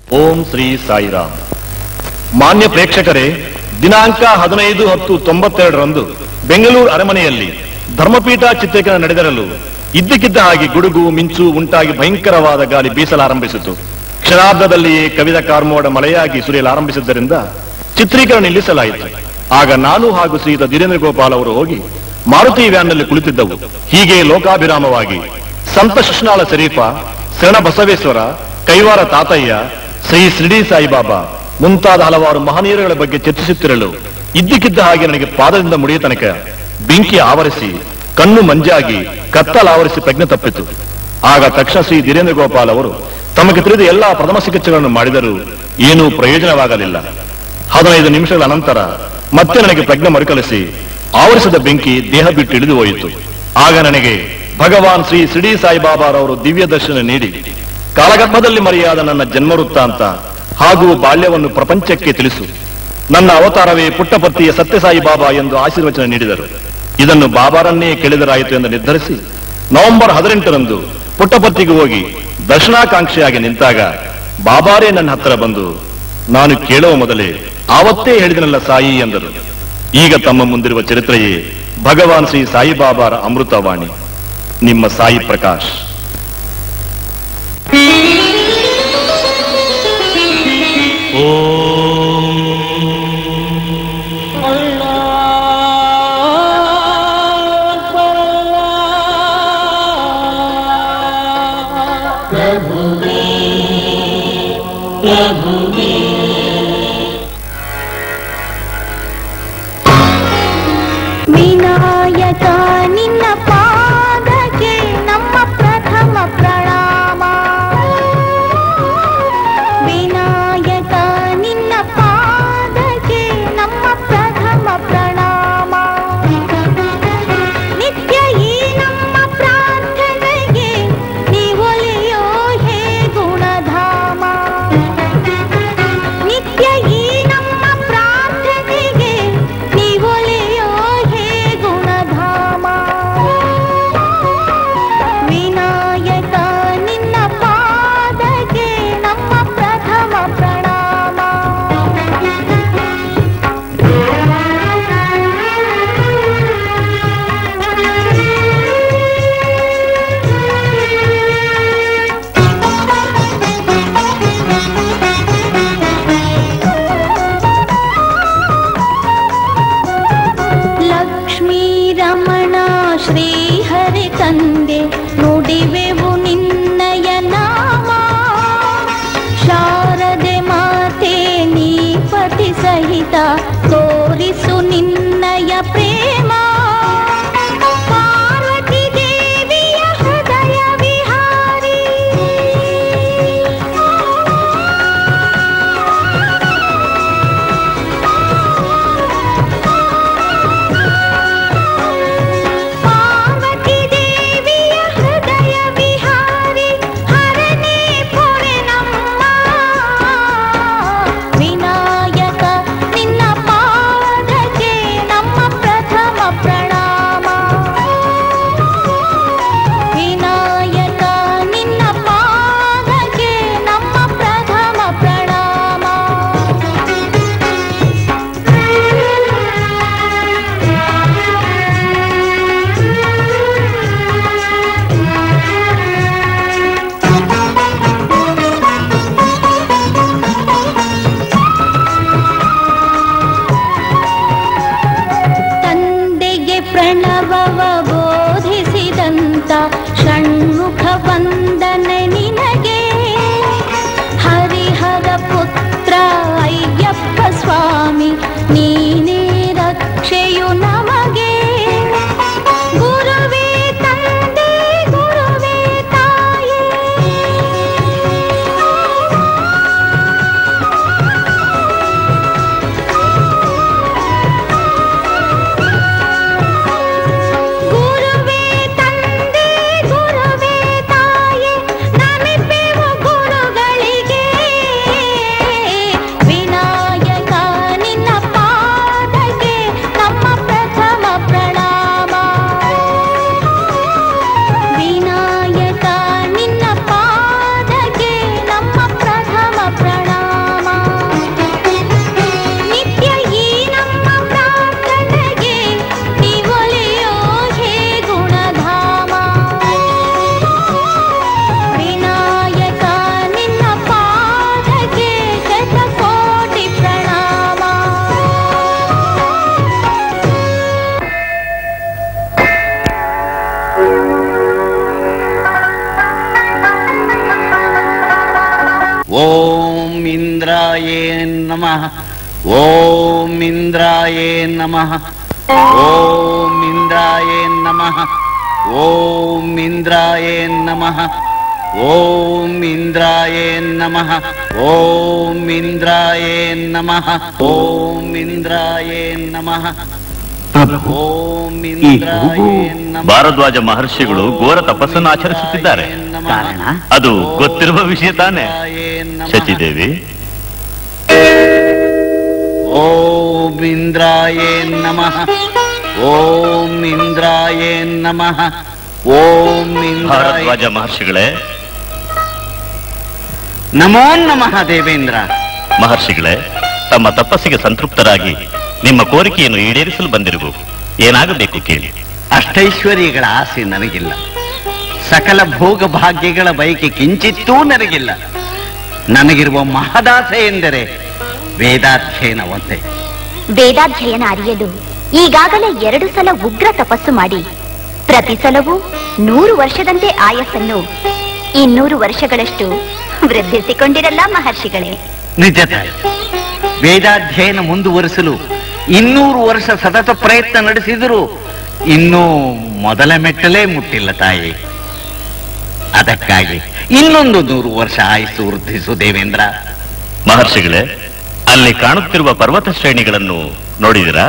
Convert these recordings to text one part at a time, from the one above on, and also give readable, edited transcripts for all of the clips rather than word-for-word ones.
ಓಂ ಶ್ರೀ ಸಾಯಿರಾಮ್. ಮಾನ್ಯ ಪ್ರೇಕ್ಷಕರೇ, ದಿನಾಂಕ 15/10/92 ಬೆಂಗಳೂರು ಅರಮನೆಯಲ್ಲಿ ಧರ್ಮಪೀಠ ಚಿತ್ರೀಕರಣ ನಡೆದಿರಲು ಇದ್ದಕ್ಕಿದ್ದ ಹಾಗೆ ಗುಡುಗು ಮಿಂಚು ಉಂಟಾಗಿ ಭಯಂಕರವಾದ ಗಾಳಿ ಬೀಸಲಾರಂಭಿಸಿತು. ಕ್ಷಣಾರ್ಧದಲ್ಲಿಯೇ ಕವಿದ ಕಾರ್ಮೋಡ ಮಳೆಯಾಗಿ ಸುರಿಯಲಾರಂಭಿಸಿದ್ದರಿಂದ ಚಿತ್ರೀಕರಣ ನಿಲ್ಲಿಸಲಾಯಿತು. ಆಗ ನಾನು ಹಾಗೂ ಶ್ರೀಯುತ ಧೀರೇಂದ್ರ ಗೋಪಾಲ್ ಅವರು ಹೋಗಿ ಮಾರುತಿ ವ್ಯಾನ್ನಲ್ಲಿ ಕುಳಿತಿದ್ದವು. ಹೀಗೆ ಲೋಕಾಭಿರಾಮವಾಗಿ ಸಂತ ಶಿಶುನಾಳ ಶರೀಫ, ಶರಣ ಬಸವೇಶ್ವರ, ಕೈವಾರ ತಾತಯ್ಯ, ಶ್ರೀ ಶಿರಡಿ ಸಾಯಿಬಾಬಾ ಮುಂತಾದ ಹಲವಾರು ಮಹನೀಯರುಗಳ ಬಗ್ಗೆ ಚರ್ಚಿಸುತ್ತಿರಲು ಇದ್ದಕ್ಕಿದ್ದ ಹಾಗೆ ನನಗೆ ಪಾದದಿಂದ ಮುಡಿಯ ತನಕ ಬೆಂಕಿ ಆವರಿಸಿ ಕಣ್ಣು ಮಂಜಾಗಿ ಕತ್ತಲಾವರಿಸಿ ಪ್ರಜ್ಞೆ ತಪ್ಪಿತು. ಆಗ ತಕ್ಷಣ ಶ್ರೀ ಧೀರೇಂದ್ರ ಗೋಪಾಲ್ ಅವರು ತಮಗೆ ತಿಳಿದ ಎಲ್ಲಾ ಪ್ರಥಮ ಚಿಕಿತ್ಸೆಗಳನ್ನು ಮಾಡಿದರೂ ಏನೂ ಪ್ರಯೋಜನವಾಗಲಿಲ್ಲ. 15 ನಿಮಿಷಗಳ ಅನಂತರ ಮತ್ತೆ ನನಗೆ ಪ್ರಜ್ಞೆ ಮರುಕಳಿಸಿ ಆವರಿಸಿದ ಬೆಂಕಿ ದೇಹ ಬಿಟ್ಟು ಇಳಿದು ಹೋಯಿತು. ಆಗ ನನಗೆ ಭಗವಾನ್ ಶ್ರೀ ಶಿರಡಿ ಸಾಯಿಬಾಬಾರವರು ದಿವ್ಯ ದರ್ಶನ ನೀಡಿ ಕಾಲಗರ್ಭದಲ್ಲಿ ಮರೆಯಾದ ನನ್ನ ಜನ್ಮ ವೃತ್ತಾಂತ ಹಾಗೂ ಬಾಲ್ಯವನ್ನು ಪ್ರಪಂಚಕ್ಕೆ ತಿಳಿಸು, ನನ್ನ ಅವತಾರವೇ ಪುಟ್ಟಪರ್ತಿಯ ಸತ್ಯಸಾಯಿ ಬಾಬಾ ಎಂದು ಆಶೀರ್ವಚನ ನೀಡಿದರು. ಇದನ್ನು ಬಾಬಾರನ್ನೇ ಕೇಳಿದರಾಯಿತು ಎಂದು ನಿರ್ಧರಿಸಿ ನವೆಂಬರ್ 18ರಂದು ಪುಟ್ಟಪರ್ತಿಗೆ ಹೋಗಿ ದರ್ಶನಾಕಾಂಕ್ಷೆಯಾಗಿ ನಿಂತಾಗ ಬಾಬಾರೇ ನನ್ನ ಹತ್ತಿರ ಬಂದು, ನಾನು ಕೇಳುವ ಮೊದಲೇ ಆವತ್ತೇ ಹೇಳಿದನಲ್ಲ ಸಾಯಿ ಎಂದರು. ಈಗ ತಮ್ಮ ಮುಂದಿರುವ ಚರಿತ್ರೆಯೇ ಭಗವಾನ್ ಶ್ರೀ ಸಾಯಿಬಾಬಾರ ಅಮೃತವಾಣಿ. ನಿಮ್ಮ ಸಾಯಿ ಪ್ರಕಾಶ್. ವಿನಾಯಕ ನಿನ್ನ ಪಾದಕ್ಕೆ ನಮ್ಮ ಪ್ರಥಮ ಪ್ರಣಾಮ. ವಿನಾಯಕ ನಿನ್ನ ಪಾದಕ್ಕೆ ನಮ್ಮ ಪ್ರಥಮ ಪ್ರಣಾಮ. ನಿತ್ಯ ಈ ನಮ್ಮ ಪ್ರಾರ್ಥನೆಗೆ ನೀವೊಲಿಯೋ ಹೇ ಗುಣಧಾಮ. ನಿತ್ಯ ಈ ನಮ್ಮ ಪ್ರಾರ್ಥನೆಗೆ ನೀವೊಲಿಯೋ ಹೇ ಗುಣಧಾಮ. ವಿನಾಯಕ ನಿನ್ನ ಪಾದಕ್ಕೆ ನಮ್ಮ ಪ್ರಥಮ ಪ್ರಣಾಮ. ಲಕ್ಷ್ಮೀ ರಮಣ ಶ್ರೀಹರಿ ತಂದೆ ನುಡಿವೆವು ನಿನ್ನಯ ನಾಮ. ಶಾರದೆ ಮಾತೆ ನೀ ಪತಿ ಸಹಿತ ತೋರಿಸು ನಿನ್ನಯ ಪ್ರೇಮ. ಪಾರ್ವತಿ ದೇವಿಯ ಹೃದಯ ವಿಹಾರಿ. ಪಾರ್ವತಿ ದೇವಿಯ ಹೃದಯ ವಿಹಾರಿ ಹರನೇ ಪೊರೆ ನಮ್ಮ. ವಿನಾಯಕ ನಿನ್ನ ಓಂ ಇಂದ್ರಾಯೇ ನಮಃ. ಓಂ ಇಂದ್ರಾಯೇ ನಮಃ. ಓಂ ಇಂದ್ರಾಯೇ ನಮಃ. ಓಂ ಇಂದ್ರಾಯೇ ನಮಃ. ಓಂ ಇಂದ್ರಾಯೇ ನಮಃ. ಓಂ ಇಂದ್ರಾಯೇ ನಮಃ. ಓಂ ಇಂದ್ರಾಯೇ ನಮಃ. ಓಂ ಇಂದ್ರಾಯೇ ನಮಃ. ಭಾರದ್ವಾಜ ಮಹರ್ಷಿಗಳು ಘೋರ ತಪಸ್ಸನ್ನು ಆಚರಿಸುತ್ತಿದ್ದಾರೆ. ಅದು ಗೊತ್ತಿರುವ ವಿಷಯ ತಾನೆ ಶಚಿದೇವಿ? ಓಂ ಇಂದ್ರಾಯೇ ನಮಃ. ಓಂ ಇಂದ್ರಾಯೇ ನಮಃ. ಓಂ ಭಾರದ್ವಾಜ ಮಹರ್ಷಿಗಳೇ, ನಮೋ ನಮಃ ದೇವೇಂದ್ರ. ಮಹರ್ಷಿಗಳೇ, ತಮ್ಮ ತಪಸ್ಸಿಗೆ ಸಂತೃಪ್ತರಾಗಿ ನಿಮ್ಮ ಕೋರಿಕೆಯನ್ನು ಈಡೇರಿಸಲು ಬಂದಿರುವು. ಏನಾಗಬೇಕು ಕೇಳಿ. ಅಷ್ಟೈಶ್ವರ್ಯಗಳ ಆಸೆ ನನಗಿಲ್ಲ. ಸಕಲ ಭೋಗ ಭಾಗ್ಯಗಳ ಬಯಕೆ ಕಿಂಚಿತ್ತೂ ನನಗಿಲ್ಲ. ನನಗಿರುವ ಮಹದಾಸೆ ಎಂದರೆ ವೇದಾಧ್ಯಯನ ಒಂದೇ. ವೇದಾಧ್ಯಯನ ಅರಿಯಲು ಈಗಾಗಲೇ 2 ಸಲ ಉಗ್ರ ತಪಸ್ಸು ಮಾಡಿ ಪ್ರತಿ ಸಲವೂ 100 ವರ್ಷದಂತೆ ಆಯಸ್ಸನ್ನು 200 ವರ್ಷಗಳಷ್ಟು ವೃದ್ಧಿಸಿಕೊಂಡಿರಲ್ಲ ಮಹರ್ಷಿಗಳೇ? ನಿಜ ತಾಯಿ. ವೇದಾಧ್ಯಯನ ಮುಂದುವರಿಸಲು 200 ವರ್ಷ ಸತತ ಪ್ರಯತ್ನ ನಡೆಸಿದರೂ ಇನ್ನೂ ಮೊದಲ ಮೆಟ್ಟಲೇ ಮುಟ್ಟಿಲ್ಲ ತಾಯಿ. ಅದಕ್ಕಾಗಿ ಇನ್ನೊಂದು 100 ವರ್ಷ ಆಯುಸ್ಸು ವೃದ್ಧಿಸು ದೇವೇಂದ್ರ. ಮಹರ್ಷಿಗಳೇ, ಅಲ್ಲಿ ಕಾಣುತ್ತಿರುವ ಪರ್ವತ ಶ್ರೇಣಿಗಳನ್ನು ನೋಡಿದಿರಾ?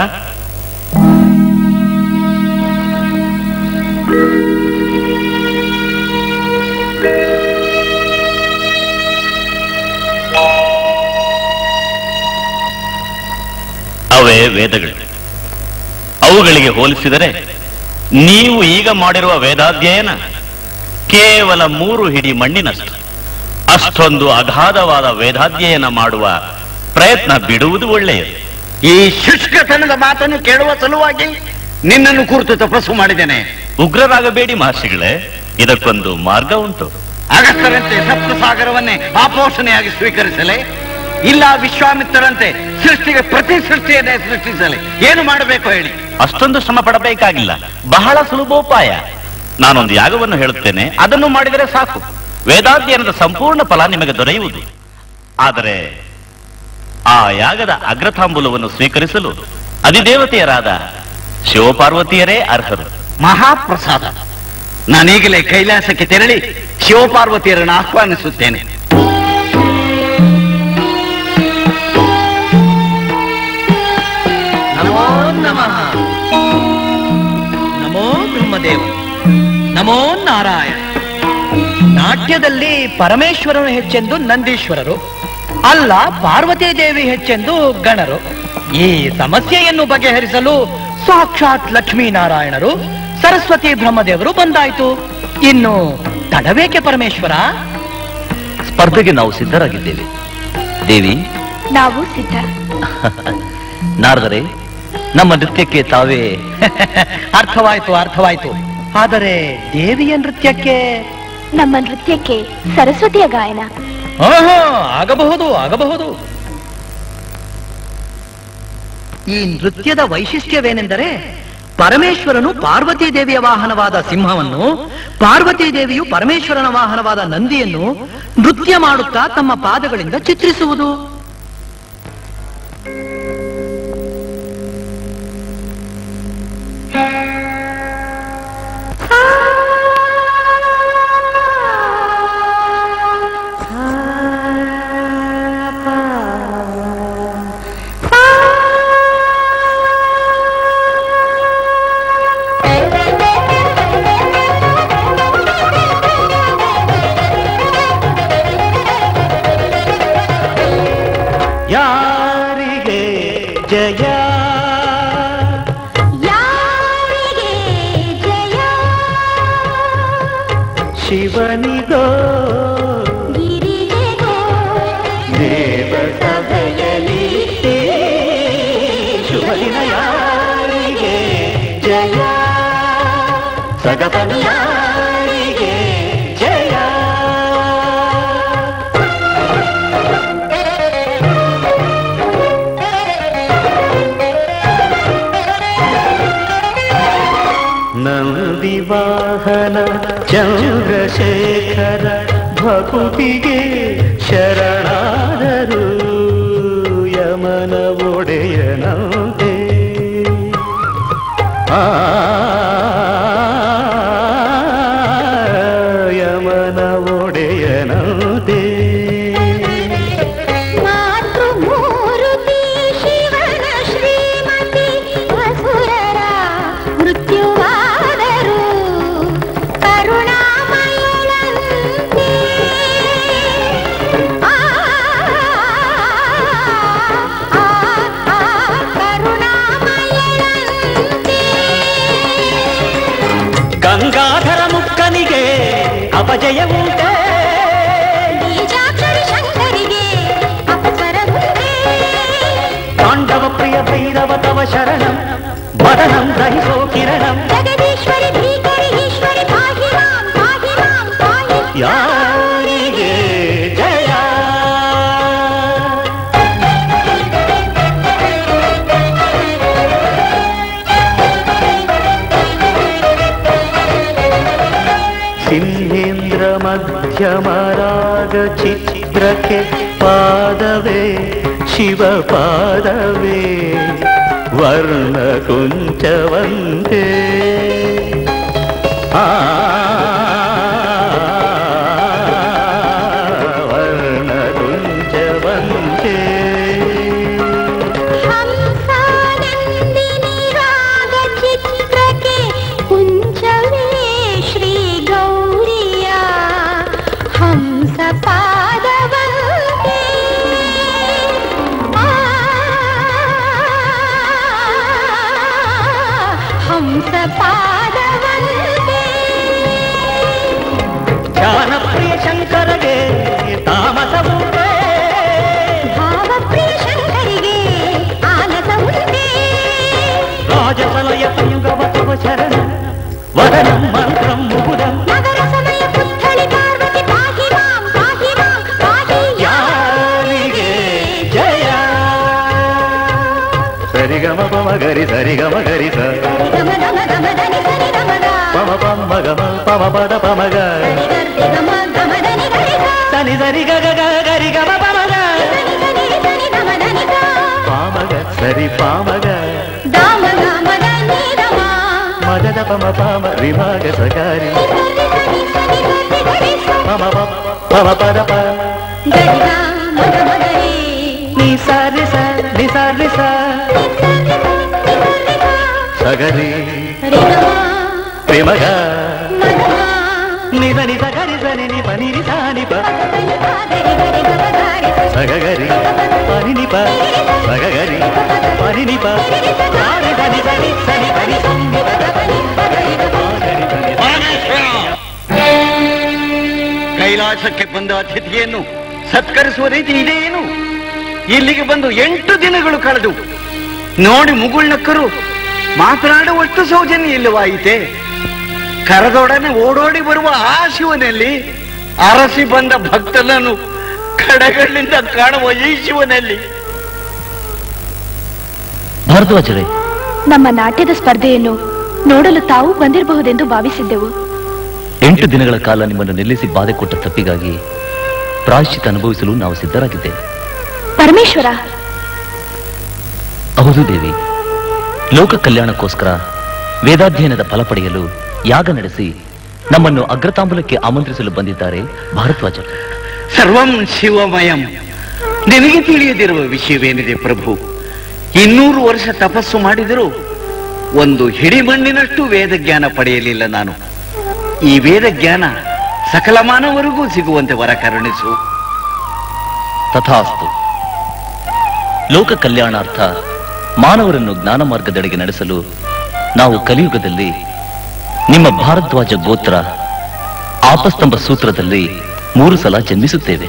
ಅವೇ ವೇದಗಳು. ಅವುಗಳಿಗೆ ಹೋಲಿಸಿದರೆ ನೀವು ಈಗ ಮಾಡಿರುವ ವೇದಾಧ್ಯಯನ ಕೇವಲ 3 ಹಿಡಿ ಮಣ್ಣಿನಷ್ಟು. ಅಷ್ಟೊಂದು ಅಗಾಧವಾದ ವೇದಾಧ್ಯಯನ ಮಾಡುವ ಪ್ರಯತ್ನ ಬಿಡುವುದು ಒಳ್ಳೆಯದು. ಈ ಶುಷ್ಕತನದ ಮಾತನ್ನು ಕೇಳುವ ಸಲುವಾಗಿ ನಿನ್ನನ್ನು ಕುರಿತು ತಪಸ್ಸು ಮಾಡಿದ್ದೇನೆ. ಉಗ್ರರಾಗಬೇಡಿ ಮಹರ್ಷಿಗಳೇ, ಇದಕ್ಕೊಂದು ಮಾರ್ಗ ಉಂಟು. ಅಗಸ್ತ್ಯರಂತೆ ಸಪ್ತಸಾಗರವನ್ನೇ ಆಪೋಷಣೆಯಾಗಿ ಸ್ವೀಕರಿಸಲೇ, ಇಲ್ಲ ವಿಶ್ವಾಮಿತ್ರರಂತೆ ಸೃಷ್ಟಿಗೆ ಪ್ರತಿ ಸೃಷ್ಟಿಯನ್ನೇ ಸೃಷ್ಟಿಸಲೇ? ಏನು ಮಾಡಬೇಕು ಹೇಳಿ? ಅಷ್ಟೊಂದು ಶ್ರಮ ಪಡಬೇಕಾಗಿಲ್ಲ. ಬಹಳ ಸುಲಭೋಪಾಯ. ನಾನೊಂದು ಯಾಗವನ್ನು ಹೇಳುತ್ತೇನೆ, ಅದನ್ನು ಮಾಡಿದರೆ ಸಾಕು. ವೇದಾಧ್ಯಯನದ ಸಂಪೂರ್ಣ ಫಲ ನಿಮಗೆ ದೊರೆಯುವುದು. ಆದರೆ ಆ ಯಾಗದ ಅಗ್ರತಾಂಬೂಲವನ್ನು ಸ್ವೀಕರಿಸಲು ಅಧಿದೇವತೆಯರಾದ ಶಿವಪಾರ್ವತಿಯರೇ ಅರ್ಹರು. ಮಹಾಪ್ರಸಾದ. ನಾನೀಗಲೇ ಕೈಲಾಸಕ್ಕೆ ತೆರಳಿ ಶಿವಪಾರ್ವತಿಯರನ್ನು ಆಹ್ವಾನಿಸುತ್ತೇನೆ. ನಮೋ ನಮಃ. ನಮೋ ಬ್ರಹ್ಮದೇವ. ನಮೋ ನಾರಾಯಣ. ನಾಟ್ಯದಲ್ಲಿ ಪರಮೇಶ್ವರನು ಹೆಚ್ಚೆಂದು ನಂದೀಶ್ವರರು, ಅಲ್ಲ ಪಾರ್ವತೀ ದೇವಿ ಹೆಚ್ಚೆಂದು ಗಣರು. ಈ ಸಮಸ್ಯೆಯನ್ನು ಬಗೆಹರಿಸಲು ಸಾಕ್ಷಾತ್ ಲಕ್ಷ್ಮೀನಾರಾಯಣರು, ಸರಸ್ವತಿ ಬ್ರಹ್ಮದೇವರು ಬಂದಾಯ್ತು. ಇನ್ನು ತಡಬೇಕೆ ಪರಮೇಶ್ವರ? ಸ್ಪರ್ಧೆಗೆ ನಾವು ಸಿದ್ಧರಾಗಿದ್ದೇವೆ ದೇವಿ. ನಾವು ಸಿದ್ಧ. ನಾರದರೆ, ನಮ್ಮ ನೃತ್ಯಕ್ಕೆ ತಾವೇ ಅರ್ಥವಾಯ್ತು ಅರ್ಥವಾಯ್ತು. ಆದರೆ ದೇವಿಯ ನೃತ್ಯಕ್ಕೆ? ನಮ್ಮ ನೃತ್ಯಕ್ಕೆ ಸರಸ್ವತಿಯ ಗಾಯನ. ಆಗಬಹುದು ಆಗಬಹುದು. ಈ ನೃತ್ಯದ ವೈಶಿಷ್ಟ್ಯವೇನೆಂದರೆ, ಪರಮೇಶ್ವರನು ಪಾರ್ವತೀ ದೇವಿಯ ವಾಹನವಾದ ಸಿಂಹವನ್ನು, ಪಾರ್ವತೀ ದೇವಿಯು ಪರಮೇಶ್ವರನ ವಾಹನವಾದ ನಂದಿಯನ್ನು ನೃತ್ಯ ಮಾಡುತ್ತಾ ತಮ್ಮ ಪಾದಗಳಿಂದ ಚಿತ್ರಿಸುವುದು. ಯಾರಿಗೆ ಜಯ, ಯಾರಿಗೆ ಜಯ, ಶಿವನಿಗೋ ಗಿರಿಗೆಗೋ ದೇವ ಸಭೆಯಲಿ ಶುಭದಿನ. ಯಾರಿಗೆ ಜಯ, ಸಗಪನ ಯಾರಿಗೆ ಜಯ. ನಂದಿವಾಹನ ಚಂದ್ರಶೇಖರ ಭಕುತಿಗೆ ಶರಣಾದರು ಯಮನ ಒಡೆಯನಂತೆ ಯಮನ ಒಡೆಯನಂತೆ ಗಂಗಾಧರ ಮುಕ್ಕನಿಗೆ ಅಪಜಯ ಉಂಟೆ ಬೀಜಾಕ್ಷರಿ ಶಂಕರಿಗೆ ಅಪಸ್ವರ ಉಂಟೆ ಪಾಂಡವ ಪ್ರಿಯ ಭೈರವ ತವ ಶರಣಂ ವದನಂ ದಹಿಸೋ ಕಿರಣಂ ಜಗದೀಶ್ವರಿ ಭೀಕರಿ ಈಶ್ವರಿ ಪಾಹಿ ಮಾಂ ಪಾಹಿ ಯಾರಿಗೆ ಜಯ ಸಿಂಹೇಂದ್ರ ಮಧ್ಯಮರಾಗ ಚಿತ್ರಕ್ಕೆ ಪಾದವೇ ಶಿವ ಪಾದವೇ ವರ್ಣ ಕುಂಚವಂತೆ ವರ್ಣ ಕುಂಚವಂತೆ ಹಂಸಾನಂದಿನಿ ರಾಗ ಚಿತ್ರಕ್ಕೆ ಕುಂಚವೇ ಶ್ರೀ ಗೌರಿಯ ಹಂಸ ಪಾದವಂತೆ ಹಂಸ ಪಾದವಂತೆ ಜ್ಞಾನಪ್ರಿಯ ಶಂಕರಗೆ ತಾಮಸ ಉಂಟೆ ಭಾವಪ್ರಿಯ ಶಂಕರಿಗೆ ಆಲಸ ಉಂಟೆ ರಾಜಸಲಯ ಸಂಯುಗವ ತವ ಶರಣ ವದನಂ ಮಂತ್ರಂ ಮುಗುದಂ ನಗರ ಸಮಯ ಪುತ್ಥಳಿ ಪಾರ್ವತಿ ಪಾಹಿ ಮಾಂ ಪಾಹಿ ಯಾರಿಗೆ ಜಯ ಸರಿಗಮ ಪಮ ಗರಿ ಸರಿಗಮ ಗರಿ ಸ ಗಮ ಗಮ ಗಮ ಧನಿ ಸರಿ ಗಮ ಗ ಪಮ ಪಮ ಗಮ ಪಮ ಪದ ಪಮ ಗ ಗಮ ಗಮ ಧನಿ ಗರಿ ಗ ಸನಿ ಸರಿ ಗ ಗ ಗರಿ ಗಮ ಪಮ ಗ ಧನಿ ಧನಿ ಧನಿ ಗಮ ಧನಿ ಗ ಪಾಮ ಗ ಸರಿ ಪಾಮ ಗ ದಾಮ ಗಮ ಧನಿ ಗಮ ಮದದ ಪಮ ಪಾಮ ರಿಮಾಗ ಸಗಾರಿ ಪಮ ಪಮ ಪದ ಪ ಗರಿ ಗ ಮಗ ಮಗರಿ ನಿ ಸಾರಿ ಸ ನಿ ಸಾರಿ ಸ ಸಗರಿ ರಿ ಗಮ ಪ್ರೇಮ ಗ ಮಗ ನಿದ ನಿದ ಗರಿ ಸನಿ ನಿ ಪನಿ ನಿ ಸಾನಿ ಪ ಧನಿ ಪ ಗರಿ ಗರಿ ಗಮ ಗಾರಿ ಸಗಗರಿ ಪನಿ ನಿ ಪ ಸಗಗರಿ ಪನಿ ನಿ ಪ ಸಾರಿ ಧನಿ ಸನಿ ಸನಿ ಪನಿ ಸನಿ ಪದ ಪನಿ ಪಗರಿ ಗರಿ ಧನಿ ಕೈಲಾಸಕ್ಕೆ ಬಂದ ಅತಿಥಿಯನ್ನು ಸತ್ಕರಿಸುವ ರೀತಿ ಇದೇನು? ಇಲ್ಲಿಗೆ ಬಂದು 8 ದಿನಗಳು ಕಳೆದು ನೋಡಿ ಮುಗುಳ್ನಕ್ಕರು ಮಾತನಾಡುವಷ್ಟು ಸೌಜನ್ಯ ಇಲ್ಲವಾಯಿತೆ. ಕರೆದೊಡನೆ ಓಡೋಡಿ ಬರುವ ಆ ಶಿವನಲ್ಲಿ, ಅರಸಿ ಬಂದ ಭಕ್ತನನ್ನು ಕಡೆಗಳಿಂದ ಕಾಣುವ ಈ ಶಿವನಲ್ಲಿ. ಭಾರದ್ವಾಜರೇ, ನಮ್ಮ ನಾಟ್ಯದ ಸ್ಪರ್ಧೆಯನ್ನು ನೋಡಲು ತಾವು ಬಂದಿರಬಹುದೆಂದು ಭಾವಿಸಿದ್ದೆವು. 8 ದಿನಗಳ ಕಾಲ ನಿಮ್ಮನ್ನು ನಿಲ್ಲಿಸಿ ಬಾಧೆ ಕೊಟ್ಟ ತಪ್ಪಿಗಾಗಿ ಪ್ರಾಯಶ್ಚಿತ್ತ ಅನುಭವಿಸಲು ನಾವು ಸಿದ್ಧರಾಗಿದ್ದೇವೆ. ಪರಮೇಶ್ವರ, ಹೌದು ದೇವಿ, ಲೋಕ ಕಲ್ಯಾಣಕ್ಕೋಸ್ಕರ ವೇದಾಧ್ಯಯನದ ಫಲ ಪಡೆಯಲು ಯಾಗ ನಡೆಸಿ ನಮ್ಮನ್ನು ಅಗ್ರತಾಂಬೂಲಕ್ಕೆ ಆಮಂತ್ರಿಸಲು ಬಂದಿದ್ದಾರೆ ಭಾರದ್ವಾಜರು. ಸರ್ವಂ ಶಿವಮಯಂ. ನಿನಗೆ ತಿಳಿಯದಿರುವ ವಿಷಯವೇನಿದೆ ಪ್ರಭು? 200 ವರ್ಷ ತಪಸ್ಸು ಮಾಡಿದರೂ ಒಂದು ಹಿಡಿಮಣ್ಣಿನಷ್ಟು ವೇದ ಜ್ಞಾನ ಪಡೆಯಲಿಲ್ಲ ನಾನು. ಈ ವೇದ ಜ್ಞಾನ ಸಕಲ ಮಾನವರಿಗೂ ಸಿಗುವಂತೆ ವರ ಕರುಣಿಸು. ತಥಾಸ್ತು. ಲೋಕ ಕಲ್ಯಾಣಾರ್ಥ ಮಾನವರನ್ನು ಜ್ಞಾನ ಮಾರ್ಗದೆಡೆಗೆ ನಡೆಸಲು ನಾವು ಕಲಿಯುಗದಲ್ಲಿ ನಿಮ್ಮ ಭಾರದ್ವಾಜ ಗೋತ್ರ ಆಪಸ್ತಂಭ ಸೂತ್ರದಲ್ಲಿ 3 ಸಲ ಜನ್ಮಿಸುತ್ತೇವೆ.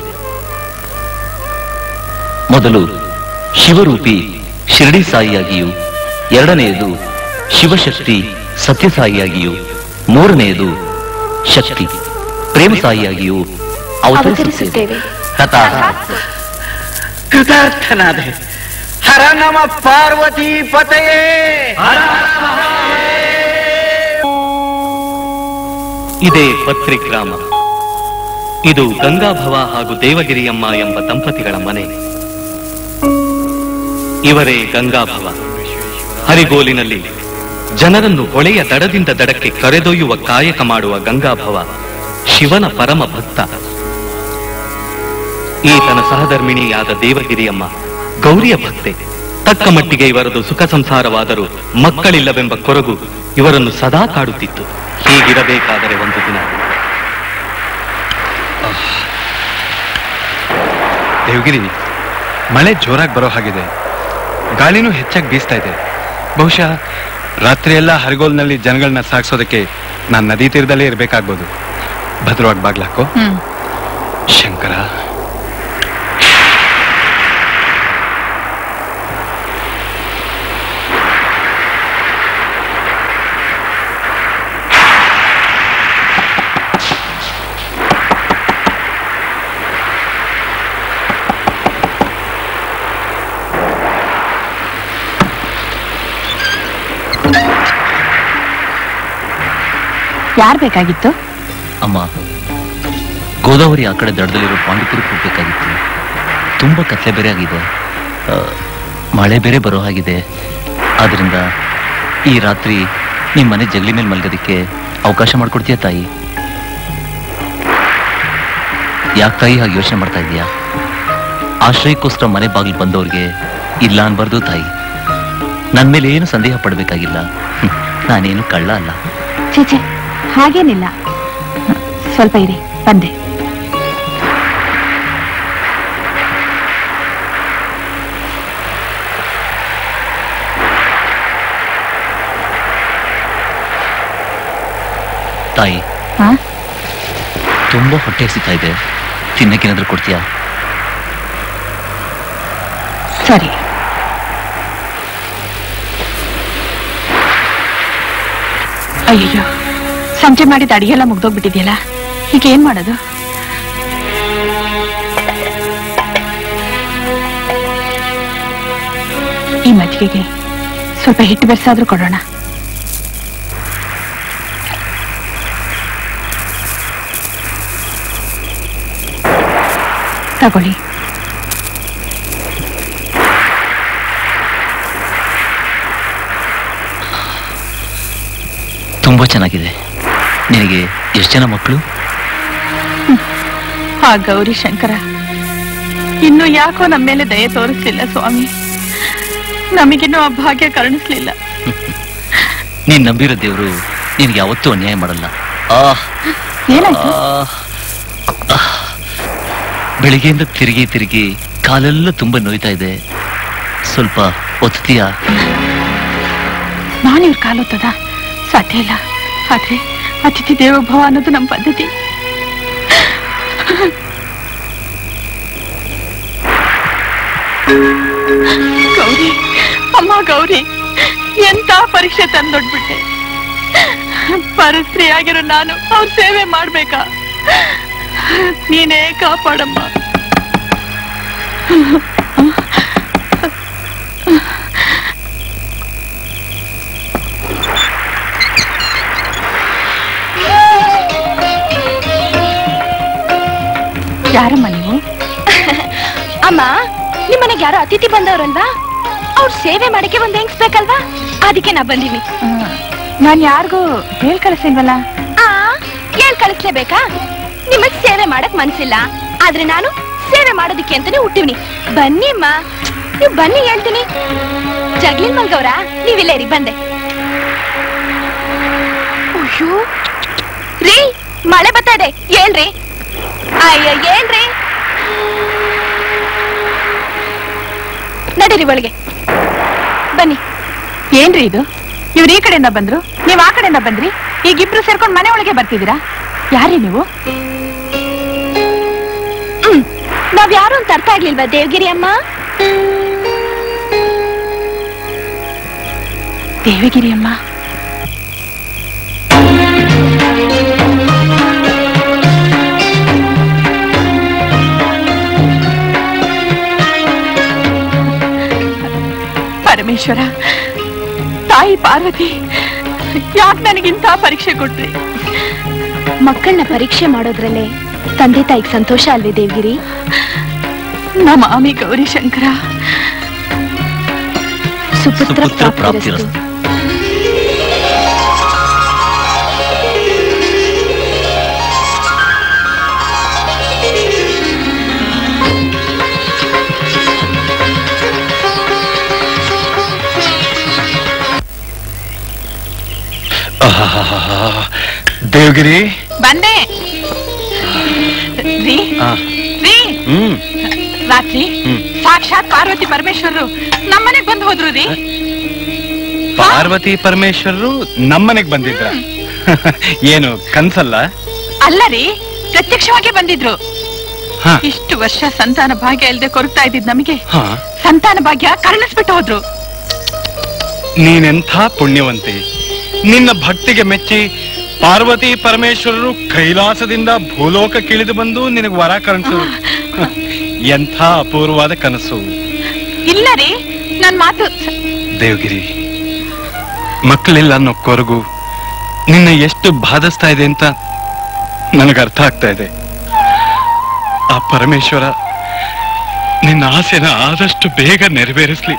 ಮೊದಲು ಶಿವರೂಪಿ ಶಿರಡಿ ಸಾಯಿಯಾಗಿಯೂ, ಎರಡನೆಯದು ಶಿವಶಕ್ತಿ ಸತ್ಯಸಾಯಿಯಾಗಿಯೂ, ಮೂರನೆಯದು ಶಕ್ತಿ ಪ್ರೇಮ ಸಾಯಿಯಾಗಿಯೂ ಅವತರಿಸುತ್ತೇವೆ. ಕೃತಾರ್ಥನಾದೆ. ಹರ ನಮ ಪಾರ್ವತಿ ಪತಯೇ. ಇದೇ ಪತ್ರಿಗ್ರಾಮ. ಇದು ಗಂಗಾಭವ ಹಾಗೂ ದೇವಗಿರಿಯಮ್ಮ ಎಂಬ ದಂಪತಿಗಳ ಮನೆ. ಇವರೇ ಗಂಗಾಭವ. ಹರಿಗೋಲಿನಲ್ಲಿ ಜನರನ್ನು ಹೊಳೆಯ ದಡದಿಂದ ದಡಕ್ಕೆ ಕರೆದೊಯ್ಯುವ ಕಾಯಕ ಮಾಡುವ ಗಂಗಾಭವ ಶಿವನ ಪರಮ ಭಕ್ತ. ಈತನ ಸಹಧರ್ಮಿಣಿಯಾದ ದೇವಗಿರಿಯಮ್ಮ ಗೌರಿಯ ಭಕ್ತೆ. ತಕ್ಕ ಮಟ್ಟಿಗೆ ಇವರದು ಸುಖ ಸಂಸಾರವಾದರೂ ಮಕ್ಕಳಿಲ್ಲವೆಂಬ ಕೊರಗು ಇವರನ್ನು ಸದಾ ಕಾಡುತ್ತಿತ್ತು. ಹೀಗಿರಬೇಕಾದರೆ ಒಂದು ದಿನ ದೇವಗಿರಿ, ಮಳೆ ಜೋರಾಗಿ ಬರೋ ಹಾಗಿದೆ, ಗಾಳಿನೂ ಹೆಚ್ಚಾಗಿ ಬೀಸ್ತಾ ಇದೆ. ಬಹುಶಃ ರಾತ್ರಿಯೆಲ್ಲ ಹರಿಗೋಲ್ನಲ್ಲಿ ಜನಗಳನ್ನ ಸಾಗಿಸೋದಕ್ಕೆ ನಾನು ನದಿ ತೀರದಲ್ಲೇ ಇರಬೇಕಾಗ್ಬೋದು. ಭದ್ರವಾಗಿ ಬಾಗ್ಲಾಕೋ. ಶಂಕರ, ಯಾರ್ ಬೇಕಾಗಿತ್ತು? ಅಮ್ಮ, ಗೋದಾವರಿ ಆ ಕಡೆ ದಡದಲ್ಲಿರೋ ಪಾಂಡಿತರಿಗೆ ಹೋಗ್ಬೇಕಾಗಿತ್ತು. ತುಂಬಾ ಕತ್ಲೆ ಬೇರೆ ಆಗಿದೆ, ಮಳೆ ಬೇರೆ ಬರೋ ಹಾಗಿದೆ. ಆದ್ರಿಂದ ಈ ರಾತ್ರಿ ನಿಮ್ಮ ಮನೆ ಜಗಲಿ ಮೇಲೆ ಮಲ್ಗೋದಕ್ಕೆ ಅವಕಾಶ ಮಾಡ್ಕೊಡ್ತೀಯ ತಾಯಿ? ಯಾಕೆ ತಾಯಿ ಹಾಗೆ ಯೋಚನೆ ಮಾಡ್ತಾ ಇದೀಯಾ? ಆಶ್ರಯಕ್ಕೋಸ್ಕರ ಮನೆ ಬಾಗಿಲು ಬಂದವ್ರಿಗೆ ಇಲ್ಲ ಅನ್ಬಾರ್ದು ತಾಯಿ. ನನ್ನ ಮೇಲೆ ಏನು ಸಂದೇಹ ಪಡಬೇಕಾಗಿಲ್ಲ. ನಾನೇನು ಕಳ್ಳ ಅಲ್ಲ. ಚೇಚೆ, ಹಾಗೇನಿಲ್ಲ. ಸ್ವಲ್ಪ ಇರಿ, ಬಂದೆ. ತಾಯಿ, ತುಂಬಾ ಹೊಟ್ಟೆ ಹಸಿತಾ ಇದೆ, ತಿನ್ನಕ್ಕೇನಾದ್ರೂ ಕೊಡ್ತೀಯಾ? ಸರಿ. ಅಯ್ಯೋ, ಸಂಜೆ ಮಾಡಿದ ಅಡಿಗೆಲ್ಲ ಮುಗ್ದೋಗ್ಬಿಟ್ಟಿದ್ಯಲ್ಲ, ಈಗ ಏನ್ ಮಾಡೋದು? ಈ ಮಜ್ಜಿಗೆಗೆ ಸ್ವಲ್ಪ ಹಿಟ್ಟು ಬೆರೆಸಾದ್ರೂ ಕೊಡೋಣ. ತಗೊಳ್ಳಿ. ತುಂಬಾ ಚೆನ್ನಾಗಿದೆ. ನಿನಗೆ ಎಷ್ಟು ಜನ ಮಕ್ಕಳು? ಆ ಗೌರಿ ಶಂಕರ ಇನ್ನು ಯಾಕೋ ನಮ್ಮ ಮೇಲೆ ದಯೆ ತೋರಿಸ್ಲಿಲ್ಲ ಸ್ವಾಮಿ. ನಮಗಿನ್ನೂ ಆ ಭಾಗ್ಯ ಕರುಣಿಸ್ಲಿಲ್ಲ. ನೀನ್ ನಂಬಿರೋ ದೇವರು ನಿನ್ಗೆ ಯಾವತ್ತೂ ಅನ್ಯಾಯ ಮಾಡಲ್ಲ. ಏನಾಯ್ತು? ಬೆಳಿಗ್ಗೆಯಿಂದ ತಿರುಗಿ ತಿರುಗಿ ಕಾಲೆಲ್ಲ ತುಂಬಾ ನೋಯ್ತಾ ಇದೆ. ಸ್ವಲ್ಪ ಒತ್ತೀಯಾ? ನಾನು ಇವ್ರ ಕಾಲೊತ್ತದ ಸಾಧ್ಯ ಇಲ್ಲ. ಆದ್ರೆ ಅತಿಥಿ ದೇವೋಭವ ಅನ್ನೋದು ನಮ್ಮ ಪದ್ಧತಿ. ಗೌರಿ, ಅಮ್ಮ ಗೌರಿ, ಎಂತ ಪರೀಕ್ಷೆ ತಂದೊಡ್ಬಿಟ್ಟೆ. ಪರಸ್ತ್ರೀ ಆಗಿರೋ ನಾನು ಅವ್ರ ಸೇವೆ ಮಾಡ್ಬೇಕಾ? ನೀನೇ ಕಾಪಾಡಮ್ಮ. ಯಾರಮ್ಮ ನೀವು? ಅಮ್ಮ, ನಿಮ್ಮನೆಗೆ ಯಾರೋ ಅತಿಥಿ ಬಂದವ್ರಲ್ವಾ, ಅವ್ರ ಸೇವೆ ಮಾಡಕ್ಕೆ ಒಂದ್ ಹೆಂಗ್ಸ್ಬೇಕಲ್ವಾ, ಅದಕ್ಕೆ ನಾ ಬಂದೀನಿ. ನಾನ್ ಯಾರಿಗೂ ಹೇಳ್ ಕಳಿಸಿಲ್ವಲ್ಲ? ಹೇಳ್ ಕಳಿಸ್ಲೇಬೇಕಾ? ನಿಮಗ್ ಸೇವೆ ಮಾಡಕ್ ಮನ್ಸಿಲ್ಲ, ಆದ್ರೆ ನಾನು ಸೇವೆ ಮಾಡೋದಕ್ಕೆ ಅಂತಾನೆ ಹುಟ್ಟಿವ್ನಿ. ಬನ್ನಿ ಅಮ್ಮ, ನೀವು ಬನ್ನಿ, ಹೇಳ್ತೀನಿ. ಜಗ್ಲಿನ್ ಮಲ್ಗವ್ರ, ನೀವಿಲ್ಲೇ ರೀ, ಬಂದೆ. ಅಯ್ಯೋ ರೀ, ಮಳೆ ಬರ್ತಾ ಇದೆ, ಏನ್ರಿ? ಅಯ್ಯ, ಏನ್ರಿ? ನಡೀರಿ ಒಳಗೆ, ಬನ್ನಿ. ಏನ್ರಿ ಇದು? ಇವ್ರು ಈ ಕಡೆಯಿಂದ ಬಂದ್ರು, ನೀವ್ ಆ ಕಡೆಯಿಂದ ಬಂದ್ರಿ, ಈಗಿಬ್ರು ಸೇರ್ಕೊಂಡು ಮನೆ ಒಳಗೆ ಬರ್ತಿದ್ದೀರಾ? ಯಾರೀ ನೀವು? ನಾವ್ ಯಾರು ಅಂತ ಅರ್ಥ ಆಗ್ಲಿಲ್ವಾ ದೇವಗಿರಿ ಅಮ್ಮ? ದೇವಗಿರಿ ಅಮ್ಮ? ಪರಮೇಶ್ವರ, ತಾಯಿ ಪಾರ್ವತಿ, ಯಾಕೆ ನನಗಿಂತ ಪರೀಕ್ಷೆ ಕೊಟ್ರಿ? ಮಕ್ಕಳನ್ನ ಪರೀಕ್ಷೆ ಮಾಡೋದ್ರಲ್ಲೇ ತಂದೆ ತಾಯಿಗೆ ಸಂತೋಷ ಅಲ್ವೇ ದೇವಗಿರಿ? ನಮ್ಮ ಆಮಿ ಗೌರಿ ಶಂಕರ ಸುಪುತ್ರ ಪ್ರಾಪ್ತಿರಸ್ತು. ದೇವಗಿರಿ ಬಂದೆ ರೀ. ರೀ ರಾತ್ರಿ ಸಾಕ್ಷಾತ್ ಪಾರ್ವತಿ ಪರಮೇಶ್ವರರು ನಮ್ಮನೆಗ್ ಬಂದು ಹೋದ್ರು ರೀ. ಪಾರ್ವತಿ ಪರಮೇಶ್ವರರು ನಮ್ಮನೆಗ್ ಬಂದಿದ್ರ? ಏನು ಕನ್ಸಲ್ಲ? ಅಲ್ಲ ರೀ, ಪ್ರತ್ಯಕ್ಷವಾಗಿ ಬಂದಿದ್ರು. ಇಷ್ಟು ವರ್ಷ ಸಂತಾನ ಭಾಗ್ಯ ಇಲ್ಲದೆ ಕೊರಗ್ತಾ ಇದ್ದಿದ್ ನಮಗೆ ಸಂತಾನ ಭಾಗ್ಯ ಕರುಣಿಸ್ಬಿಟ್ಟು ಹೋದ್ರು. ನೀನೆಂಥ ಪುಣ್ಯವಂತೆ. ನಿನ್ನ ಭಕ್ತಿಗೆ ಮೆಚ್ಚಿ ಪಾರ್ವತಿ ಪರಮೇಶ್ವರರು ಕೈಲಾಸದಿಂದ ಭೂಲೋಕಕ್ಕಿಳಿದು ಬಂದು ನಿನಗೆ ವರ ಕನಸು. ಎಂಥ ಅಪೂರ್ವವಾದ ಕನಸು. ಇಲ್ಲ ರೀ, ನನ್ ಮಾತು. ದೇವಗಿರಿ, ಮಕ್ಕಳಿಲ್ಲ ಅನ್ನೋ ಕೊರಗು ನಿನ್ನ ಎಷ್ಟು ಬಾಧಿಸ್ತಾ ಇದೆ ಅಂತ ನನಗೆ ಅರ್ಥ ಆಗ್ತಾ ಇದೆ. ಆ ಪರಮೇಶ್ವರ ನಿನ್ನ ಆಸೆನ ಆದಷ್ಟು ಬೇಗ ನೆರವೇರಿಸ್ಲಿ.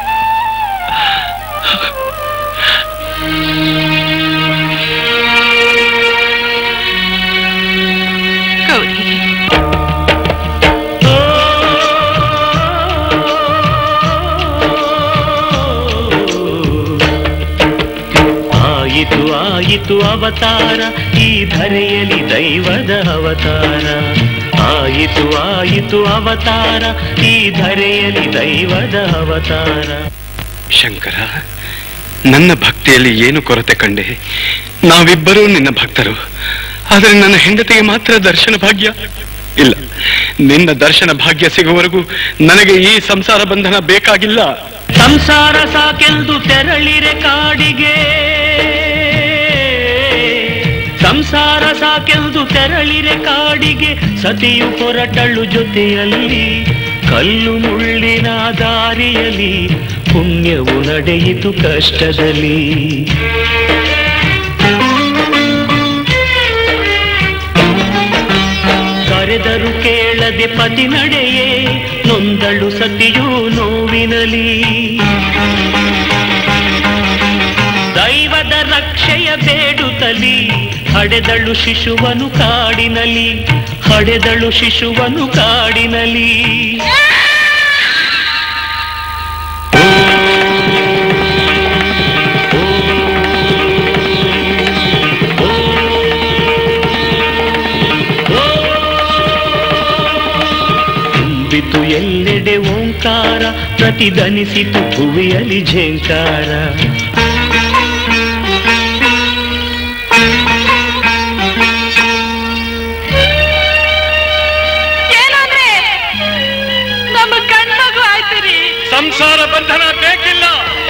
ಆಯಿತು ಅವತಾರ ಈ ಧರೆಯಲ್ಲಿ ದೈವದ ಅವತಾರ. ಆಯಿತು ಅವತಾರ ಈ ಧರೆಯಲ್ಲಿ ದೈವದ ಅವತಾರ. ಶಂಕರ, ನನ್ನ ಭಕ್ತಿಯಲ್ಲಿ ಏನು ಕೊರತೆ ಕಂಡೆ? ನಾವಿಬ್ಬರೂ ನಿನ್ನ ಭಕ್ತರು. ಆದರೆ ನನ್ನ ಹೆಂಡತಿಗೆ ಮಾತ್ರ ದರ್ಶನ ಭಾಗ್ಯ ಇಲ್ಲ. ನಿನ್ನ ದರ್ಶನ ಭಾಗ್ಯ ಸಿಗುವವರೆಗೂ ನನಗೆ ಈ ಸಂಸಾರ ಬಂಧನ ಬೇಕಾಗಿಲ್ಲ. ಸಂಸಾರ ಸಾಕೆಂದು ತೆರಳಿರೆ ಕಾಡಿಗೆ, ಸಂಸಾರ ಸಾಕೆಂದು ತೆರಳಿರೆ ಕಾಡಿಗೆ, ಸತಿಯು ಹೊರಟಳು ಜೊತೆಯಲ್ಲಿ, ಕಲ್ಲು ಮುಳ್ಳಿನ ದಾರಿಯಲ್ಲಿ, ಪುಣ್ಯವು ನಡೆಯಿತು ಕಷ್ಟದಲ್ಲಿ. ಕರೆದರು ಕೇಳದೆ ಪತಿ ನಡೆಯೇ, ನೊಂದಳು ಸತಿಯು ನೋವಿನಲಿ. ದೈವದ ರಕ್ಷೆಯ ಬೇಡುತ್ತಲಿ, ಹಡೆದಳು ಶಿಶುವನು ಕಾಡಿನಲಿ, ಹಡೆದಳು ಶಿಶುವನು ಕಾಡಿನಲಿ. ತುಂಬಿತು ಎಲ್ಲೆಡೆ ಓಂಕಾರ, ಪ್ರತಿಧ್ವನಿಸಿತು ಭುವಿಯಲ್ಲಿ ಝೇಂಕಾರ. ಸಂಸಾರ ಬಂಧನ ಬೇಕಿಲ್ಲ.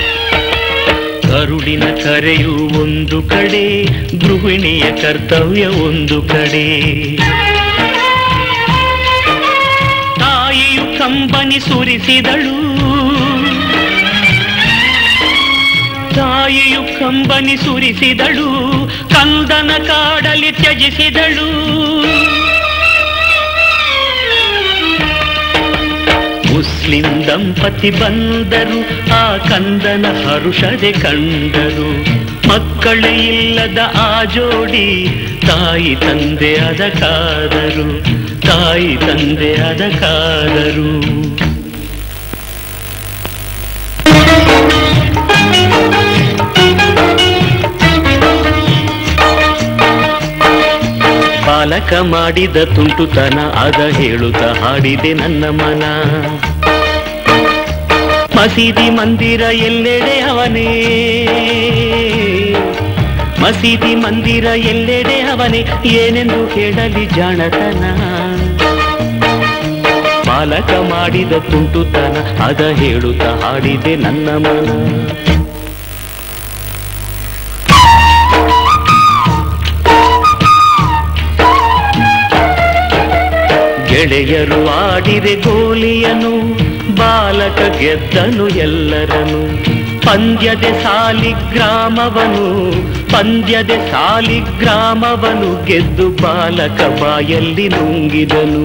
ಕರುಡಿನ ಕರೆಯು ಒಂದು ಕಡೆ, ಗೃಹಿಣಿಯ ಕರ್ತವ್ಯ ಒಂದು ಕಡೆ. ತಾಯಿಯು ಕಂಬನಿ ಸುರಿಸಿದಳು, ತಾಯಿಯು ಕಂಬನಿ ಸುರಿಸಿದಳು, ಕಂದನ ಕಾಡಲಿ ತ್ಯಜಿಸಿದಳು. ಮುಸ್ಲಿಂ ದಂಪತಿ ಬಂದರು, ಆ ಕಂದನ ಹರುಷದೆ ಕಂಡರು. ಮಕ್ಕಳೇ ಇಲ್ಲದ ಆ ಜೋಡಿ, ತಾಯಿ ತಂದೆ ಅದ ಕಾದರು, ತಾಯಿ ತಂದೆ ಅದ ಕಾದರು. ಬಾಲಕ ಮಾಡಿದ ತುಂಟುತನ ಅದ ಹೇಳುತ್ತ ಹಾಡಿದೆ ನನ್ನ ಮನ. ಮಸೀದಿ ಮಂದಿರ ಎಲ್ಲೆಡೆ ಅವನೇ, ಮಸೀದಿ ಮಂದಿರ ಎಲ್ಲೆಡೆ ಅವನೇ, ಏನೆಂದು ಹೇಳಲಿ ಜಾಣತನ. ಬಾಲಕ ಮಾಡಿದ ತುಂಟುತನ ಅದ ಹೇಳುತ್ತ ಹಾಡಿದೆ ನನ್ನ ಮನ. ಗೆಳೆಯರು ಆಡಿದೆ ಗೋಲಿಯನು, ಬಾಲಕ ಗೆದ್ದನು ಎಲ್ಲರನು. ಪಂದ್ಯದೆ ಸಾಲಿಗ್ರಾಮವನು ಗೆದ್ದು ಬಾಲಕ ಬಾಯಲ್ಲಿ ನುಂಗಿದನು.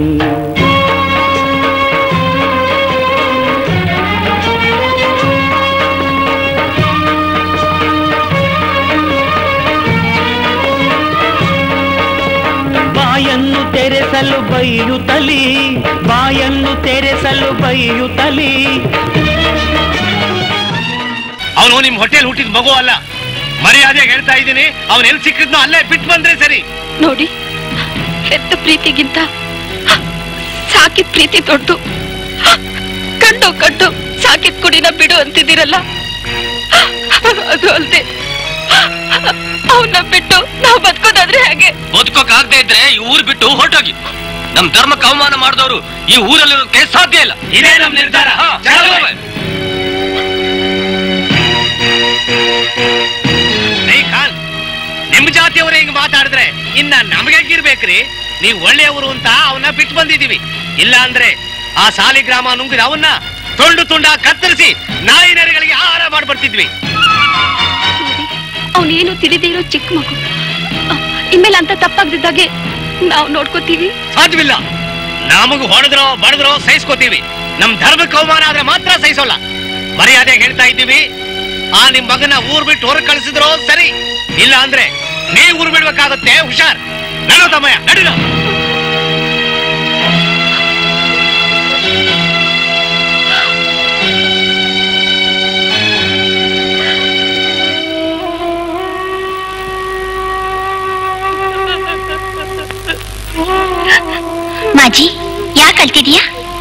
ಬಾಯನ್ನು ತೆರೆಸಲು ಬೈಯುತ್ತಲಿ ಅವನು ನಿಮ್ ಹೋಟೆಲ್ ಹುಟ್ಟಿದ ಮಗು ಅಲ್ಲ. ಮರ್ಯಾದೆ ಹೇಳ್ತಾ ಇದ್ದೀನಿ, ಅವನ್ ಎಲ್ಲಿ ಸಿಕ್ಕಿದ್ನೋ ಅಲ್ಲೇ ಬಿಟ್ಟು ಬಂದ್ರೆ ಸರಿ. ನೋಡಿ, ಹೆತ್ತ ಪ್ರೀತಿಗಿಂತ ಸಾಕಿದ ಪ್ರೀತಿ ದೊಡ್ಡು. ಕಟ್ಟು ಸಾಕಿದ ಕುಡಿನ ಬಿಡು ಅಂತಿದ್ದೀರಲ್ಲ, ಅದು ಅಲ್ದೆ ಅವನ್ನ ಬಿಟ್ಟು ನಾವು ಬದುಕೋದಾದ್ರೆ ಹೇಗೆ? ಬದುಕೋಕಾಗದೆ ಇದ್ರೆ ಈ ಊರು ಬಿಟ್ಟು ಹೊರಟೋಗಿ. ನಮ್ ಧರ್ಮಕ್ಕೆ ಅವಮಾನ ಮಾಡಿದವರು ಈ ಊರಲ್ಲಿರೋದಕ್ಕೆ ಸಾಧ್ಯ ಇಲ್ಲ. ಇದೇ ನಮ್ ನಿರ್ಧಾರ. ನಿಮ್ ಜಾತಿಯವರು ಹಿಂಗ್ ಮಾತಾಡಿದ್ರೆ ಇನ್ನ ನಮ್ಗೆ ಹೆಂಗಿರ್ಬೇಕ್ರಿ? ನೀವ್ ಒಳ್ಳೆಯವರು ಅಂತ ಅವನ್ನ ಬಿಟ್ಟು ಬಂದಿದೀವಿ. ಇಲ್ಲ ಅಂದ್ರೆ ಆ ಸಾಲಿಗ್ರಾಮ ನುಂಗಿದ ಅವನ್ನ ತುಂಡ ಕತ್ತರಿಸಿ ನಾಯಿ ನರಿಗಳಿಗೆ ಆಹಾರ ಮಾಡ್ಬರ್ತಿದ್ವಿ. ಅವನೇನು ತಿಳಿದಿರೋ ಚಿಕ್ಕ ಮಗು. ಇನ್ಮೇಲೆ ಅಂತ ತಪ್ಪಾಗ್ದಿದ್ದಾಗೆ ನಾವು ನೋಡ್ಕೋತೀವಿ. ಸಾಧ್ಯವಿಲ್ಲ. ನಮಗ್ ಹೊಡೆದ್ರೋ ಬಡದ್ರೋ ಸಹಿಸ್ಕೋತೀವಿ. ನಮ್ ಧರ್ಮಕ್ಕೆ ಅವಮಾನ ಆದ್ರೆ ಮಾತ್ರ ಸಹಿಸೋಲ್ಲ. ಮರ್ಯಾದೆ ಹೇಳ್ತಾ ಇದ್ದೀವಿ. ಆ ನಿಮ್ ಮಗನ ಊರ್ ಬಿಟ್ಟು ಹೊರ ಕಳಿಸಿದ್ರೋ ಸರಿ, ಇಲ್ಲ ಅಂದ್ರೆ ನೀವ್ ಊರು ಬಿಡ್ಬೇಕಾಗತ್ತೆ. ಹುಷಾರ್. ನಡೋ ತಮ್ಮಯ್ಯ, ನಡೀರೋ. ಮಾಜಿ, ಯಾಕೆ ಅಳ್ತಿದೀಯಾ?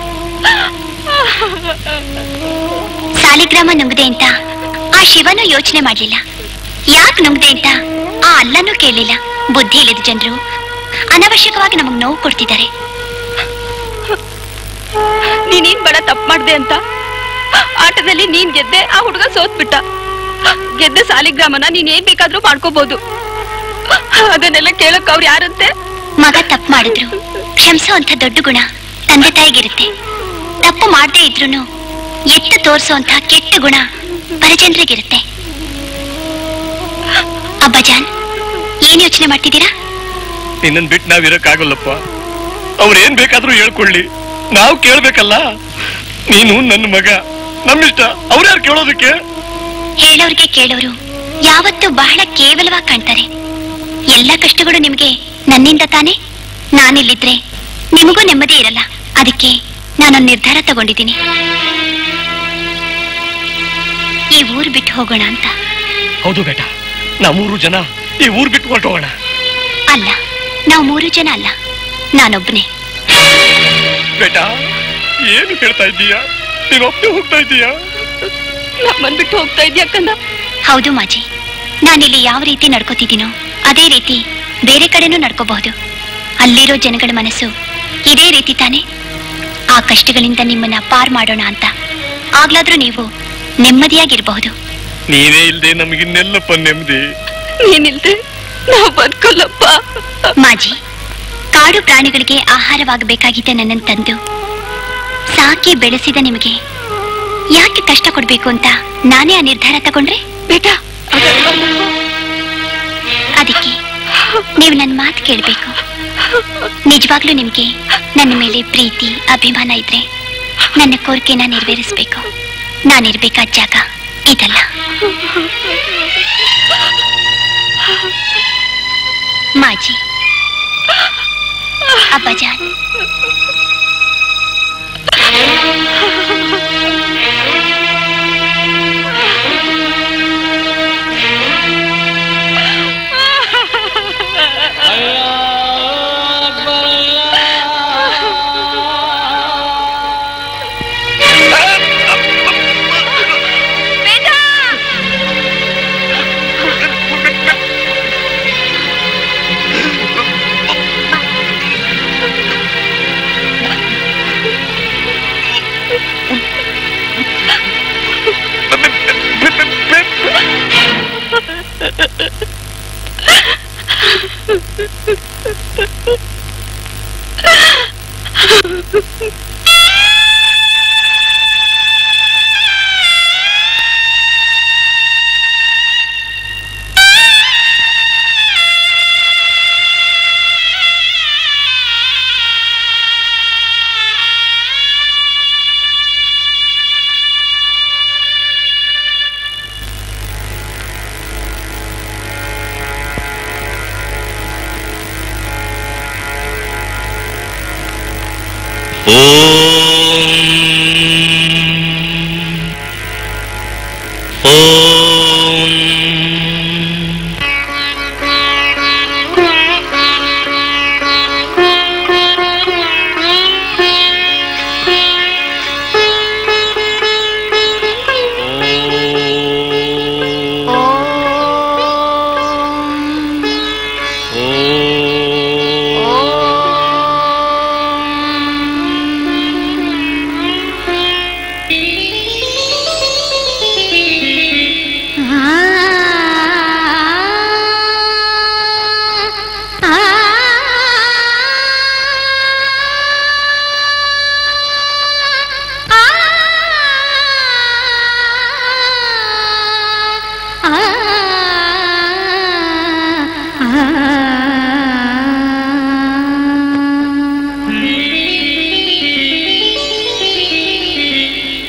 ಸಾಲಿಗ್ರಾಮ ನುಂಗದೆ ಅಂತ ಆ ಶಿವನು ಯೋಚನೆ ಮಾಡ್ಲಿಲ್ಲ. ಯಾಕೆ ನುಂಗದೆ ಅಂತ ಆ ಅಲ್ಲನೂ ಕೇಳಲಿಲ್ಲ. ಬುದ್ಧಿ ಇಲ್ಲದ ಜನರು ಅನವಶ್ಯಕವಾಗಿ ನಮಗ್ ನೋವು ಕೊಡ್ತಿದ್ದಾರೆ. ನೀನೇನ್ ಬಡ ತಪ್ಪು ಮಾಡ್ದೆ ಅಂತ ಆಟದಲ್ಲಿ ನೀನ್ ಗೆದ್ದೆ, ಆ ಹುಡುಗ ಸೋತ್ಬಿಟ್ಟ. ಗೆದ್ದ ಸಾಲಿಗ್ರಾಮನ ನೀನ್ ಏನ್ ಬೇಕಾದ್ರೂ ಮಾಡ್ಕೋಬಹುದು. ಅದನ್ನೆಲ್ಲ ಕೇಳಕ್ ಅವ್ರು ಯಾರಂತೆ? ಮಗ ತಪ್ಪು ಮಾಡಿದ್ರು ಕ್ಷಮಿಸೋ ಅಂತ ದೊಡ್ಡ ಗುಣ ತಂದೆ ತಾಯಿಗಿರುತ್ತೆ. ತಪ್ಪು ಮಾಡದೇ ಇದ್ರು ಎತ್ತು ತೋರಿಸೋ ಅಂತ ಕೆಟ್ಟ ಗುಣ ಪರಜನರಿಗಿರುತ್ತೆ. ಅಬ್ಬಜಾನ್, ಏನ್ ಯೋಚನೆ ಮಾಡ್ತಿದ್ದೀರಾ? ನಿನ್ನನ್ ಬಿಟ್ಟು ನಾವಿರಕ್ಕಾಗಲ್ಲಪ್ಪ. ಅವ್ರೇನ್ ಬೇಕಾದ್ರೂ ಹೇಳ್ಕೊಳ್ಳಿ, ನಾವು ಕೇಳ್ಬೇಕಲ್ಲ. ನೀನು ನನ್ನ ಮಗ, ನಮ್ಮಿಷ್ಟ. ಅವ್ರ್ಯಾರು ಕೇಳೋದಕ್ಕೆ? ಹೇಳೋರ್ಗೆ ಕೇಳೋರು ಯಾವತ್ತೂ ಬಹಳ ಕೇವಲವಾಗಿ ಕಾಣ್ತಾರೆ. ಎಲ್ಲ ಕಷ್ಟಗಳು ನಿಮ್ಗೆ ನನ್ನಿಂದ ತಾನೇ. ನಾನಿಲ್ಲಿದ್ರೆ ನಿಮಗೂ ನೆಮ್ಮದಿ ಇರಲ್ಲ. ಅದಕ್ಕೆ ನಾನೊಂದು ನಿರ್ಧಾರ ತಗೊಂಡಿದ್ದೀನಿ. ಈ ಊರು ಬಿಟ್ಟು ಹೋಗೋಣ ಅಂತ. ಹೌದು ಬೇಟ, ನಾವು 3 ಜನ ಈ ಊರು ಬಿಟ್ಟು ಹೊರಟೋಗೋಣ. ಅಲ್ಲ, ನಾವು 3 ಜನ ಅಲ್ಲ, ನಾನೊಬ್ಬನೇ. ಬೇಟ, ಏನು ಹೇಳ್ತಾ ಇದ್ದೀಯಾ? ನೀನೊಬ್ಬನೇ ಹೋಗ್ತಾ ಇದ್ದೀಯಾ? ನಮ್ಮನ್ ಬಿಟ್ಟು ಹೋಗ್ತಾ ಇದೀಯ ಕಂದ? ಹೌದು ಮಾಜಿ, ನಾನಿಲ್ಲಿ ಯಾವ ರೀತಿ ನಡ್ಕೋತಿದ್ದೀನೋ ಅದೇ ರೀತಿ ಬೇರೆ ಕಡೆನೂ ನಡ್ಕೋಬಹುದು. ಅಲ್ಲಿರೋ ಜನಗಳ ಮನಸ್ಸು ಇದೇ ರೀತಿ ತಾನೆ. ಆ ಕಷ್ಟಗಳಿಂದ ನಿಮ್ಮನ್ನ ಪಾರ್ ಮಾಡೋಣ ಅಂತ. ಆಗ್ಲಾದ್ರೂ ನೀವು ನೆಮ್ಮದಿಯಾಗಿರಬಹುದು. ನೀನೇ ಇಲ್ದೆ ನಮಗಿನ್ನೆಲ್ಲಪ್ಪ ನೆಮ್ಮದಿ. ನೀನಿಲ್ದೆ ನಾವು ಬದುಕಲ್ಲಪ್ಪ. ಮಾಜಿ, ಕಾಡು ಪ್ರಾಣಿಗಳಿಗೆ ಆಹಾರವಾಗಬೇಕಾಗಿದ್ದ ನನ್ನನ್ನು ತಂದು ಸಾಕಿ ಬೆಳೆಸಿದ ನಿಮಗೆ ಯಾಕೆ ಕಷ್ಟ ಕೊಡ್ಬೇಕು ಅಂತ ನಾನೇ ಆ ನಿರ್ಧಾರ ತಗೊಂಡ್ರೆ? ಬೇಟ, ಅದಕ್ಕೆ ನೀವು ನನ್ನ ಮಾತು ಕೇಳಬೇಕು. ನಿಜವಾಗ್ಲೂ ನಿಮ್ಗೆ ನನ್ನ ಮೇಲೆ ಪ್ರೀತಿ ಅಭಿಮಾನ ಇದ್ರೆ ನನ್ನ ಕೋರಿಕೆನ ನೆರವೇರಿಸ್ಬೇಕು. ನಾನಿರ್ಬೇಕಾದ ಜಾಗ ಇದಲ್ಲ. ಮಾಜಿ, ಅಬ್ಬಜಾನ್,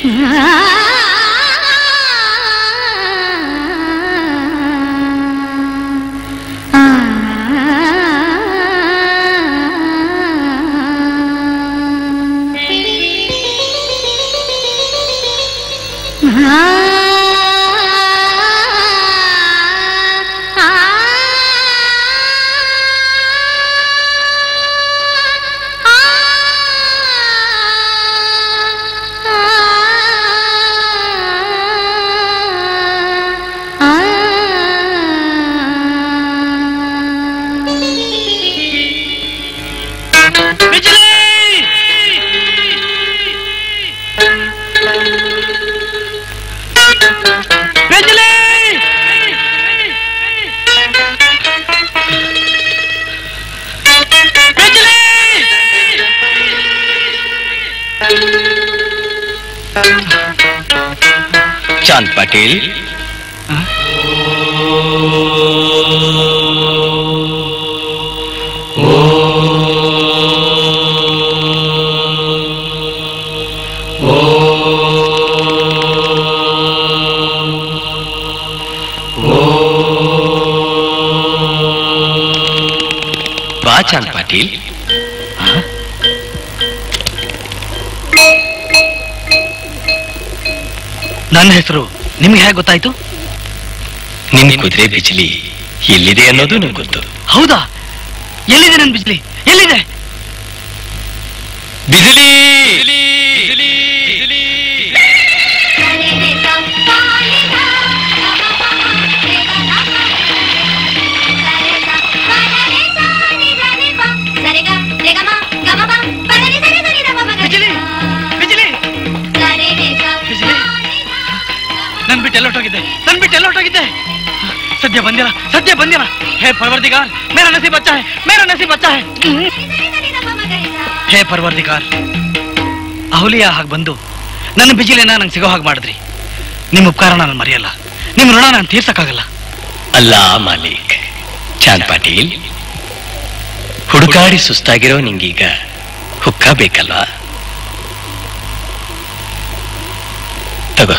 चांद पाटिल वाह चांद पाटिल ನನ್ನ ಹೆಸರು ನಿಮ್ಗೆ ಹೇಗೆ ಗೊತ್ತಾಯ್ತು? ನಿಮ್ ಕುದುರೆ ಬಿಜ್ಲಿ ಎಲ್ಲಿದೆ ಅನ್ನೋದು ನಂಗೆ ಗೊತ್ತು. ಹೌದಾ? ಎಲ್ಲಿದೆ ನನ್ನ ಬಿಜ್ಲಿ? ಎಲ್ಲಿದೆ? ಬಿಜ್ಲಿ ನನ್ ಬಿಟ್ಟು ಎಲ್ಲೋಟೋಗಿದ್ದೆ ಸದ್ಯ ಬಂದಿಲ್ಲ ಹೇ ಪರ್ವರ್ದಿಗಾರ್ ಮೇರಾ ನಸೀಬ್ ಅಚ್ಚಾ ಹೈ ಹೇ ಪರ್ವರ್ದಿಗಾರ್ ಅಹುಲಿಯಾ ಹಾಗೆ ಬಂದು ನನ್ನ ಬಿಜಿಲಿನ ನಂಗೆ ಸಿಗೋ ಹಾಗೆ ಮಾಡಿದ್ರಿ. ನಿಮ್ಮ ಉಪಕಾರ ನಾನು ಮರೆಯಲ್ಲ, ನಿಮ್ಮ ಋಣ ನಾನು ತೀರ್ಸಕ್ಕಾಗಲ್ಲ. ಅಲ್ಲ ಮಾಲೀಕ್, ಚಾಂದ್ ಪಾಟೀಲ್ ಹುಡುಕಾಡಿ ಸುಸ್ತಾಗಿರೋ ನಿಂಗೀಗ ಹುಕ್ಕ ಬೇಕಲ್ವಾ? ತಗೋ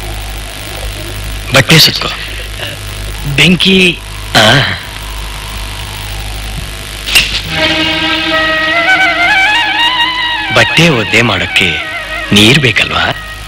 ಬಟ್ಟೆ ಸುತ್ಕೋ. ಬೆಂಕಿ ಬಟ್ಟೆ ಒದ್ದೆ ಮಾಡೋಕ್ಕೆ ನೀರ್ ಬೇಕಲ್ವಾ?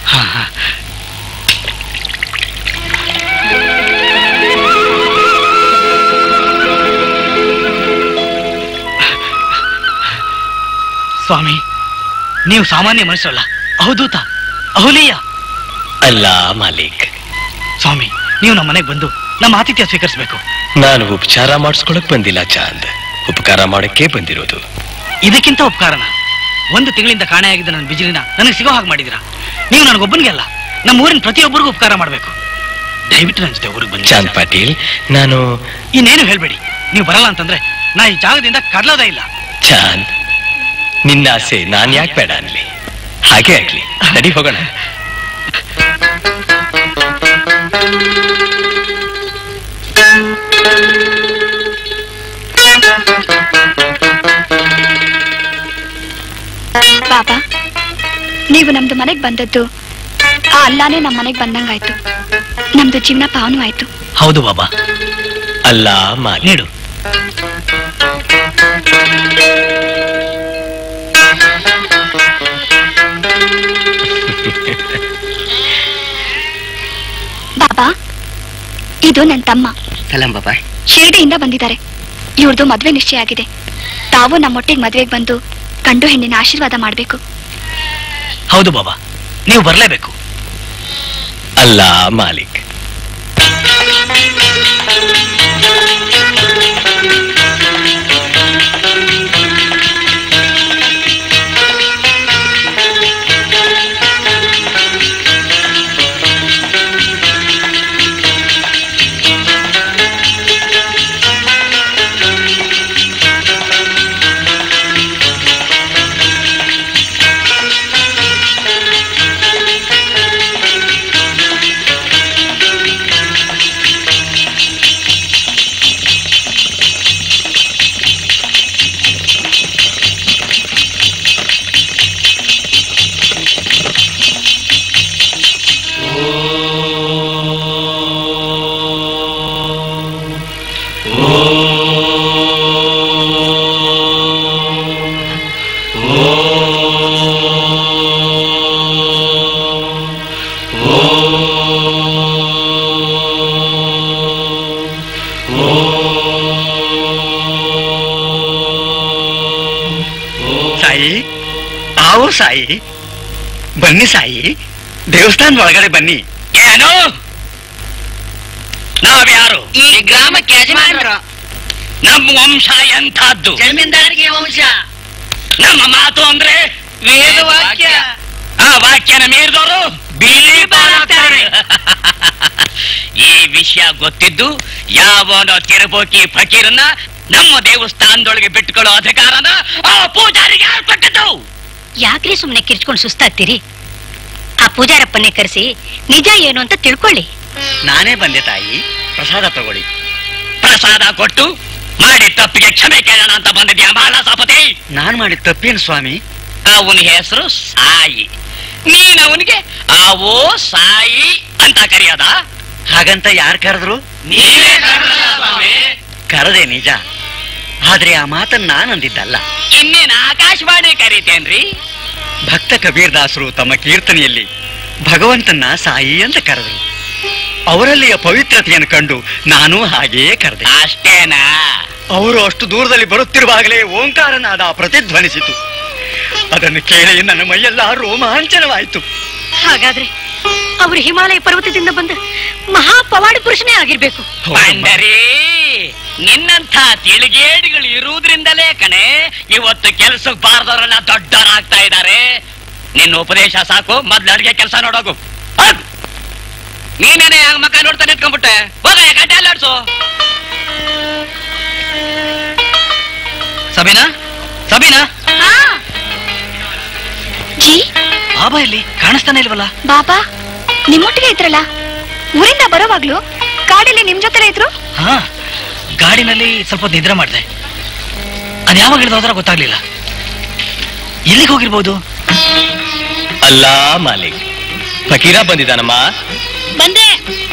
ಸ್ವಾಮಿ, ನೀವು ಸಾಮಾನ್ಯ ಮನುಷ್ಯರಲ್ಲ, ಅವಧೂತ, ಅಹುಲಿಯ. ಅಲ್ಲ ಮಾಲೀಕ್, ಸ್ವಾಮಿ ನೀವು ನಮ್ಮ ಮನೆಗೆ ಬಂದು ನಮ್ಮ ಆತಿಥ್ಯ ಸ್ವೀಕರಿಸಬೇಕು. ನಾನು ಉಪಚಾರ ಮಾಡಿಸ್ಕೊಳಕ್ ಬಂದಿಲ್ಲ ಚಾಂದ್, ಉಪಕಾರ ಮಾಡಕ್ಕೆ ಬಂದಿರೋದು. ಇದಕ್ಕಿಂತ ಉಪಕಾರನ? 1 ತಿಂಗಳಿಂದ ಕಾಣೆಯಾಗಿದ್ದ ನನ್ನ ಬಿಜಿಲಿನ ನನಗೆ ಸಿಗೋ ಹಾಗೆ ಮಾಡಿದಿರಾ. ನೀವು ನನಗೊಬ್ಬನಿಗೆ ಅಲ್ಲ, ನಮ್ಮ ಊರಿನ ಪ್ರತಿಯೊಬ್ಬರಿಗೂ ಉಪಕಾರ ಮಾಡಬೇಕು. ದಯವಿಟ್ಟು ನನ್ನ ಜೊತೆ ಊರಿಗೆ ಬನ್ನಿ. ಚಾಂದ್ ಪಾಟೀಲ್, ನಾನು ಇನ್ನೇನು ಹೇಳ್ಬೇಡಿ. ನೀವು ಬರಲ್ಲ ಅಂತಂದ್ರೆ ನಾ ಈ ಜಾಗದಿಂದ ಕದಲೋದೇ ಇಲ್ಲ. ಚಾಂದ್, ನಿನ್ನ ಆಸೆ ನಾನ್ ಯಾಕೆ ಬೇಡ ಅನ್ಲಿ? ಹಾಗೆ ಆಗ್ಲಿ, ನಡಿ ಹೋಗೋಣ. ಬಾಬಾ, ನೀವು ನಮ್ದು ಮನೆಗೆ ಬಂದದ್ದು ಆ ಅಲ್ಲಾನೇ ನಮ್ಮ ಮನೆಗೆ ಬಂದಂಗಾಯ್ತು. ನಮ್ದು ಜೀವನ ಪಾವನವಾಯ್ತು. ಹೌದು ಬಾಬಾ. ಅಲ್ಲ ನೀಡು. ಬಾಬಾ, ಇದು ನನ್ನ ತಮ್ಮ. ಸಲಾಂ ಬಾಬಾ. ಶಿರಡಿಯಿಂದ ಬಂದಿದ್ದಾರೆ. ಇವ್ರದ್ದು ಮದ್ವೆ ನಿಶ್ಚಯ ಆಗಿದೆ. ತಾವು ನಮ್ಮೊಟ್ಟಿಗೆ ಮದ್ವೆಗೆ ಬಂದು ಗಂಡು ಹೆಣ್ಣಿನ ಆಶೀರ್ವಾದ ಮಾಡಬೇಕು. ಹೌದು ಬಾಬಾ, ನೀವು ಬರಲೇಬೇಕು. ಅಲ್ಲ ಮಾಲಿಕ್, ಸಾಯಿ, ಬನ್ನಿ ಸಾಯಿ, ದೇವಸ್ಥಾನದ ಒಳಗಡೆ ಬನ್ನಿ. ಏನು? ನಾವ್ಯಾರು? ಈ ಗ್ರಾಮಕ್ಕೆ ಯಜಮಾನರು. ನಮ್ಮ ವಂಶ ಎಂಥದ್ದು? ಜಮೀನ್ದಾರಿಗೆ ವಂಶ. ನಮ್ಮ ಮಾತು ಅಂದ್ರೆ ವೇದವಾಕ್ಯ. ಆ ವಾಕ್ಯನ ಮೀರಿದವರು ಬೀದಿ ಪಾಲಾಗ್ತಾರೆ. ಈ ವಿಷಯ ಗೊತ್ತಿದ್ದು ಯಾವನೋ ತಿರುಬೋಕಿ ಫಕೀರನ್ನ ನಮ್ಮ ದೇವಸ್ಥಾನದೊಳಗೆ ಬಿಟ್ಟುಕೊಳ್ಳೋ ಅಧಿಕಾರನ ಆ ಪೂಜಾರಿಗೆ ಯಾರು ಕೊಟ್ಟದ್ದು? ಯಾಕ್ರಿ ಸುಮ್ನೆ ಕಿರ್ಚ್ಕೊಂಡು ಸುಸ್ತಾಗ್ತೀರಿ? ಆ ಪೂಜಾರಪ್ಪನ್ನೇ ಕರೆಸಿ ನಿಜ ಏನು ಅಂತ ತಿಳ್ಕೊಳ್ಳಿ. ನಾನೇ ಬಂದೆ ತಾಯಿ, ಪ್ರಸಾದ ತಗೊಳ್ಳಿ. ಪ್ರಸಾದ ಕೊಟ್ಟು ಮಾಡಿ ತಪ್ಪಿಗೆ ಕ್ಷಮೆ ಕೇಳೋಣ ಅಂತ ಬಂದಿದ್ಯಾ ಬಾಲಸಪತಿ? ನಾನ್ ಮಾಡಿದ ತಪ್ಪೇನು ಸ್ವಾಮಿ? ಅವನ ಹೆಸರು ಸಾಯಿ, ನೀನ್ ಅವನಿಗೆ ಅವೋ ಸಾಯಿ ಅಂತ ಕರೆಯೋದ? ಹಾಗಂತ ಯಾರು ಕರೆದ್ರು? ನೀವೇ ಕರೆದ್ರಲ್ಲ ಸ್ವಾಮಿ. ಕರೆದೆ ನಿಜ, ಆದ್ರೆ ಆ ಮಾತನ್ನ ನಾನು ಅಂದಿದ್ದಲ್ಲ. ಇನ್ನೇನು ಆಕಾಶವಾಣಿ ಕರೀತೇನ್ರಿ? ಭಕ್ತ ಕಬೀರ್ ದಾಸರು ತಮ್ಮ ಕೀರ್ತನೆಯಲ್ಲಿ ಭಗವಂತನ ಸಾಯಿ ಅಂತ ಕರೆದ್ರು. ಅವರಲ್ಲಿಯ ಪವಿತ್ರತೆಯನ್ನು ಕಂಡು ನಾನು ಹಾಗೆಯೇ ಕರೆದೆ. ಅಷ್ಟೇನಾ? ಅವರು ಅಷ್ಟು ದೂರದಲ್ಲಿ ಬರುತ್ತಿರುವಾಗಲೇ ಓಂಕಾರನಾದ ಪ್ರತಿಧ್ವನಿಸಿತು. ಅದನ್ನು ಕೇಳಿ ನನ್ನ ಮೈಯೆಲ್ಲ ರೋಮಾಂಚನವಾಯಿತು. ಹಾಗಾದ್ರೆ ಅವರು ಹಿಮಾಲಯ ಪರ್ವತದಿಂದ ಬಂದ ಮಹಾಪವಾಡ ಪುರುಷನೇ ಆಗಿರ್ಬೇಕು. ಬಂಡರಿ, ನಿನ್ನಂಥ ತಿಳಿಗೇಡಿಗಳು ಇರುವುದ್ರಿಂದಲೇ ಕಣೆ ಇವತ್ತು ಕೆಲ್ಸಕ್ಕೆ ಬಾರದವರೆಲ್ಲ ದೊಡ್ಡವರಾಗ್ತಾ ಇದ್ದಾರೆ. ನಿನ್ನ ಉಪದೇಶ ಸಾಕು, ಮೊದ್ಲು ಅಡಿಗೆ ಕೆಲಸ ನೋಡೋಗು. ನೀನೇನೆ ಮಕ್ಕ ನೋಡ್ತಾ ನಿಂತ್ಕೊಂಡ್ಬಿಟ್ಟೆ. ಹೋಗ ಗಡ್ಡೆ ಅಲ್ಲಾಡ್ಸು. ಸಬೀನಾ, ಸಬೀನಾ, ಜಿ ಬಾಬಾ ಇಲ್ಲಿ ಕಾಣಿಸ್ತಾನೆ ಇಲ್ವಲ್ಲ? ಬಾಬಾ ನಿಮ್ಮೊಟ್ಟಿಗೆ ಇದ್ರಲ್ಲ, ಊರಿಂದ ಬರೋವಾಗ್ಲು ಕಾಡಲ್ಲಿ ನಿಮ್ ಜೊತೆ ಇದ್ರು. ಹಾ, ಗಾಡಿನಲ್ಲಿ ಸ್ವಲ್ಪ ನಿದ್ರೆ ಮಾಡಿದೆ. ಅದ್ ಯಾವಾಗ ಇಳಿದೋದ್ರ ಗೊತ್ತಾಗ್ಲಿಲ್ಲ. ಎಲ್ಲಿಗೆ ಹೋಗಿರ್ಬೋದು? ಅಲ್ಲ ಮಾಲಿಕ್, ಫಕೀರ ಬಂದಿದ್ದಾನಮ್ಮ. ಬಂದೆ.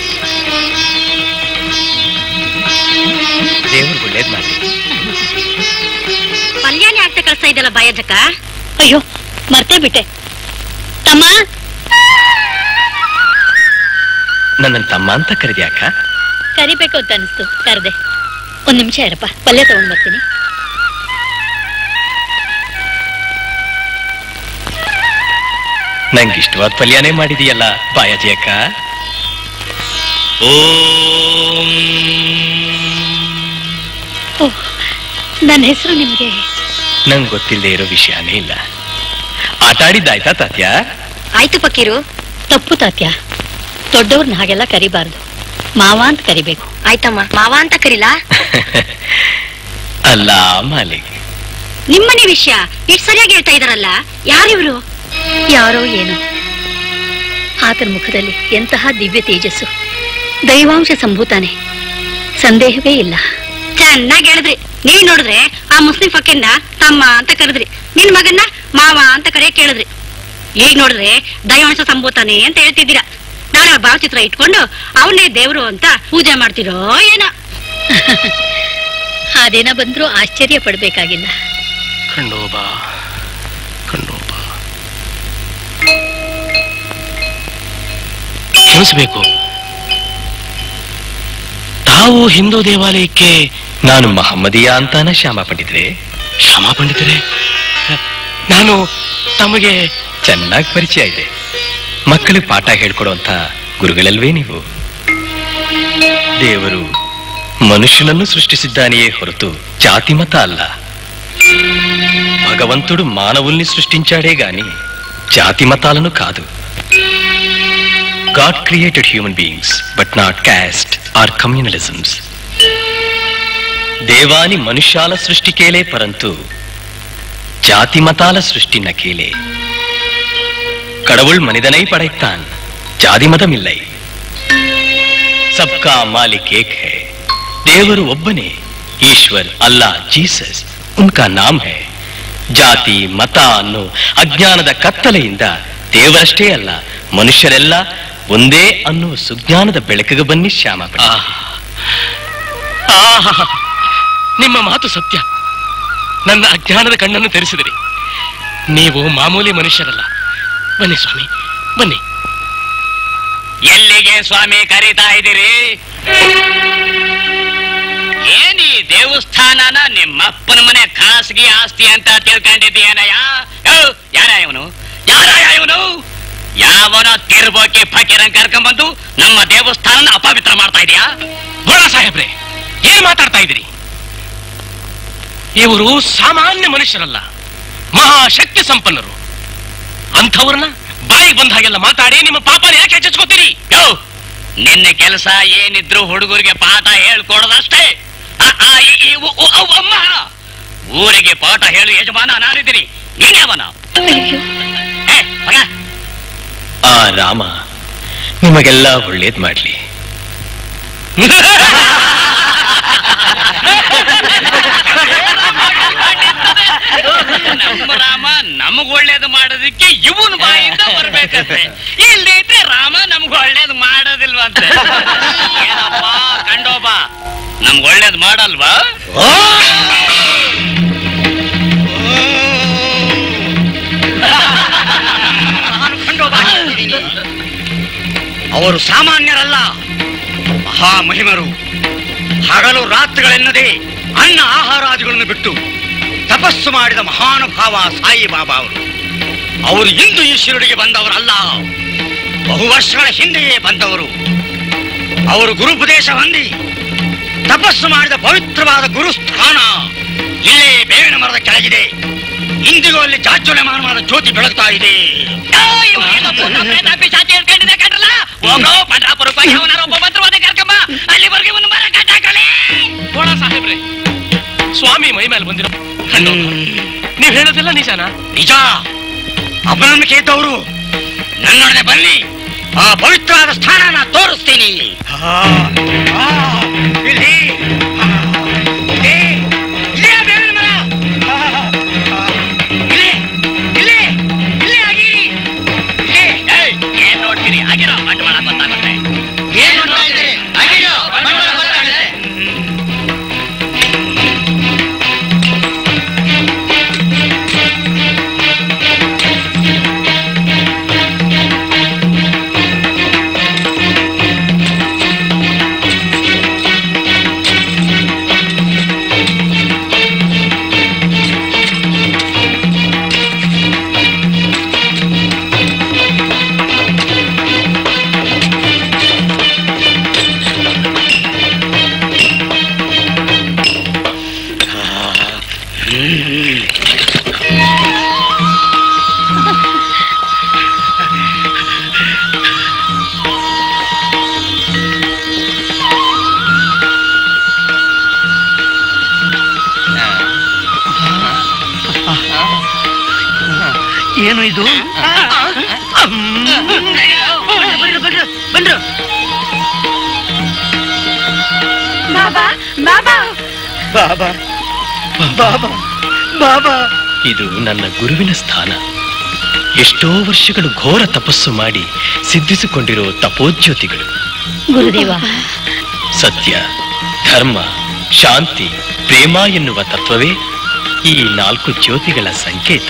ದೇವ್ರು ಒಳ್ಳೇದ್ ಮಾಡಿ. ಪಲ್ಯಾಣಿ ಆಗ್ತಾ ಕಳ್ಸ್ತಾ ಇದ್ದಲ್ಲ ಬಾಯಜಕ್ಕ. ಅಯ್ಯೋ ಮರ್ತೇ ಬಿಟ್ಟೆ. ತಮ್ಮ, ನನ್ನ ತಮ್ಮ ಅಂತ ಕರೆದ್ಯಾಕ? ಕರಿಬೇಕು ಅಂತ ಅನಿಸ್ತು, ಕರೆದೆ. ಒಂದ್ ನಿಮಿಷ ಇರಪ್ಪ, ಪಲ್ಯ ತಗೊಂಡ್ ಬರ್ತೀನಿ. ನಂಗಿಷ್ಟವಾದ ಪಲ್ಯನೇ ಮಾಡಿದೀಯಲ್ಲ ಬಾಯಾಜಿ ಅಕ್ಕ. ನನ್ನ ಹೆಸರು ನಿಮ್ಗೆ ನಂಗೆ ಗೊತ್ತಿಲ್ಲದೆ ಇರೋ ವಿಷಯನೇ ಇಲ್ಲ. ಆಟ ಆಡಿದ್ದಾಯ್ತಾ ತಾತ್ಯ? ಆಯ್ತು ಪಕ್ಕೀರು. ತಪ್ಪು ತಾತ್ಯ, ದೊಡ್ಡವ್ರನ್ನ ಹಾಗೆಲ್ಲ ಕರಿಬಾರ್ದು, ಮಾವ ಅಂತ ಕರಿಬೇಕು. ಆಯ್ತಮ್ಮ, ಮಾವ ಅಂತ ಕರಿಲಾ? ಅಲ್ಲ ಮಾಲಿಕ್, ನಿಮ್ಮನೆ ವಿಷಯ ಇಷ್ಟು ಸರಿಯಾಗಿ ಹೇಳ್ತಾ ಇದಾರಲ್ಲ, ಯಾರಿವ್ರು? ಯಾರೋ ಏನು, ಆತನ ಮುಖದಲ್ಲಿ ಎಂತಹ ದಿವ್ಯ ತೇಜಸ್ಸು, ದೈವಾಂಶ ಸಂಭೂತಾನೆ, ಸಂದೇಹವೇ ಇಲ್ಲ. ಚೆನ್ನಾಗಿ ಹೇಳಿದ್ರಿ. ನೀವ್ ನೋಡಿದ್ರೆ ಆ ಮುಸ್ಲಿಂ ಫಕ್ಕನ್ನ ತಮ್ಮ ಅಂತ ಕರೆದ್ರಿ, ನಿನ್ ಮಗನ್ನ ಮಾವ ಅಂತ ಕರೆ ಕೇಳಿದ್ರಿ. ಈಗ ನೋಡಿದ್ರೆ ದೈವಾಂಶ ಸಂಭೂತಾನೆ ಅಂತ ಹೇಳ್ತಿದ್ದೀರಾ. ನಾಳೆ ಭಾವಚಿತ್ರ ಇಟ್ಕೊಂಡು ಅವನೇ ದೇವ್ರು ಅಂತ ಪೂಜೆ ಮಾಡ್ತಿರೋ ಏನೋ. ಅದೇನ ಬಂದ್ರು ಆಶ್ಚರ್ಯ ಪಡ್ಬೇಕಾಗಿಲ್ಲ. ಖಂಡೋಬಾ ಖಂಡೋಬಾ, ಕ್ಷಮಿಸಬೇಕು. ತಾವು ಹಿಂದೂ ದೇವಾಲಯಕ್ಕೆ, ನಾನು ಮಹಮ್ಮದೀಯ ಅಂತಾನ ಶ್ಯಾಮ ಪಂಡಿತರೆ? ಶ್ಯಾಮ ಪಂಡಿತರೆ, ನಾನು ತಮಗೆ ಚೆನ್ನಾಗಿ ಪರಿಚಯ ಇದೆ. ಮಕ್ಕಳಿಗೆ ಪಾಠ ಹೇಳ್ಕೊಡುವಂತ ಗುರುಗಳಲ್ವೇ ನೀವು? ದೇವರು ಮನುಷ್ಯನನ್ನು ಸೃಷ್ಟಿಸಿದ್ದಾನೆಯೇ ಹೊರತು ಜಾತಿ ಮತ ಅಲ್ಲ. భగవంతుడు మానవుల్ని సృష్టించాడే గాని జాతి మతాలను కాదు. God created human beings but not caste or communalisms. దేవాని మనుష్యాల సృష్టికేలే పరంతు జాతి మతాల సృష్టి నకేలే. கடவுள் மனிதனை படைத்தான், ಜಾತಿ ಮತಮಿಲ್ಲೈ. ಸಬ್ಕಾ ಮಾಲಿಕ್ ಏಕ್ ಹೈ, ದೇವರು ಒಬ್ಬನೇ. ಈಶ್ವರ್, ಅಲ್ಲಾ, ಜೀಸಸ್ ಉನ್ಕಾ ನಾಮ್ ಹೈ. ಜಾತಿ ಮತ ಅನ್ನೋ ಅಜ್ಞಾನದ ಕತ್ತಲೆಯಿಂದ ದೇವರಷ್ಟೇ ಅಲ್ಲ, ಮನುಷ್ಯರೆಲ್ಲ ಒಂದೇ ಅನ್ನೋ ಸುಜ್ಞಾನದ ಬೆಳಕಿಗೆ ಬನ್ನಿ ಶ್ಯಾಮ. ನಿಮ್ಮ ಮಾತು ಸತ್ಯ. ನನ್ನ ಅಜ್ಞಾನದ ಕಣ್ಣನ್ನು ತೆರೆಸಿದಿರಿ. ನೀವು ಮಾಮೂಲಿ ಮನುಷ್ಯರಲ್ಲ. ಬನ್ನಿ ಸ್ವಾಮಿ, ಬನ್ನಿ. ಎಲ್ಲಿಗೆ ಸ್ವಾಮಿ ಕರೀತಾ ಇದ್ದೀರಿ? ಏನ್ ಈ ದೇವಸ್ಥಾನನ ನಿಮ್ಮಪ್ಪನ ಮನೆ ಖಾಸಗಿ ಆಸ್ತಿ ಅಂತ ತಿಳ್ಕೊಂಡಿದ್ದೀಯನಯ್ಯ? ಯಾರ ಇವನು? ಯಾವನೋ ತಿರ್ಬೋಕಿ ಫಕೀರನ್ ಕರ್ಕೊಂಡ್ಬಂದು ನಮ್ಮ ದೇವಸ್ಥಾನ ಅಪವಿತ್ರ ಮಾಡ್ತಾ ಇದೀಯಾ? ಗೋಳ ಸಾಹೇಬ್ರೆ, ಏನ್ ಮಾತಾಡ್ತಾ ಇದ್ದೀರಿ? ಇವರು ಸಾಮಾನ್ಯ ಮನುಷ್ಯರಲ್ಲ, ಮಹಾಶಕ್ತಿ ಸಂಪನ್ನರು. ಅಂಥವ್ರನ್ನ ಬಾಯಿಗೆ ಬಂದ ಹಾಗೆಲ್ಲ ಮಾತಾಡಿ ನಿಮ್ಮ ಪಾಪನ ಯಾಕೆ ಹೆಚ್ಚಿಸ್ಕೋತೀರಿ? ನಿನ್ನ ಕೆಲಸ ಏನಿದ್ರು ಹುಡುಗರಿಗೆ ಪಾಠ ಹೇಳ್ಕೊಡೋದಷ್ಟೇ. ಅಮ್ಮ, ಊರಿಗೆ ಪಾಠ ಹೇಳು ಯಜಮಾನ ನಾನಿದ್ದೀನಿ, ನೀನ್ಯಾವನ? ಆ ರಾಮ ನಿಮಗೆಲ್ಲ ಒಳ್ಳೇದ್ ಮಾಡ್ಲಿ. ನಮ್ಮ ರಾಮ ನಮಗ್ ಒಳ್ಳೇದು ಮಾಡೋದಕ್ಕೆ ಇವನ್ ಬಾಯಿಂದ ಬರ್ಬೇಕಂತೆ. ಇಲ್ಲಿ ಇದ್ರೆ ರಾಮ ನಮ್ಗ್ ಒಳ್ಳೇದು ಮಾಡೋದಿಲ್ವಂತೆ. ಏನಪ್ಪ ಕಂಡೋಬ, ನಮ್ಗ್ ಒಳ್ಳೇದು ಮಾಡಲ್ವಾ? ಅವರು ಸಾಮಾನ್ಯರಲ್ಲ, ಮಹಾಮಹಿಮರು. ಹಗಲು ರಾತ್ರಿಗಳೆನ್ನದೆ ಅನ್ನ ಆಹಾರಾದಿಗಳನ್ನು ಬಿಟ್ಟು ತಪಸ್ಸು ಮಾಡಿದ ಮಹಾನುಭಾವ ಸಾಯಿಬಾಬಾ ಅವರು ಇಂದು ಈ ಶಿರಡಿಗೆ ಬಂದವರಲ್ಲ, ಬಹು ವರ್ಷಗಳ ಹಿಂದೆಯೇ ಬಂದವರು. ಅವರು ಗುರುಪದೇಶ ಹೊಂದಿ ತಪಸ್ಸು ಮಾಡಿದ ಪವಿತ್ರವಾದ ಗುರುಸ್ಥಾನ ಇಲ್ಲೇ ಬೇವಿನ ಮರದ ಕೆಳಗಿದೆ. ಇಂದಿಗೂ ಅಲ್ಲಿ ಜಾಜ್ವಲ್ಯಮಾನವಾದ ಜ್ಯೋತಿ ಬೆಳಗ್ತಾ ಇದೆ. ಸಾಹೇಬ್ರೆ, ಸ್ವಾಮಿ ಮೈ ಮೇಲೆ ಬಂದಿರೋ ನೀವ್ ಹೇಳೋದೆಲ್ಲ ನಿಜಾನ? ನಿಜ. ಅಪನಂಬಿಕೆ ಇದ್ದವರು ನನ್ನೊಡನೆ ಬನ್ನಿ, ಆ ಪವಿತ್ರವಾದ ಸ್ಥಾನ ತೋರಿಸ್ತೀನಿ. ಏನ್ ನೋಡ್ತೀರಿ? ಆಗಿರೋ ಬಂಡವಾಳ ಗೊತ್ತಾಗುತ್ತೆ. ಏನ್ ನೋಡ್ತಾ ಇದ್ದೀರಿ? ಆಗಿರೋ ಬಂಡವಾಳ ಗೊತ್ತಾಗುತ್ತೆ. ಏನು ಇದು? ಬಂದ್ರು ಬಾಬಾ ಬಾಬಾ ಬಾಬಾ ಬಾಬಾ ಬಾಬಾ. ಇದು ನನ್ನ ಗುರುವಿನ ಸ್ಥಾನ. ಎಷ್ಟೋ ವರ್ಷಗಳು ಘೋರ ತಪಸ್ಸು ಮಾಡಿ ಸಿದ್ಧಿಸಿಕೊಂಡಿರೋ ತಪೋಜ್ಯೋತಿಗಳು. ಗುರುದೇವ, ಸತ್ಯ, ಧರ್ಮ, ಶಾಂತಿ, ಪ್ರೇಮ ಎನ್ನುವ ತತ್ವವೇ ಈ 4 ಜ್ಯೋತಿಗಳ ಸಂಕೇತ.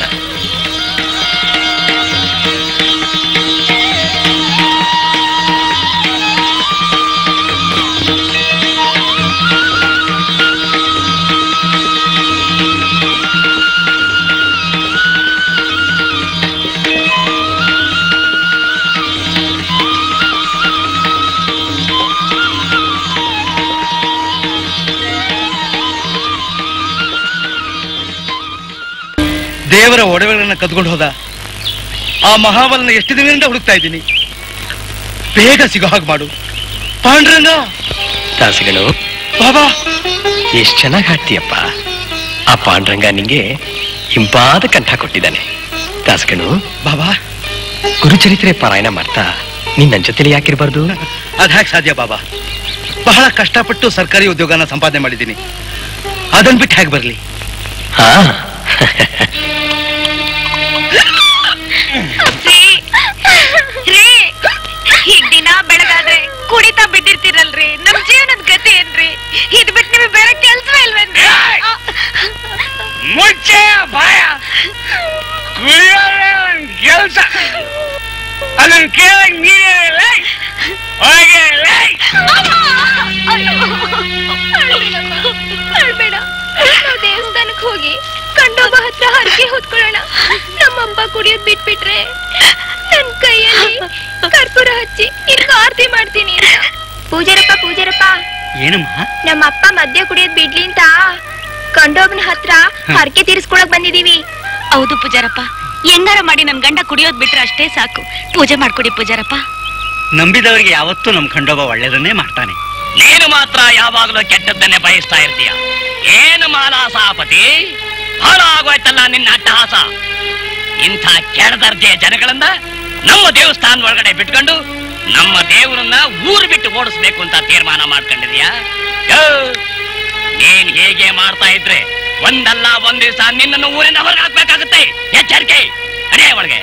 ದೇವರ ಒಡವೆಗಳನ್ನ ಕದ್ಕೊಂಡು ಹೋದ ಆ ಮಹಾಬಲನ ಎಷ್ಟು ದಿನದಿಂದ ಹುಡುಕ್ತಾ ಇದ್ದೀನಿ. ಬೇಗ ಸಿಗೋ ಹಾಗೆ ಮಾಡು ಪಾಂಡ್ರಂಗ. ದಾಸಿಗಳು, ಬಾಬಾ ಎಷ್ಟು ಚೆನ್ನಾಗಿ ಹಾಡ್ತೀಯಪ್ಪ. ಆ ಪಾಂಡ್ರಂಗ ನಿಂಗೆ ಹಿಂಪಾದ ಕಂಠ ಕೊಟ್ಟಿದ್ದಾನೆ. ದಾಸಗಳು, ಬಾಬಾ ಗುರುಚರಿತ್ರೆ ಪಾರಾಯಣ ಮಾಡ್ತಾ ನೀನ್ ನನ್ನ ಜೊತೆಲಿ ಯಾಕಿರ್ಬಾರ್ದು? ಅದ್ಯಾಕೆ ಸಾಧ್ಯ ಬಾಬಾ? ಬಹಳ ಕಷ್ಟಪಟ್ಟು ಸರ್ಕಾರಿ ಉದ್ಯೋಗನ ಸಂಪಾದನೆ ಮಾಡಿದ್ದೀನಿ. ಅದನ್ ಬಿಟ್ಟು ಹೇಗೆ ಬರ್ಲಿ? ಹಾ ಈಗ ದಿನ ಬೆಳಗಾದ್ರೆ ಕುಡಿತಾ ಬಿದ್ದಿರ್ತೀರಲ್ರಿ, ನಮ್ ಜೀವನದ ಗತಿ ಏನ್ರಿ? ಇದ್ ಬಿಟ್ಟು ನಿಮಗೆ ಬೇರೆ ಕೆಲ್ಸವೇ ಇಲ್ವೇನ್ರಿ? ಮುಚ್ಚೆ ಬಾಯ, ಕೆಲಸ ಅದನ್ನ ಕೇಳಕ್ ನೀನೇ ಅಳ್ಬೇಡ. ನಾವು ದೇವಸ್ಥಾನಕ್ಕೆ ಹೋಗಿ ಕಂಡೋಬ ಹತ್ರ ಹರಕೆ ಹೊತ್ಕೊಳ್ಳೋಣ. ನಮ್ಮಪ್ಪ ಕುಡಿಯೋದ್ ಬಿಟ್ಬಿಟ್ರೆ ನನ್ ಕೈಯಲ್ಲಿ ಕರ್ಪೂರ ಹಚ್ಚಿ ನಿನ್ಗೆ ಆರತಿ ಮಾಡ್ತೀನಿ ಅಂತ. ಪೂಜಾರಪ್ಪ ಏನಮ್ಮ? ನಮ್ಮ ಅಪ್ಪ ಮದ್ಯ ಕುಡಿಯೋದ್ ಬಿಡ್ಲಿ ಅಂತ ಕಂಡೋಬನ ಹತ್ರ ಹರಕೆ ತೀರಿಸ್ಕೊಳಕ್ ಬಂದಿದೀವಿ. ಹೌದು ಪೂಜಾರಪ್ಪ, ಹೆಂಗಾರ ಮಾಡಿ ನನ್ ಗಂಡ ಕುಡಿಯೋದ್ ಬಿಟ್ರೆ ಅಷ್ಟೇ ಸಾಕು. ಪೂಜೆ ಮಾಡ್ಕೊಡಿ ಪೂಜಾರಪ್ಪ. ನಂಬಿದವರಿಗೆ ಯಾವತ್ತೂ ನಮ್ ಖಂಡೋಬ ಒಳ್ಳೇದನ್ನೇ ಮಾಡ್ತಾನೆ. ನೀನು ಮಾತ್ರ ಯಾವಾಗಲೂ ಕೆಟ್ಟದ್ದನ್ನೇ ಬಯಸ್ತಾ ಇರ್ತೀಯ. ಏನು ಮಾಲಾಸಾಪತಿ, ಹಾಳಾಗೋಯ್ತಲ್ಲ ನಿನ್ನ ಅಟ್ಟಹಾಸ. ಇಂಥ ಕೆಳದರ್ಜೆಯ ಜನಗಳನ್ನ ನಮ್ಮ ದೇವಸ್ಥಾನ ಒಳಗಡೆ ಬಿಟ್ಕೊಂಡು ನಮ್ಮ ದೇವರನ್ನ ಊರು ಬಿಟ್ಟು ಓಡಿಸ್ಬೇಕು ಅಂತ ತೀರ್ಮಾನ ಮಾಡ್ಕೊಂಡಿದ್ಯಾ? ನೀನ್ ಹೇಗೆ ಮಾಡ್ತಾ ಇದ್ರೆ ಒಂದಲ್ಲ ಒಂದ್ ದಿವಸ ನಿನ್ನನ್ನು ಊರಿನ ಹೊರಗೆ ಹಾಕ್ಬೇಕಾಗುತ್ತೆ. ಎಚ್ಚರಿಕೆ, ಅಡೇ ಒಳಗೆ.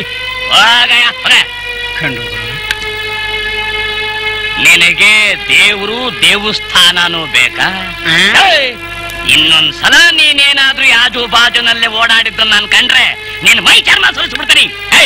ನಿನಗೆ ದೇವರು ದೇವಸ್ಥಾನನೂ ಬೇಕಾ? ಇನ್ನೊಂದ್ಸಲ ನೀನೇನಾದ್ರೂ ಯಾಜು ಬಾಜುನಲ್ಲಿ ಓಡಾಡಿದ್ದು ನಾನು ಕಂಡ್ರೆ ನೀನ್ ಮೈ ಚರ್ಮ ಸುರಿಸ್ಬಿಡ್ತೀನಿ.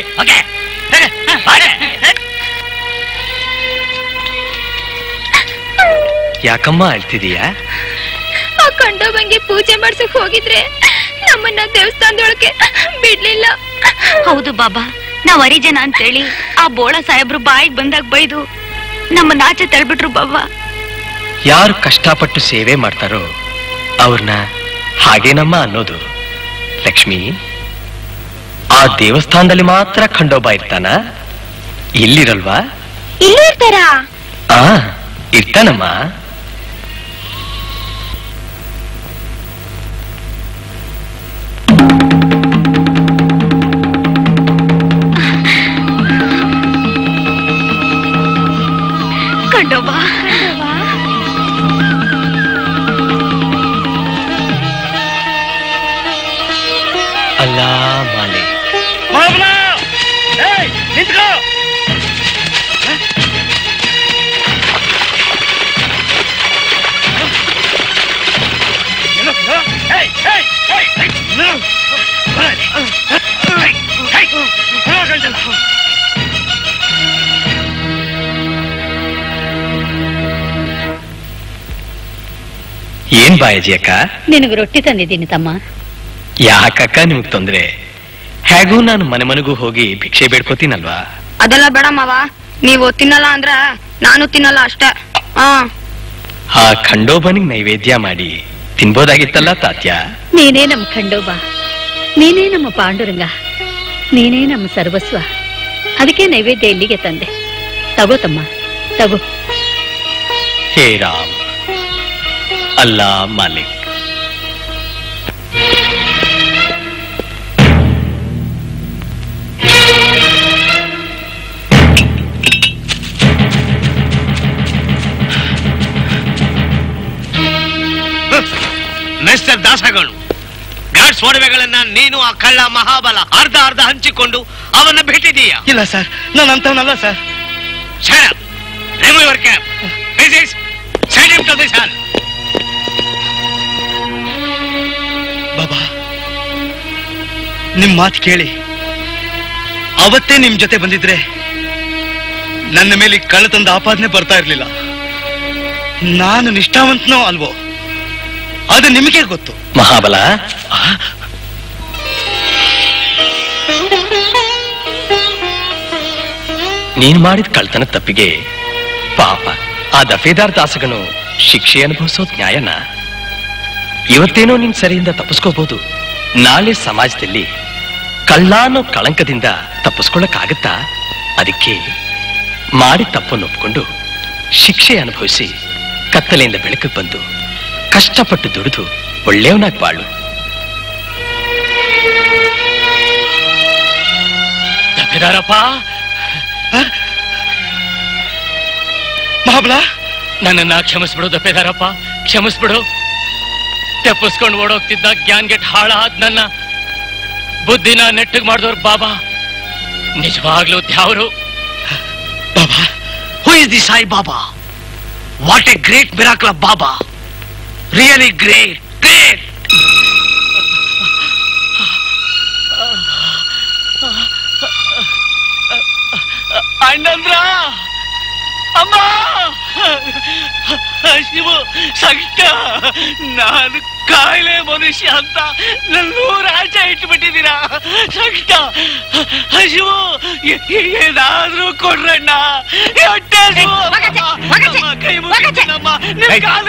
ಯಾಕಮ್ಮ ಅಳ್ತಿದೀಯಾ? ಆ ಕಂಡೋಬಂಗೆ ಪೂಜೆ ಮಾಡ್ಸಕ್ ಹೋಗಿದ್ರೆ ನಮ್ಮನ್ನ ದೇವಸ್ಥಾನದೊಳಗೆ ಬಿಡ್ಲಿಲ್ಲ. ಹೌದು ಬಾಬಾ, ನಾವ್ ಹರಿಜನ ಅಂತೇಳಿ ಆ ಬೋಳ ಸಾಹೇಬ್ರು ಬಾಯಿಗೆ ಬಂದಾಗ ಬೈದು ನಮ್ಮನ್ನ ಆಚೆ ತಳ್ಬಿಟ್ರು ಬಾಬಾ. ಯಾರು ಕಷ್ಟಪಟ್ಟು ಸೇವೆ ಮಾಡ್ತಾರೋ ಅವ್ರನ್ನ ಹಾಗೇನಮ್ಮ ಅನ್ನೋದು. ಲಕ್ಷ್ಮಿ, ಆ ದೇವಸ್ಥಾನದಲ್ಲಿ ಮಾತ್ರ ಖಂಡೋಬ ಇರ್ತಾನ, ಇಲ್ಲಿರಲ್ವಾ? ಇಲ್ಲೂ ಇರ್ತಾರಾ? ಇರ್ತಾನಮ್ಮ. ಖಂಡೋಬಾ, ಅಲ್ಲಾ ಮಾಲೆ ನಿಂತ್ಕೋ. ಏನ್ ಬಾಯಜಿ ಅಕ್ಕ? ನಿನಗೆ ರೊಟ್ಟಿ ತಂದಿದ್ದೀನಿ ತಮ್ಮ. ಯಾಕಕ್ಕ ನಿಮಗ್ ತೊಂದ್ರೆ? ಹೇಗೂ ನಾನು ಮನೆ ಮನೆಗೂ ಹೋಗಿ ಭಿಕ್ಷೆ ಬೇಡ್ಕೋತೀನಲ್ವಾ? ಅದೆಲ್ಲ ಬೇಡ ಮಾವ, ನೀವು ತಿನ್ನಲ್ಲ ಅಂದ್ರ ನಾನು ತಿನ್ನಲ್ಲ ಅಷ್ಟೇ. ಆ ಖಂಡೋಬನಿಗೆ ನೈವೇದ್ಯ ಮಾಡಿ ತಿನ್ಬೋದಾಗಿತ್ತಲ್ಲ ತಾತ್ಯ? ನೀನೇ ನಮ್ಮ ಖಂಡೋಬ, ನೀನೇ ನಮ್ಮ ಪಾಂಡುರಂಗ, ನೀನೇ ನಮ್ಮ ಸರ್ವಸ್ವ. ಅದಕ್ಕೆ ನೈವೇದ್ಯ ಇಲ್ಲಿಗೆ ತಂದೆ. ತಗೋ ತಮ್ಮ, ತಗೋ. ಹೇ ರಾಮ್, ಅಲ್ಲಾ ಮಾಲಿಕ್. ಮಿಸ್ಟರ್ ದಾಸಗೌಡ, ಗಾಡ್ಸ್ ಒಡವೆಗಳನ್ನ ನೀನು ಆ ಕಳ್ಳ ಮಹಾಬಲ ಅರ್ಧ ಅರ್ಧ ಹಂಚಿಕೊಂಡು ಅವನ್ನ ಬಿಟ್ಟಿದೀಯ? ಇಲ್ಲ ಸರ್, ನಾನು ಅಂತವನಲ್ಲ sir. Remove your cap. Mrs. Send him to this hall. Baba, ನಿಮ್ ಮಾತು ಕೇಳಿ ಅವತ್ತೇ ನಿಮ್ ಜೊತೆ ಬಂದಿದ್ರೆ ನನ್ನ ಮೇಲೆ ಕಳ್ಳತನದ ಆಪಾದನೆ ಬರ್ತಾ ಇರ್ಲಿಲ್ಲ. ನಾನು ನಿಷ್ಠಾವಂತನೋ ಅಲ್ವೋ ಅದು ನಿಮಗೆ ಗೊತ್ತು. ಮಹಾಬಲ, ನೀನ್ ಮಾಡಿದ ಕಳ್ತನ ತಪ್ಪಿಗೆ ಪಾಪ ಆ ದಫೇದಾರ್ ದಾಸಗನು ಶಿಕ್ಷೆ ಅನುಭವಿಸೋದ್ ನ್ಯಾಯನ? ಇವತ್ತೇನೋ ನೀನ್ ಸರಿಯಿಂದ ತಪ್ಪಿಸ್ಕೋಬಹುದು, ನಾಳೆ ಸಮಾಜದಲ್ಲಿ ಕಳ್ಳ ಅನ್ನೋ ಕಳಂಕದಿಂದ ತಪ್ಪಿಸ್ಕೊಳ್ಳಕ್ಕಾಗತ್ತಾ? ಅದಕ್ಕೆ ಮಾಡಿ ತಪ್ಪನ್ನು ಒಪ್ಕೊಂಡು ಶಿಕ್ಷೆ ಅನುಭವಿಸಿ ಕತ್ತಲೆಯಿಂದ ಬೆಳಕಿಗೆ ಬಂದು ಕಷ್ಟಪಟ್ಟು ದುಡಿದು ಒಳ್ಳೆಯವನಾಗಿ ಬಾಳು. ದಫೇದಾರಪ್ಪ, ಮಹಾಬಲ, ನನ್ನನ್ನ ಕ್ಷಮಿಸ್ಬಿಡು ದಫೇದಾರಪ್ಪ, ಕ್ಷಮಿಸ್ಬಿಡು. ತೆಪ್ಪಿಸ್ಕೊಂಡು ಓಡೋಗ್ತಿದ್ದ ಜ್ಞಾನ್ಗೆಟ್ ಹಾಳಾದ್ ನನ್ನ ಬುದ್ಧಿನ ನೆಟ್ಟಿಗೆ ಮಾಡಿದವ್ರು ಬಾಬಾ. ನಿಜವಾಗ್ಲೂ ದ್ಯಾವರು. Baba, who is the Sai Baba? What a great miracle of Baba. Really great, great. ಅಣ್ಣಂದ್ರ, ಅಮ್ಮ ಶಿವು ಸಂಕಟ, ನಾನು ಕಾಯಿಲೆ ಮನುಷ್ಯ ಅಂತ ನನ್ನೂರ ಆಚೆ ಇಟ್ಬಿಟ್ಟಿದ್ದೀರಾ ಸಂಕಟ. ಶಿವು ಏನಾದ್ರೂ ಕೊಡ್ರಣ್ಣ, ಕೈ ಮುಗಿತೀನಮ್ಮ, ನಿಮ್ ಕಾಲು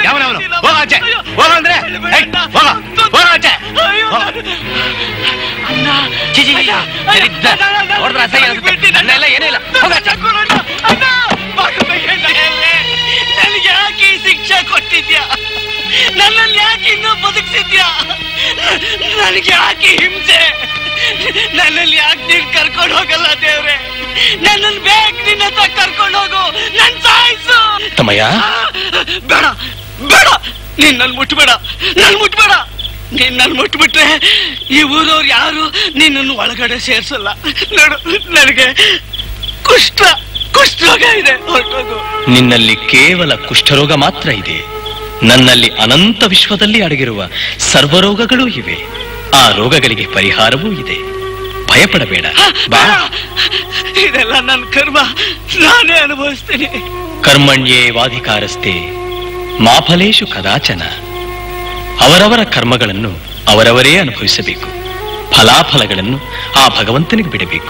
ನನಗೆ ಯಾಕೆ ಶಿಕ್ಷೆ ಕೊಟ್ಟಿದ್ಯಾ? ನನ್ನನ್ನು ಯಾಕೆ ಇನ್ನೂ ಬದುಕಿಸಿದ್ಯಾ? ನನಗೆ ಯಾಕೆ ಹಿಂಸೆ? ನನ್ನಲ್ಲಿ ಯಾಕೆ ನೀನ್ ಕರ್ಕೊಂಡು ಹೋಗಲ್ಲ ದೇವ್ರೆ? ನನ್ನನ್ನು ಬೇಗ ನಿನ್ನ ಹತ್ರ ಕರ್ಕೊಂಡು ಹೋಗು, ನನ್ ಸಾಯಿಸು. ತಮ್ಮಯ್ಯ ಬೇಡ ಬೇಡ, ನೀನ್ ನನ್ ಮುಟ್ಬೇಡ, ನನ್ ಮುಟ್ಬೇಡ. ನೀನ್ ನನ್ ಮುಟ್ಬಿಟ್ರೆ ಈ ಊರವ್ರು ಯಾರು ನಿನ್ನನ್ನು ಒಳಗಡೆ ಸೇರ್ಸಲ್ಲ. ನೋಡು, ನನಗೆ ಕುಷ್ಠರೋಗ ಇದೆ, ಹೊರಟೋಗು. ನಿನ್ನಲ್ಲಿ ಕೇವಲ ಕುಷ್ಠರೋಗ ಮಾತ್ರ ಇದೆ, ನನ್ನಲ್ಲಿ ಅನಂತ ವಿಶ್ವದಲ್ಲಿ ಅಡಗಿರುವ ಸರ್ವರೋಗಗಳೂ ಇವೆ. ಆ ರೋಗಗಳಿಗೆ ಪರಿಹಾರವೂ ಇದೆ, ಭಯಪಡಬೇಡ. ಇದೆಲ್ಲ ನನ್ನ ಕರ್ಮ, ನಾನೇ ಅನುಭವಿಸ್ತೀನಿ. ಕರ್ಮಣ್ಯೇ ವಾಧಿಕಾರಸ್ತೆ ಮಾ ಫಲೇಷು ಕದಾಚನ. ಅವರವರ ಕರ್ಮಗಳನ್ನು ಅವರವರೇ ಅನುಭವಿಸಬೇಕು, ಫಲಾಫಲಗಳನ್ನು ಆ ಭಗವಂತನಿಗೆ ಬಿಡಬೇಕು.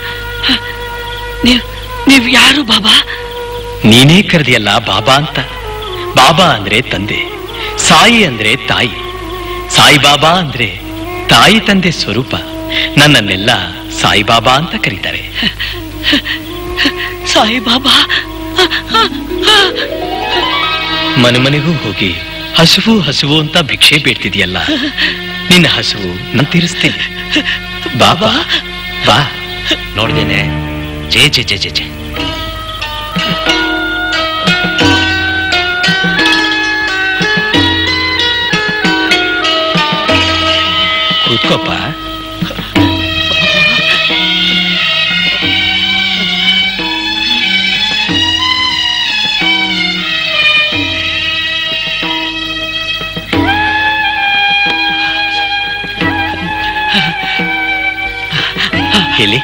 ನೀವು ಯಾರು ಬಾಬಾ? ನೀನೇ ಕರೆದಿಯಲ್ಲ ಬಾಬಾ ಅಂತ. ಬಾಬಾ ಅಂದ್ರೆ ತಂದೆ, ಸಾಯಿ ಅಂದ್ರೆ ತಾಯಿ, ಸಾಯಿಬಾಬಾ ಅಂದ್ರೆ ತಾಯಿ ತಂದೆ ಸ್ವರೂಪ. ನನ್ನನ್ನೆಲ್ಲ ಸಾಯಿಬಾಬಾ ಅಂತ ಕರೀತಾರೆ. ಸಾಯಿಬಾಬಾ, ಮನೆಗೂ ಹೋಗಿ ಹಸುವು ಹಸುವು ಅಂತ ಭಿಕ್ಷೆ ಬೇಡ್ತಿದ್ಯಲ್ಲ, ನಿನ್ನ ಹಸುವು ನಾನು ತೀರಿಸ್ತೇನೆ. ಬಾಬಾ ಬಾ. ನೋಡಿದ್ದೇನೆ. ಜೇ ಜೇ ಜೇ ಜೇ ಜೇ. ಕೂತ್ಕೋಪ. ಹೇಳಿ.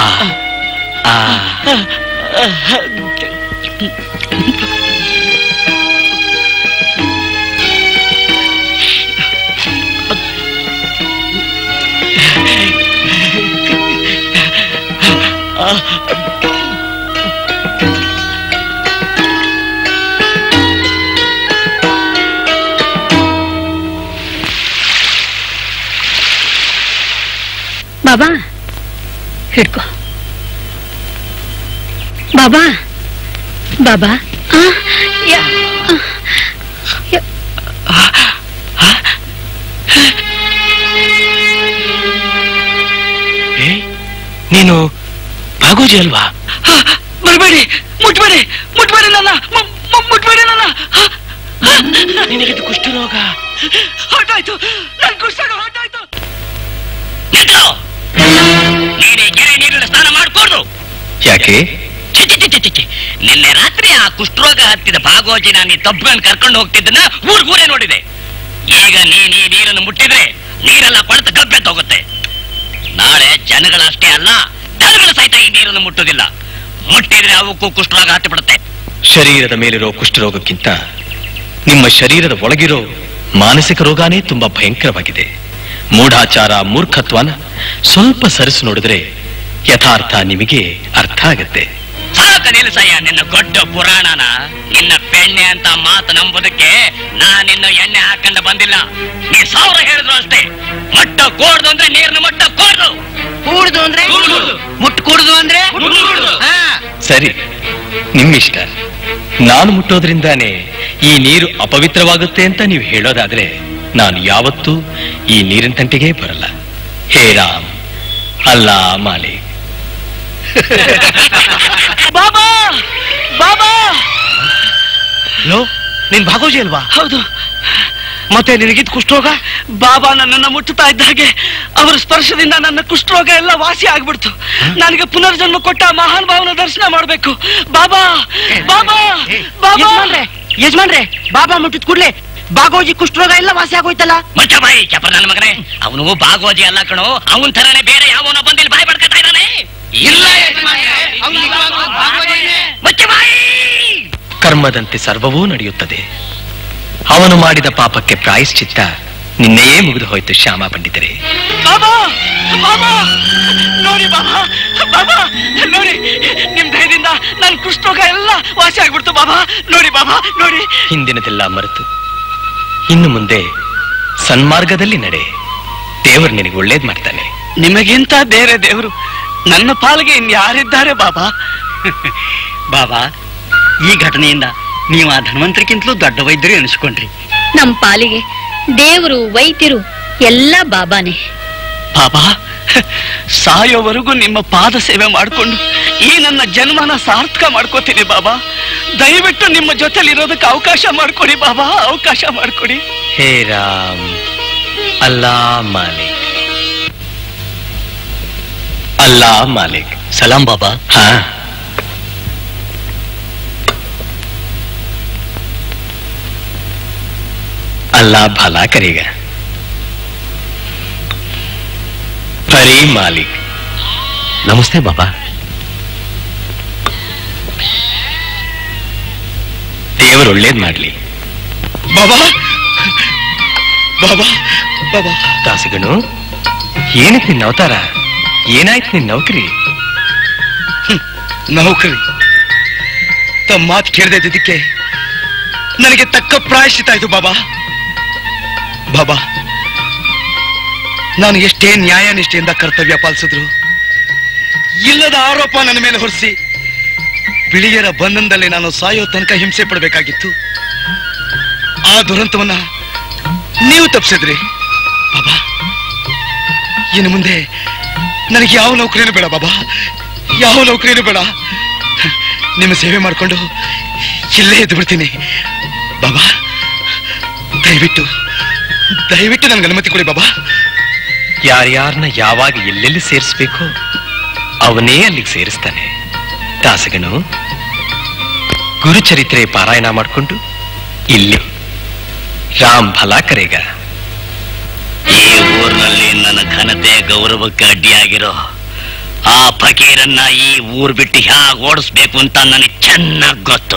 ಬಾಬಾ ಹಿಡ್ಕೋ. ಬಾಬಾ ಬಾಬಾ, ನೀನು ಭಾಗೋಜಿ ಅಲ್ವಾ? ಬರಬೇಡಿ, ಮುಟ್ಬೇಡಿ, ಮುಟ್ಬೇಡಿ ನನ್ನ, ಮುಟ್ಬೇಡಿ ನನ್ನ. ನಿನಗೆ ಕುಷ್ಠರೋಗ ಹೊರಟಾಯ್ತು, ನನ್ ಕುಷ್ಠರೋಗ ಹೊರಟಾಯ್ತು. ನೀನೇ ಕೆರೆ ನೀರಿನ ಸ್ನಾನ ಮಾಡ್ಕೊಡ್ದು. ಯಾಕೆ? ನಿನ್ನೆ ರಾತ್ರಿ ಆ ಕುಷ್ಠರೋಗ ಹತ್ತಿದ ಭಾಗೋಜಿನ ನೀ ತಬ್ಕೊಂಡು ಕರ್ಕೊಂಡು ಹೋಗ್ತಿದ್ದನ್ನ ಊರ್ಗೂರೇ ನೋಡಿದೆ. ಈಗ ನೀನ್ ಈ ನೀರನ್ನು ಮುಟ್ಟಿದ್ರೆ ನೀರೆಲ್ಲ ಕೊಳೆತು ಗಬ್ಬೆದ್ದು ಹೋಗುತ್ತೆ. ನಾಳೆ ಜನಗಳಷ್ಟೇ ಅಲ್ಲ, ದನಗಳ ಸಹಿತ ಈ ನೀರನ್ನು ಮುಟ್ಟುವುದಿಲ್ಲ. ಮುಟ್ಟಿದ್ರೆ ಅವಕ್ಕೂ ಕುಷ್ಠರೋಗ ಹತ್ತಿ ಬಿಡುತ್ತೆ. ಶರೀರದ ಮೇಲಿರೋ ಕುಷ್ಠರೋಗಕ್ಕಿಂತ ನಿಮ್ಮ ಶರೀರದ ಒಳಗಿರೋ ಮಾನಸಿಕ ರೋಗಾನೇ ತುಂಬಾ ಭಯಂಕರವಾಗಿದೆ. ಮೂಢಾಚಾರ, ಮೂರ್ಖತ್ವನ ಸ್ವಲ್ಪ ಸರಿಸು ನೋಡಿದ್ರೆ ಯಥಾರ್ಥ ನಿಮಗೆ ಅರ್ಥ ಆಗತ್ತೆ. ಸಾಕ ನಿಲ್ಸಯ್ಯ ನಿನ್ನ ದೊಡ್ಡ ಪುರಾಣನ. ನಿನ್ನ ಬೆಣ್ಣೆ ಅಂತ ಮಾತು ನಂಬೋದಕ್ಕೆ ನಾನಿನ್ನು ಎಣ್ಣೆ ಹಾಕೊಂಡು ಬಂದಿಲ್ಲ. ನೀ 1000 ಹೇಳಿದ್ರು ಅಷ್ಟೇ. ಮಟ್ಟ ಕೋಡ್ದು ಅಂದ್ರೆ ನೀರಿನ ಮಟ್ಟ ಕೋಡ್ದು, ಕೂಡ್ದು ಅಂದ್ರೆ ಮುಟ್ಟು ಕೂಡ್ದು ಅಂದ್ರೆ ಸರಿ, ನಿಮ್ಮಿಷ್ಟ. ನಾನು ಮುಟ್ಟೋದ್ರಿಂದಾನೇ ಈ ನೀರು ಅಪವಿತ್ರವಾಗುತ್ತೆ ಅಂತ ನೀವು ಹೇಳೋದಾದ್ರೆ ನಾನು ಯಾವತ್ತೂ ಈ ನೀರಿನ ತಂಟೆಗೆ ಬರಲ್ಲ. ಹೇ ರಾಮ್, ಅಲ್ಲಾ ಮಾಲಿ. ಬಾಬಾ ಬಾಬಾ, ನೀನ್ ಭಾಗೋಜಿ ಅಲ್ವಾ? ಹೌದು. ಮತ್ತೆ ನಿನಗಿದ್ ಕುಷ್ಠರೋಗ? ಬಾಬಾ ನನ್ನನ್ನು ಮುಟ್ಟುತ್ತಾ ಇದ್ದಾಗೆ ಅವರ ಸ್ಪರ್ಶದಿಂದ ನನ್ನ ಕುಷ್ಠರೋಗ ಎಲ್ಲ ವಾಸಿ ಆಗ್ಬಿಡ್ತು. ನನಗೆ ಪುನರ್ಜನ್ಮ ಕೊಟ್ಟ ಮಹಾನ್ ಭಾವನ ದರ್ಶನ ಮಾಡ್ಬೇಕು. ಬಾಬಾ ಬಾಬಾ ಬಾಬಾ. ಯಜಮಾನ್ರೆ, ಬಾಬಾ ಮುಟ್ಟಿದ ಕೂಡ್ಲೆ ಬಾಗೋಜಿ ಕುಷ್ಠರೋಗ ಎಲ್ಲ ವಾಸಿ ಆಗೋಯ್ತಲ್ಲ. ಮಚ್ಚ ಬಾಯಿ ಚಪ್ರ ನನ್ನ ಮಗನೇ, ಅವನು ಬಾಗೋಜಿ ಅಲ್ಲ ಕಣೋ. ಅವನ್ ತರನೇ ಬೇರೆ ಯಾವನ ಬಂದಿಲ್ಲಿ ಬಾಯಿ ಪಡ್ಕೊತಾ ಇದ್ದಾನೆ. ಇಲ್ಲ ಧರ್ಮದಂತೆ ಸರ್ವವೂ ನಡೆಯುತ್ತದೆ. ಅವನು ಮಾಡಿದ ಪಾಪಕ್ಕೆ ಪ್ರಾಯಶ್ಚಿತ್ತ ನಿನ್ನೆಯೇ ಮುಗಿದು ಹೋಯ್ತು ಶ್ಯಾಮ ಪಂಡಿತರೇ. ಬಾಬಾ ಬಾಬಾ ನೋಡಿ, ಬಾಬಾ ಬಾಬಾ ನೋಡಿ, ನಿಮ್ ದಯದಿಂದ ನನ್ ಕುಷ್ಠರೋಗ ಎಲ್ಲ ವಾಸಿ ಆಗ್ಬಿಡ್ತು ಬಾಬಾ. ನೋಡಿ ಬಾಬಾ ನೋಡಿ. ಹಿಂದಿನದೆಲ್ಲ ಮರೆತು ಇನ್ನು ಮುಂದೆ ಸನ್ಮಾರ್ಗದಲ್ಲಿ ನಡೆ. ದೇವರು ನಿನಗೆ ಒಳ್ಳೇದ್ ಮಾಡ್ತಾನೆ. ನಿಮಗಿಂತ ಬೇರೆ ದೇವರು ನನ್ನ ಪಾಲಿಗೆ ಇನ್ಯಾರಿದ್ದಾರೆ ಬಾಬಾ? ಬಾಬಾ, ಈ ಘಟನೆಯಿಂದ ನೀವು ಆ ಧನ್ವಂತರಿಗಿಂತಲೂ ದೊಡ್ಡ ವೈದ್ಯರು ಎನಿಸ್ಕೊಂಡ್ರಿ. ನಮ್ ಪಾಲಿಗೆ ದೇವರು ವೈದ್ಯರು ಎಲ್ಲ ಬಾಬಾನೇ. ಬಾಬಾ, ಸಾಯೋವರೆಗೂ ನಿಮ್ಮ ಪಾದ ಸೇವೆ ಮಾಡಿಕೊಂಡು ಈ ನನ್ನ ಜನ್ಮನ ಸಾರ್ಥಕ ಮಾಡ್ಕೋತೀನಿ ಬಾಬಾ. ದಯವಿಟ್ಟು ನಿಮ್ಮ ಜೊತೆಲಿರೋದಕ್ಕೆ ಅವಕಾಶ ಮಾಡ್ಕೊಡಿ ಬಾಬಾ, ಅವಕಾಶ ಮಾಡ್ಕೊಡಿ. ಹೇ ರಾಮ್, ಅಲ್ಲಾ ಮಾಲಿಕ್, ಅಲ್ಲಾ ಮಾಲಿಕ್. ಸಲಾಂ ಬಾಬಾ. ಹಾ, अल्लाह भला करेगा. परी मालिक. ನಮಸ್ತೆ ಬಾಬಾ. ದೇವರು ಒಳ್ಳೇದ್ ಮಾಡ್ಲಿ. ಬಾಬಾ ಬಾಬಾ ಬಾಬಾ. ದಾಸಗನು, ಏನಕ್ಕೆ ನಿನ್ನ ಅವತಾರ? ಏನಾಯ್ತು ನಿನ್ನ ನೌಕರಿ? ನೌಕರಿ ತಮ್ಮ ಮಾತು ಕೇಳದೆ ಇದ್ದಕ್ಕೆ ನನಗೆ ತಕ್ಕ ಪ್ರಾಯಶ್ಚಿತ ಆಯ್ತು ಬಾಬಾ. ಬಾಬಾ, ನಾನು ಎಷ್ಟೇ ನ್ಯಾಯ ನಿಷ್ಠೆಯಿಂದ ಕರ್ತವ್ಯ ಪಾಲಿಸಿದ್ರು ಇಲ್ಲದ ಆರೋಪ ನನ್ನ ಮೇಲೆ ಹೊರಿಸಿ ಬಿಳಿಯರ ಬಂಧನದಲ್ಲಿ ನಾನು ಸಾಯೋ ತನಕ ಹಿಂಸೆ ಪಡಬೇಕಾಗಿತ್ತು. ಆ ದುರಂತವನ್ನ ನೀವು ತಪ್ಪಿಸಿದ್ರಿ ಬಾಬಾ. ಇನ್ನು ಮುಂದೆ ನನಗೆ ಯಾವ ನೌಕರಿನೂ ಬೇಡ ಬಾಬಾ, ಯಾವ ನೌಕರಿನೂ ಬೇಡ. ನಿಮ್ಮ ಸೇವೆ ಮಾಡಿಕೊಂಡು ಇಲ್ಲೇ ಎದ್ದು ಬಿಡ್ತೀನಿ ಬಾಬಾ. ದಯವಿಟ್ಟು ದಯವಿಟ್ಟು ನನಗೆ ಅನುಮತಿ ಕೊಡಿ ಬಾಬಾ. ಯಾರ್ಯಾರನ್ನ ಯಾವಾಗ ಎಲ್ಲೆಲ್ಲಿ ಸೇರಿಸ್ಬೇಕು ಅವನೇ ಅಲ್ಲಿಗೆ ಸೇರಿಸ್ತಾನೆ. ದಾಸಗನು, ಗುರುಚರಿತ್ರೆ ಪಾರಾಯಣ ಮಾಡಿಕೊಂಡು ಇಲ್ಲಿ ರಾಮ್ ಭಲಾ ಕರೆಗ. ಈ ಊರಿನಲ್ಲಿ ನನ್ನ ಘನತೆ ಗೌರವಕ್ಕೆ ಅಡ್ಡಿಯಾಗಿರೋ ಆ ಫಕೀರನ್ನ ಈ ಊರ್ ಬಿಟ್ಟು ಹ್ಯಾಗ ಓಡಿಸ್ಬೇಕು ಅಂತ ನನಗೆ ಚೆನ್ನಾಗಿ ಗೊತ್ತು.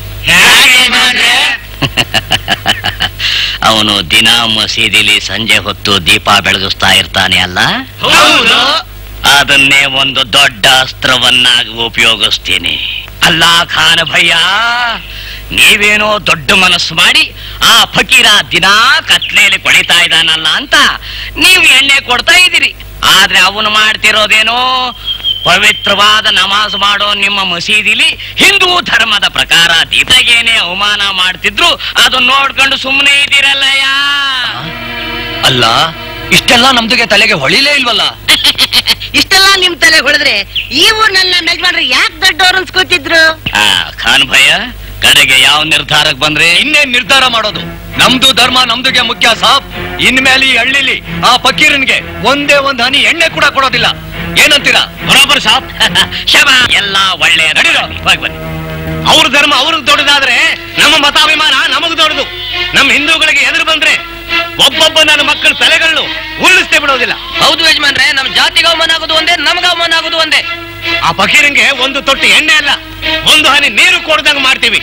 ಅವನು ದಿನ ಮಸೀದಿಲಿ ಸಂಜೆ ಹೊತ್ತು ದೀಪ ಬೆಳಗಿಸ್ತಾ ಇರ್ತಾನೆ ಅಲ್ಲ, ಅದನ್ನೇ ಒಂದು ದೊಡ್ಡ ಅಸ್ತ್ರವನ್ನಾಗಿ ಉಪಯೋಗಿಸ್ತೀನಿ. ಅಲ್ಲ ಖಾನ ಭಯ್ಯ, ನೀವೇನೋ ದೊಡ್ಡ ಮನಸ್ಸು ಮಾಡಿ ಆ ಫಕೀರ ದಿನಾ ಕತ್ಲೆಯಲ್ಲಿ ಕೊಡಿತಾ ಇದ್ದಾನಲ್ಲ ಅಂತ ನೀವು ಎಣ್ಣೆ ಕೊಡ್ತಾ ಇದ್ದೀರಿ. ಆದ್ರೆ ಅವನು ಮಾಡ್ತಿರೋದೇನೋ ಪವಿತ್ರವಾದ ನಮಾಜ್ ಮಾಡೋ ನಿಮ್ಮ ಮಸೀದಿಲಿ ಹಿಂದೂ ಧರ್ಮದ ಪ್ರಕಾರ ದೀಪಗೇನೆ ಅವಮಾನ ಮಾಡ್ತಿದ್ರು, ಅದನ್ನ ನೋಡ್ಕೊಂಡು ಸುಮ್ಮನೆ ಇದ್ದೀರಲ್ಲಯ್ಯ. ಅಲ್ಲ, ಇಷ್ಟೆಲ್ಲ ನಮ್ದುಗೆ ತಲೆಗೆ ಹೊಳಿಲೇ ಇಲ್ವಲ್ಲ? ಇಷ್ಟೆಲ್ಲ ನಿಮ್ ತಲೆ ಹೊಡೆದ್ರೆ ಈ ಊರ್ನೆಲ್ಲ ಮೆಲ್ಕೊಂಡ್ರೆ ಯಾಕೆ ದೊಡ್ಡವ್ರು ಅನ್ಸ್ಕೊತಿದ್ರು? ಖಾನ್ ಭಯ್ಯ, ಕಡೆಗೆ ಯಾವ ನಿರ್ಧಾರಕ್ಕೆ ಬಂದ್ರೆ? ಇನ್ನೇನ್ ನಿರ್ಧಾರ ಮಾಡೋದು? ನಮ್ದು ಧರ್ಮ ನಮ್ದುಗೆ ಮುಖ್ಯ ಸಾಬ್. ಇನ್ಮೇಲೆ ಈ ಹಳ್ಳಿಲಿ ಆ ಫಕೀರನ್ಗೆ ಒಂದೇ ಒಂದು ಹನಿ ಎಣ್ಣೆ ಕೂಡ ಕೊಡೋದಿಲ್ಲ. ಏನಂತೀರಾ? ಬರೋಬರ್ ಸಾಬ್. ಶಬ, ಎಲ್ಲ ಒಳ್ಳೆ ನಡೀರೋ. ಹೋಗಿ ಬನ್ನಿ. ಅವ್ರ ಧರ್ಮ ಅವ್ರಿಗೆ ದೊಡ್ಡದಾದ್ರೆ ನಮ್ಮ ಮತಾಭಿಮಾನ ನಮಗ್ ದೊಡ್ಡದು. ನಮ್ಮ ಹಿಂದೂಗಳಿಗೆ ಎದುರು ಬಂದ್ರೆ ಒಬ್ಬೊಬ್ಬ ನನ್ನ ಮಕ್ಕಳ ತಲೆಗಳನ್ನು ಉರುಳಿಸ್ತೇ ಬಿಡೋದಿಲ್ಲ. ಹೌದು ಯಜಮಾನ್ರೆ, ನಮ್ ಜಾತಿಗೆ ಅವಮಾನ ಆಗೋದು ಒಂದೇ, ನಮ್ಗ ಅವಮಾನ ಆಗೋದು ಒಂದೇ. ಆ ಫಕೀರಂಗೆ ಒಂದು ತೊಟ್ಟಿ ಎಣ್ಣೆ ಅಲ್ಲ, ಒಂದು ಹನಿ ನೀರು ಕೊಡ್ದಂಗ ಮಾಡ್ತೀವಿ.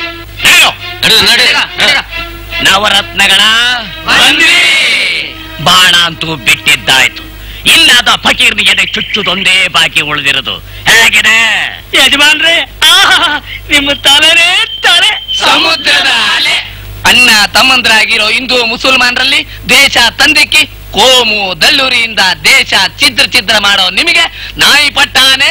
ನವರತ್ನಗಳ ಬಾಣ ಅಂತೂ ಬಿಟ್ಟಿದ್ದಾಯ್ತು. ಇನ್ನಾದ ಫಕೀರ್ನ ಎದೆ ಚುಚ್ಚುದೊಂದೇ ಬಾಕಿ ಉಳಿದಿರೋದು. ಹೇಗಿದೆ ಯಜಮಾನ್ರೆ? ನಿಮ್ಮ ತಲೆನೇ ತಲೆ ಸಮುದ್ರದ ಅಲೆ. ಅಣ್ಣ ತಮ್ಮಂದ್ರಾಗಿರೋ ಹಿಂದೂ ಮುಸಲ್ಮಾನರಲ್ಲಿ ದೇಶ ತಂದಿಕ್ಕಿ ಕೋಮು ದಲ್ಲೂರಿಯಿಂದ ದೇಶ ಛಿದ್ರ ಮಾಡೋ ನಿಮಗೆ ನಾಯಿ ಪಟ್ಟಾನೆ,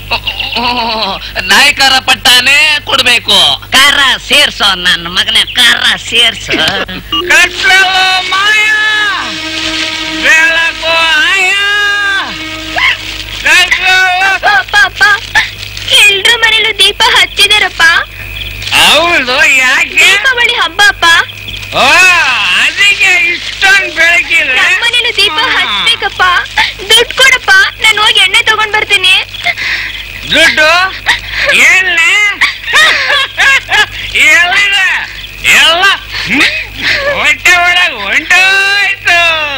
ನಾಯಕರ ಪಟ್ಟಾನೆ ಕೊಡ್ಬೇಕು. ಕರ ಸೇರ್ಸೋ ನನ್ನ ಮಗನ, ಕರ ಸೇರ್ಸೋ. ಎಲ್ರ ಮನೇಲೂ ದೀಪ ಹಚ್ಚಿದಾರಪ್ಪ. ಹೌದು, ಯಾಕೆ? ದೀಪಾವಳಿ ಹಬ್ಬ ಅಪ್ಪ. ಅದಕ್ಕೆ ಇಷ್ಟೊಂದು ಬೆಳಕಿಲ್ಲ. ನಮ್ಮನೇಲೂ ದೀಪ ಹಚ್ಬೇಕಪ್ಪ. ದುಡ್ಡು ಕೊಡಪ್ಪ, ನಾನು ಹೋಗಿ ಎಣ್ಣೆ ತಗೊಂಡ್ ಬರ್ತೀನಿ. ದುಡ್ಡು ಎಣ್ಣೆ ಎಲ್ಲಿದೆ? ಎಲ್ಲ ಹೊಟ್ಟೆ ಒಳಗೆ ಹೊಂಟೋಯ್ತು.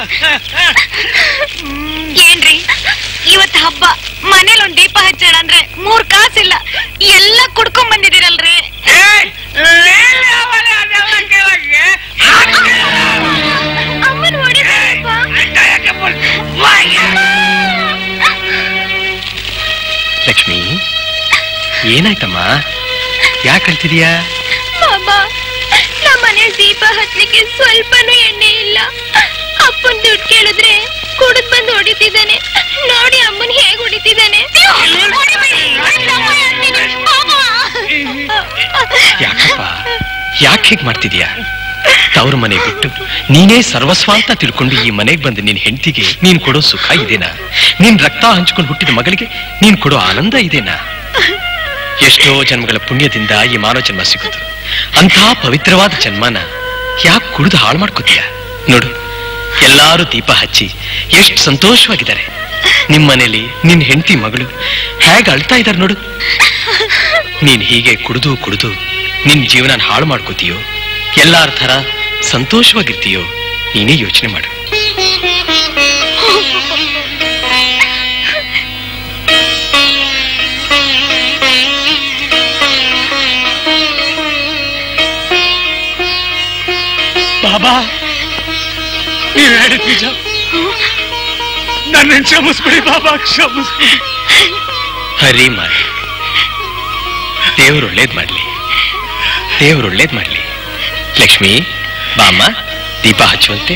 ಏನ್ರಿ ಇವತ್ತು ಹಬ್ಬ, ಮನೇಲಿ ಒಂದ್ ದೀಪ ಹಚ್ಚೋಣ ಅಂದ್ರೆ 3 ಕಾಸಿಲ್ಲ, ಎಲ್ಲ ಕುಡ್ಕೊಂಡ್ ಬಂದಿದ್ದೀರಲ್ರಿ. ಏನಾಯ್ತಮ್ಮ? ಯಾಕೆ ಅಳ್ತಿದೀಯಾ? ಬಾಬಾ, ನಮ್ಮನೆ ದೀಪ ಹಚ್ಲಿಕ್ಕೆ ಸ್ವಲ್ಪನೂ ಎಣ್ಣೆ ಇಲ್ಲ. ಅಪ್ಪನ್ ದುಡ್ಡು ಕೇಳಿದ್ರೆ ಕುಡಿದ್ ಬಂದು ಹೊಡಿತಿದ್ದಾನೆ. ನೋಡಿ ಅಮ್ಮನ್ ಹೇಗ್ ಹೊಡಿತಿದ್ದಾನೆ. ಯಾಕಪ್ಪ, ಯಾಕೆ ಹೀಗ್ ಮಾಡ್ತಿದೀಯಾ? ತವ್ರ ಮನೆ ಬಿಟ್ಟು ನೀನೇ ಸರ್ವಸ್ವ ಅಂತ ತಿಳ್ಕೊಂಡು ಈ ಮನೆಗೆ ಬಂದು ನಿನ್ ಹೆಂಡತಿಗೆ ನೀನ್ ಕೊಡೋ ಸುಖ ಇದೇನಾ? ನೀನ್ ರಕ್ತ ಹಂಚ್ಕೊಂಡು ಹುಟ್ಟಿದ ಮಗಳಿಗೆ ನೀನ್ ಕೊಡೋ ಆನಂದ ಇದೇನಾ? ಎಷ್ಟೋ ಜನ್ಮಗಳ ಪುಣ್ಯದಿಂದ ಈ ಮಾನವ ಜನ್ಮ ಸಿಗುದು. ಅಂಥ ಪವಿತ್ರವಾದ ಜನ್ಮನ ಯಾಕೆ ಕುಡಿದು ಹಾಳು ಮಾಡ್ಕೋತೀಯ? ನೋಡು, ಎಲ್ಲಾರು ದೀಪ ಹಚ್ಚಿ ಎಷ್ಟು ಸಂತೋಷವಾಗಿದ್ದಾರೆ. ನಿಮ್ಮನೇಲಿ ನಿನ್ ಹೆಂಡತಿ ಮಗಳು ಹೇಗೆ ಅಳ್ತಾ ಇದ್ದಾರೆ ನೋಡು. ನೀನ್ ಹೀಗೆ ಕುಡಿದು ಕುಡಿದು ನಿನ್ ಜೀವನ ಹಾಳು ಮಾಡ್ಕೋತೀಯೋ, ಎಲ್ಲಾರ ಥರ ಸಂತೋಷವಾಗಿರ್ತೀಯೋ ನೀನೇ ಯೋಚನೆ ಮಾಡು. ಬಾಬಾ, ನೀವ್ ಹೇಳಿದ್ ನಿಜ. ನನ್ನ ಕ್ಷಮಿಸ್ಬಿಡಿ ಬಾಬಾ, ಕ್ಷಮಿಸ್ಬಿಡಿ. ಹರಿ ಮಾಡಿ, ದೇವ್ರು ಒಳ್ಳೇದ್ ಮಾಡ್ಲಿ, ದೇವ್ರು ಒಳ್ಳೇದ್ ಮಾಡ್ಲಿ. ಲಕ್ಷ್ಮಿ, ಬಾಮ್ಮ, ದೀಪ ಹಚ್ಚುವಂತೆ.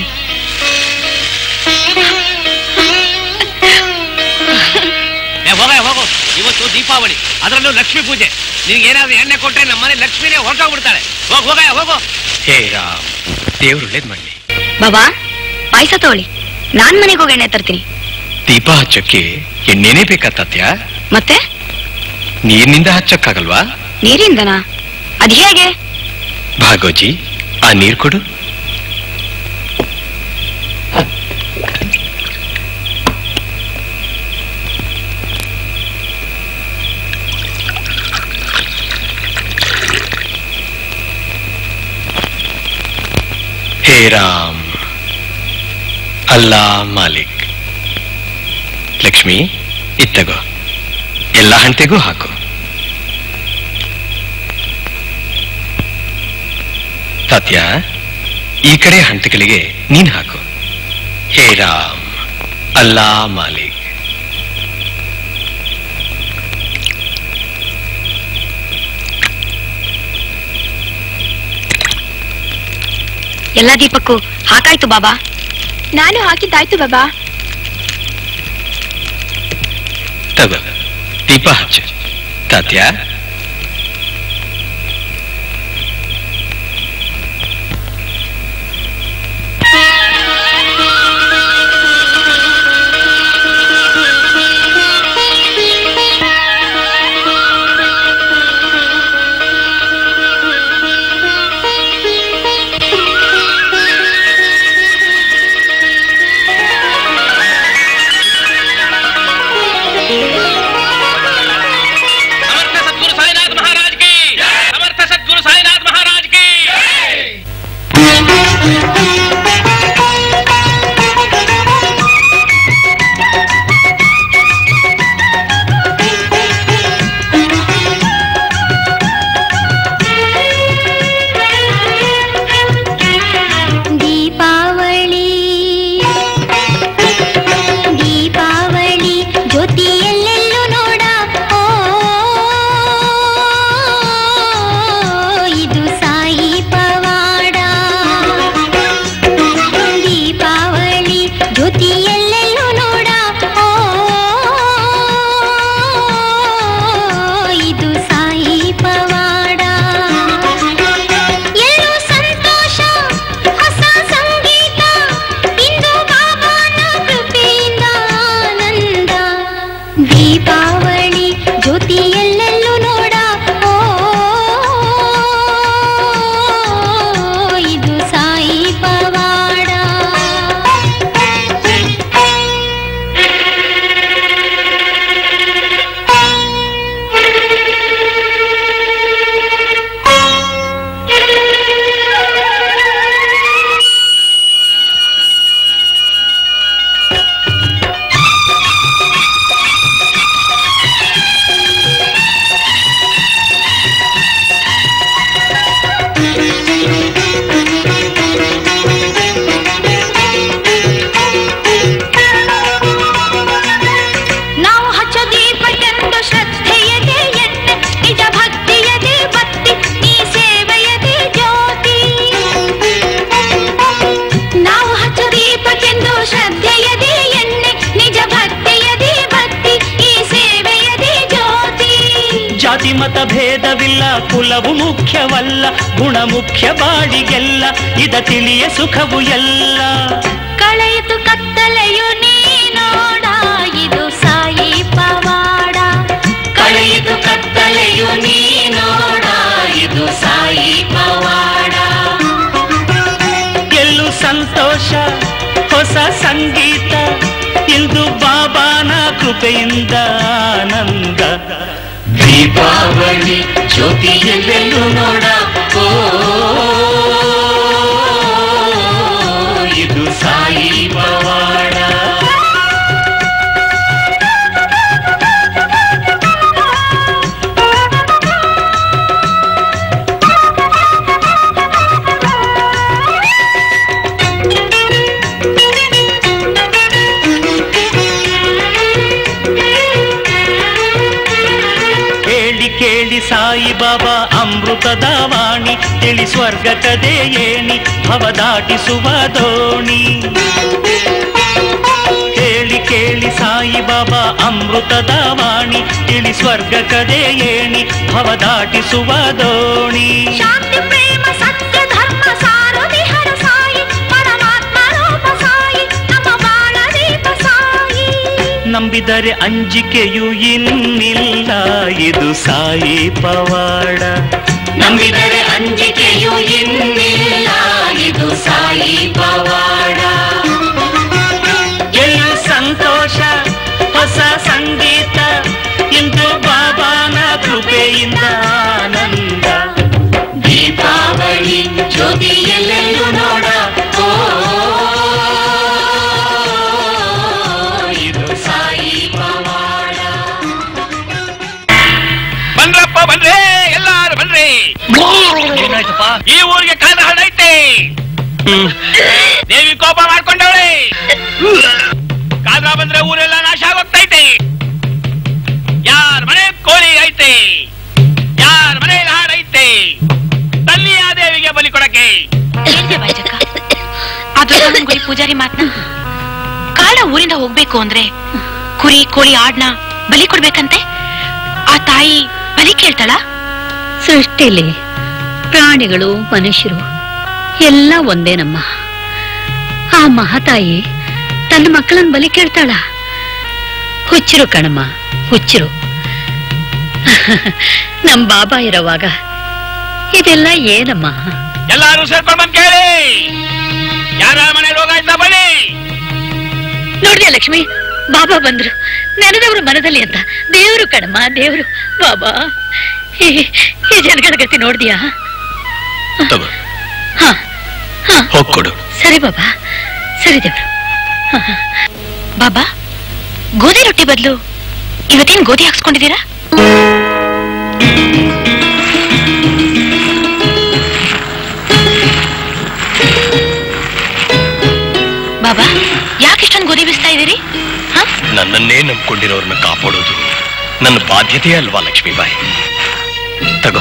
ಹೋಗು, ಇವತ್ತು ದೀಪಾವಳಿ, ಅದರಲ್ಲೂ ಲಕ್ಷ್ಮೀ ಪೂಜೆ. ನಿನ್ಗೆ ಏನಾದ್ರು ಎಣ್ಣೆ ಕೊಟ್ರೆ ನಮ್ಮನೆ ಲಕ್ಷ್ಮಿನೇ ಹೊರಟೋಗ್ಬಿಡ್ತಾಳೆ. ಹೋಗು. ಹೇ ರಾಮ್, ದೇವ್ರು ಒಳ್ಳೇದ್ ಮಾಡ್ಲಿ. ಬಾಬಾ, ಪಾಯಸ ತಗೊಳ್ಳಿ, ನಾನ್ ಮನೆಗೆ ಹೋಗಿ ಎಣ್ಣೆ ತರ್ತೀನಿ. ದೀಪ ಹಚ್ಚಕ್ಕೆ ಎಣ್ಣೆನೇ ಬೇಕಾ ತಾತ್ಯ? ಮತ್ತೆ ನೀರಿನಿಂದ ಹಚ್ಚಕ್ಕಾಗಲ್ವಾ? ನೀರಿಂದನಾ? ಅದ್ ಹೇಗೆ? ಭಾಗೋಜಿ, ಆ ನೀರ್ ಕೊಡು. ಹೇ ರಾಮ್, ಅಲ್ಲಾ ಮಾಲಿಕ್. ಲಕ್ಷ್ಮಿ, ಇತ್ತಗೋ, ಎಲ್ಲ ಹಂತೆಗೂ ಹಾಕು. ತಾತ್ಯ, ಈ ಕಡೆ ಹಂತಗಳಿಗೆ ನೀನ್ ಹಾಕು. ಹೇ ರಾಮ್, ಅಲ್ಲಾ ಮಾಲಿಕ್. ಎಲ್ಲ ದೀಪಕ್ಕೂ ಹಾಕಾಯ್ತು ಬಾಬಾ. ನಾನು ಹಾಕಿದ್ದಾಯ್ತು ಬಾಬಾ. ತಗೋ, ದೀಪ ಹಚ್ಚು. ತಾತ್ಯ, ಸಮರ್ಥ ಮತ ಭೇದವಿಲ್ಲ, ಕುಲವು ಮುಖ್ಯವಲ್ಲ, ಗುಣ ಮುಖ್ಯ ಬಾಡಿಗೆಲ್ಲ, ಇದ ತಿಳಿಯ ಸುಖವು ಎಲ್ಲ. ಕಳೆಯಿತು ಕತ್ತಲೆಯು ನೀನೋಡ, ಇದು ಸಾಯಿ ಪವಾಡ. ಕಳೆಯಿತು ಕತ್ತಲೆಯು ನೀನೋಡ, ಇದು ಸಾಯಿ ಪವಾಡ. ಗೆಲ್ಲು ಸಂತೋಷ ಹೊಸ ಸಂಗೀತ, ಇಂದು ಬಾಬಾನ ಕೃಪೆಯಿಂದ ಆನಂದ. ದೀಪಾವಳಿ ಜ್ಯೋತಿಯಲ್ಲೆಲ್ಲೂ ನೋಡ, ಓ ಇದು ಸಾಯಿ ಪವಾಡ. ಕೇಳಿ ಸಾಯಿ ಬಾಬಾ ಅಮೃತದ ವಾಣಿ, ತಿಳಿ ಸ್ವರ್ಗ ಕದೇ ಏಣಿ, ಭವ ದಾಟಿಸುವ ದೋಣಿ. ಕೇಳಿ ಕೇಳಿ ಸಾಯಿ ಬಾಬಾ ಅಮೃತದ ವಾಣಿ, ತಿಳಿ ಸ್ವರ್ಗ ಕದೇ ಏಣಿ, ಭವ ದಾಟಿಸುವ ದೋಣಿ. ಶಾಂತಿ ಪ್ರೇಮ ಸತ್ಯ ಧರ್ಮ ಸಾರಥಿ ಹರ ಸಾಯಿ, ಪರಮಾತ್ಮ ರೂಪ ಸಾಯಿ, ನಮ್ಮ ಬಾಳ ದೀಪ ಸಾಯಿ. ನಂಬಿದರೆ ಅಂಜಿಕೆಯು ಇನ್ನಿಲ್ಲ, ಇದು ಸಾಯಿ ಪವಾಡ. ನಂಬಿದರೆ ಅಂಜಿಕೆಯು ಇನ್ನಿಲ್ಲ, ಇದು ಸಾಯಿ ಪವಾಡ. ಎಲ್ಲೂ ಸಂತೋಷ ಹೊಸ ಸಂಗೀತ, ಇಂದು ಬಾಬಾನ ಕೃಪೆಯಿಂದ ಆನಂದ. ದೀಪಾವಳಿ ಜ್ಯೋತಿ ಎಲ್ಲೆಲ್ಲೂ ನೋಡ, ಓ ಇದು ಸಾಯಿ ಪವಾಡ. ಬನ್ರಪ್ಪ ಬನ್ರಿ, ಎಲ್ಲಾರು ಬನ್ರಿ. ಏನಾಯ್ತಪ್ಪ? ಈ ಊರಿಗೆ ಕಾಲ ಹರಡೈತೆ. ದೇವಿ ಕೋಪ ಮಾಡ್ಕೊಂಡವಳೆ. ಕಾದ್ರ ಬಂದ್ರೆ ಊರೆಲ್ಲ ನಾಶ ಆಗೋಗ್ತೈತೆ. ಯಾರ ಮನೆ ಕೋಳಿ ಐತೆ, ಯಾರ ಮನೆ ಹಾಡೈತೆ, ತಲ್ಲಿ ಆ ದೇವಿಗೆ ಬಲಿ ಕೊಡಕ್ಕೆ. ಅದು ಗುಡಿ ಪೂಜಾರಿ ಮಾತ್ನ ಕಾಳ ಊರಿಂದ ಹೋಗ್ಬೇಕು ಅಂದ್ರೆ ಕುರಿ ಕೋಳಿ ಆಡ್ನ ಬಲಿ ಕೊಡ್ಬೇಕಂತೆ. ಆ ತಾಯಿ ಬಲಿ ಕೇಳ್ತಾಳ? ಸೃಷ್ಟಿಲಿ ಪ್ರಾಣಿಗಳು ಮನುಷ್ಯರು ಎಲ್ಲ ಒಂದೇನಮ್ಮ. ಆ ಮಹಾತಾಯಿ ತನ್ನ ಮಕ್ಕಳನ್ನ ಬಲಿ ಕೇಳ್ತಾಳ? ಹುಚ್ಚರು ಕಣಮ್ಮ, ಹುಚ್ಚರು. ನಮ್ ಬಾಬಾ ಇರೋವಾಗ ಇದೆಲ್ಲ ಏನಮ್ಮ? ಎಲ್ಲಾರು ಸೇರ್ಕೊಂಡ್ ಬಂದ್ ಕೇಳಿ, ಯಾರ ಮನೆ ರೋಗ ಆಯ್ತಾ ಬನ್ನಿ. ನೋಡ್ದೆ ಲಕ್ಷ್ಮಿ, ಬಾಬಾ ಬಂದ್ರು. ನೆನೆದವರು ಮನದಲ್ಲಿ ಅಂತ ದೇವ್ರು ಕಣಮ್ಮ, ದೇವ್ರು. ಬಾಬಾ ಈ ಜನಗಳ ಗತಿ ನೋಡ್ದಿಯಾ? ಹೋಗ್ಕೊಡು. ಸರಿ ಬಾಬಾ, ಸರಿ ದೇವ್ರು. ಬಾಬಾ, ಗೋಧಿ ರೊಟ್ಟಿ ಬದಲು ಇವತ್ತೇನ್ ಗೋಧಿ ಹಾಕ್ಸ್ಕೊಂಡಿದ್ದೀರಾ? ಬಾಬಾ, ಯಾಕಿಷ್ಟೊಂದು ಗೋಧಿ ಬೀಸ್ತಾ ಇದ್ದೀರಿ? ನನ್ನನ್ನೇ ನಂಬ್ಕೊಂಡಿರೋರ್ನ ಕಾಪಾಡೋದು ನನ್ನ ಬಾಧ್ಯತೆಯೇ ಅಲ್ವಾ ಲಕ್ಷ್ಮೀಬಾಯಿ? ತಗೋ,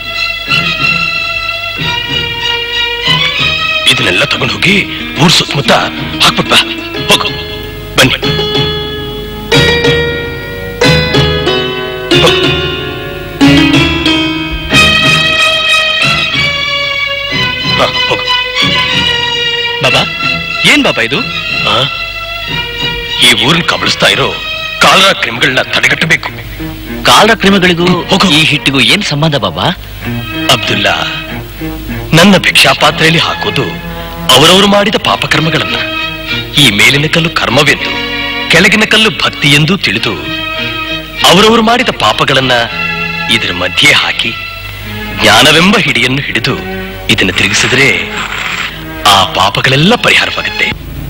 ಇದನ್ನೆಲ್ಲ ತಗೊಂಡು ಹೋಗಿ ಊರ್ ಸುತ್ತಮುತ್ತ ಹಾಕ್ಬಿಟ್ ಬಾ. ಹೋಗು, ಬನ್ನಿ. ಬಾಬಾ, ಏನ್ ಬಾಬಾ ಇದು? ಈ ಊರನ್ನ ಕಬಳಿಸ್ತಾ ಇರೋ ಕಾಲರ ಕ್ರಿಮಿಗಳನ್ನ ತಡೆಗಟ್ಟಬೇಕು. ಕಾಲರ ಕ್ರಿಮಿಗಳಿಗೂ ಈ ಹಿಟ್ಟಿಗೂ ಏನ್ ಸಂಬಂಧ ಬಾಬಾ? ಅಬ್ದುಲ್ಲಾ, ನನ್ನ ಭಿಕ್ಷಾ ಪಾತ್ರೆಯಲ್ಲಿ ಹಾಕೋದು ಅವರವರು ಮಾಡಿದ ಪಾಪಕರ್ಮಗಳನ್ನ. ಈ ಮೇಲಿನ ಕಲ್ಲು ಕರ್ಮವೆಂದು, ಕೆಳಗಿನ ಕಲ್ಲು ಭಕ್ತಿ ಎಂದು ತಿಳಿದು ಅವರವರು ಮಾಡಿದ ಪಾಪಗಳನ್ನ ಇದರ ಮಧ್ಯೆ ಹಾಕಿ ಜ್ಞಾನವೆಂಬ ಹಿಡಿಯನ್ನು ಹಿಡಿದು ಇದನ್ನು ತಿರುಗಿಸಿದ್ರೆ ಆ ಪಾಪಗಳೆಲ್ಲ ಪರಿಹಾರವಾಗುತ್ತೆ.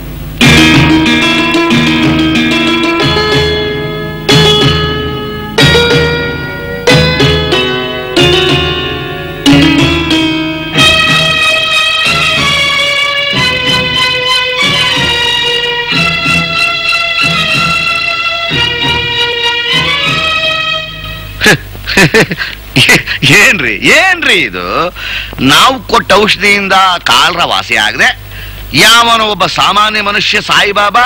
ಏನ್ರಿ ಏನ್ರಿ ಇದು? ನಾವು ಕೊಟ್ಟ ಔಷಧಿಯಿಂದ ಕಾಲರ ವಾಸಿ ಆಗದೆ ಯಾವನೋ ಒಬ್ಬ ಸಾಮಾನ್ಯ ಮನುಷ್ಯ ಸಾಯಿಬಾಬಾ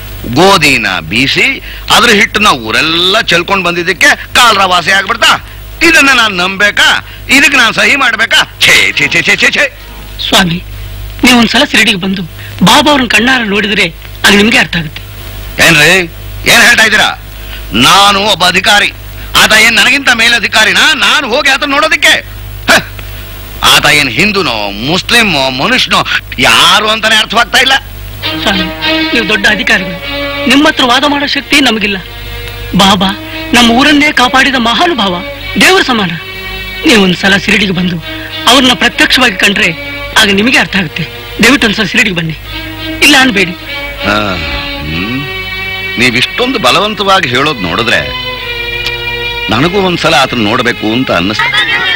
ಗೋಧಿನ ಬೀಸಿ ಅದ್ರ ಹಿಟ್ಟನ್ನ ಊರೆಲ್ಲ ಚೆಲ್ಕೊಂಡ್ ಬಂದಿದ್ದಕ್ಕೆ ಕಾಲರ ವಾಸಿ ಆಗ್ಬಿಡ್ತಾ? ಇದನ್ನ ನಾನು ನಂಬೇಕಾ? ಇದಕ್ಕೆ ನಾನು ಸಹಿ ಮಾಡ್ಬೇಕಾ? ಛೇ ಛೇ ಛೇ ಛೇ ಛೇ ಛೇ. ಸ್ವಾಮಿ, ನೀವು ಒಂದ್ಸಲ ಶಿರಡಿಗೆ ಬಂದು ಬಾಬಾ ಅವ್ರನ್ನ ಕಣ್ಣಾರ ನೋಡಿದ್ರೆ ಆಗ ನಿಮ್ಗೆ ಅರ್ಥ ಆಗುತ್ತೆ. ಏನ್ರಿ, ಏನ್ ಹೇಳ್ತಾ ಇದ್ದೀರಾ? ನಾನು ಒಬ್ಬ ಅಧಿಕಾರಿ, ಆತ ಏನ್ ನನಗಿಂತ ಮೇಲಧಿಕಾರಿನ ನಾನು ಹೋಗಿ ಆತ ನೋಡೋದಿಕ್ಕೆ? ಆತ ಏನ್ ಹಿಂದೂನೋ ಮುಸ್ಲಿಮೋ ಮನುಷ್ಯನೋ ಯಾರು ಅಂತಾನೆ ಅರ್ಥವಾಗ್ತಾ ಇಲ್ಲ. ಸ್ವಾಮಿ, ನೀವು ದೊಡ್ಡ ಅಧಿಕಾರಿಗಳು, ನಿಮ್ಮ ಹತ್ರ ವಾದ ಮಾಡೋ ಶಕ್ತಿ ನಮಗಿಲ್ಲ. ಬಾಬಾ ನಮ್ಮ ಊರನ್ನೇ ಕಾಪಾಡಿದ ಮಹಾನುಭಾವ, ದೇವರ ಸಮಾನ. ನೀವೊಂದ್ಸಲ ಶಿರಡಿಗೆ ಬಂದು ಅವ್ರನ್ನ ಪ್ರತ್ಯಕ್ಷವಾಗಿ ಕಂಡ್ರೆ ಆಗ ನಿಮಗೆ ಅರ್ಥ ಆಗುತ್ತೆ. ದಯವಿಟ್ಟು ಒಂದ್ಸಲ ಶಿರಡಿಗೆ ಬನ್ನಿ, ಇಲ್ಲ ಅನ್ಬೇಡಿ. ನೀವಿಷ್ಟೊಂದು ಬಲವಂತವಾಗಿ ಹೇಳೋದು ನೋಡಿದ್ರೆ ನನಗೂ ಒಂದ್ಸಲ ಆತನ ನೋಡಬೇಕು ಅಂತ ಅನ್ನಿಸ್ತ.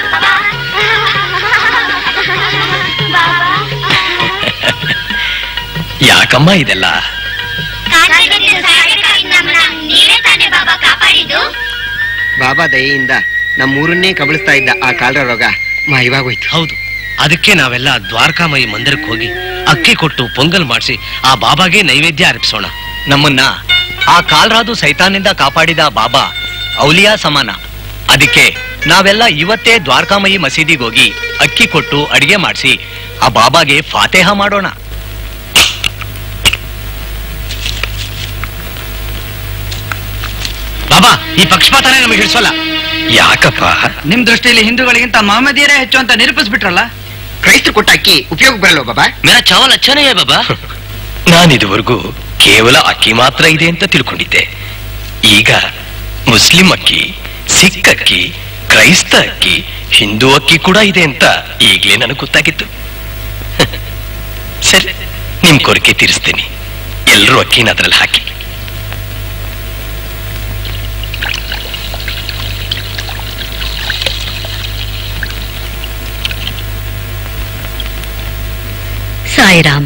ಯಾಕಮ್ಮ ಇದೆಲ್ಲ? ಬಾಬಾ ದಯೆಯಿಂದ ನಮ್ಮೂರನ್ನೇ ಕಬಳಿಸ್ತಾ ಇದ್ದ ಆ ಕಾಲರ ರೋಗ ಮಾಯವಾಗೋಯ್ತು. ಹೌದು, ಅದಕ್ಕೆ ನಾವೆಲ್ಲ ದ್ವಾರಕಾಮಯಿ ಮಂದಿರಕ್ಕೆ ಹೋಗಿ ಅಕ್ಕಿ ಕೊಟ್ಟು ಪೊಂಗಲ್ ಮಾಡಿಸಿ ಆ ಬಾಬಾಗೆ ನೈವೇದ್ಯ ಅರ್ಪಿಸೋಣ. ನಮ್ಮನ್ನ ಆ ಕಾಲ್ರಾದು ಸೈತಾನಿಂದ ಕಾಪಾಡಿದ ಬಾಬಾ ಔಲಿಯಾ ಸಮಾನ. ಅದಕ್ಕೆ ನಾವೆಲ್ಲ ಇವತ್ತೇ ದ್ವಾರಕಾಮಯಿ ಮಸೀದಿಗೆ ಹೋಗಿ ಅಕ್ಕಿ ಕೊಟ್ಟು ಅಡಿಗೆ ಮಾಡಿಸಿ ಆ ಬಾಬಾಗೆ ಫಾತೇಹ ಮಾಡೋಣ. ಬಾಬಾ, ಈ ಪಕ್ಷಪಾತನೇ ನಮಗೆ ಹಿಡಿಸೋಲ್ಲ. ಯಾಕಪ್ಪ? ನಿಮ್ ದೃಷ್ಟಿಯಲ್ಲಿ ಹಿಂದೂಗಳಿಗಿಂತ ಮಹಮ್ಮದಿಯರೇ ಹೆಚ್ಚು ಅಂತ ನಿರೂಪಿಸ್ಬಿಟ್ರಲ್ಲ. ಕ್ರೈಸ್ತರು ಕೊಟ್ಟ ಅಕ್ಕಿ ಉಪಯೋಗ ಬರಲ್ವ ಬಾಬಾ? ಮೇರಾ ಚಾವಲ್ ಅಚ್ಚನೇ ಬಾಬಾ. ನಾನಿದುವರೆಗೂ ಕೇವಲ ಅಕ್ಕಿ ಮಾತ್ರ ಇದೆ ಅಂತ ತಿಳ್ಕೊಂಡಿದ್ದೆ. ಈಗ ಮುಸ್ಲಿಂ ಅಕ್ಕಿ, ಸಿಖ್ ಅಕ್ಕಿ, ಕ್ರೈಸ್ತ ಅಕ್ಕಿ, ಹಿಂದೂ ಅಕ್ಕಿ ಕೂಡ ಇದೆ ಅಂತ ಈಗಲೇ ನನಗೆ ಗೊತ್ತಾಗಿತ್ತು. ಸರಿ, ನಿಮ್ ಕೋರಿಕೆ ತೀರಿಸ್ತೀನಿ. ಎಲ್ಲರೂ ಅಕ್ಕಿನ ಅದ್ರಲ್ಲಿ ಹಾಕಿ. ಸಾಯಿರಾಮ್.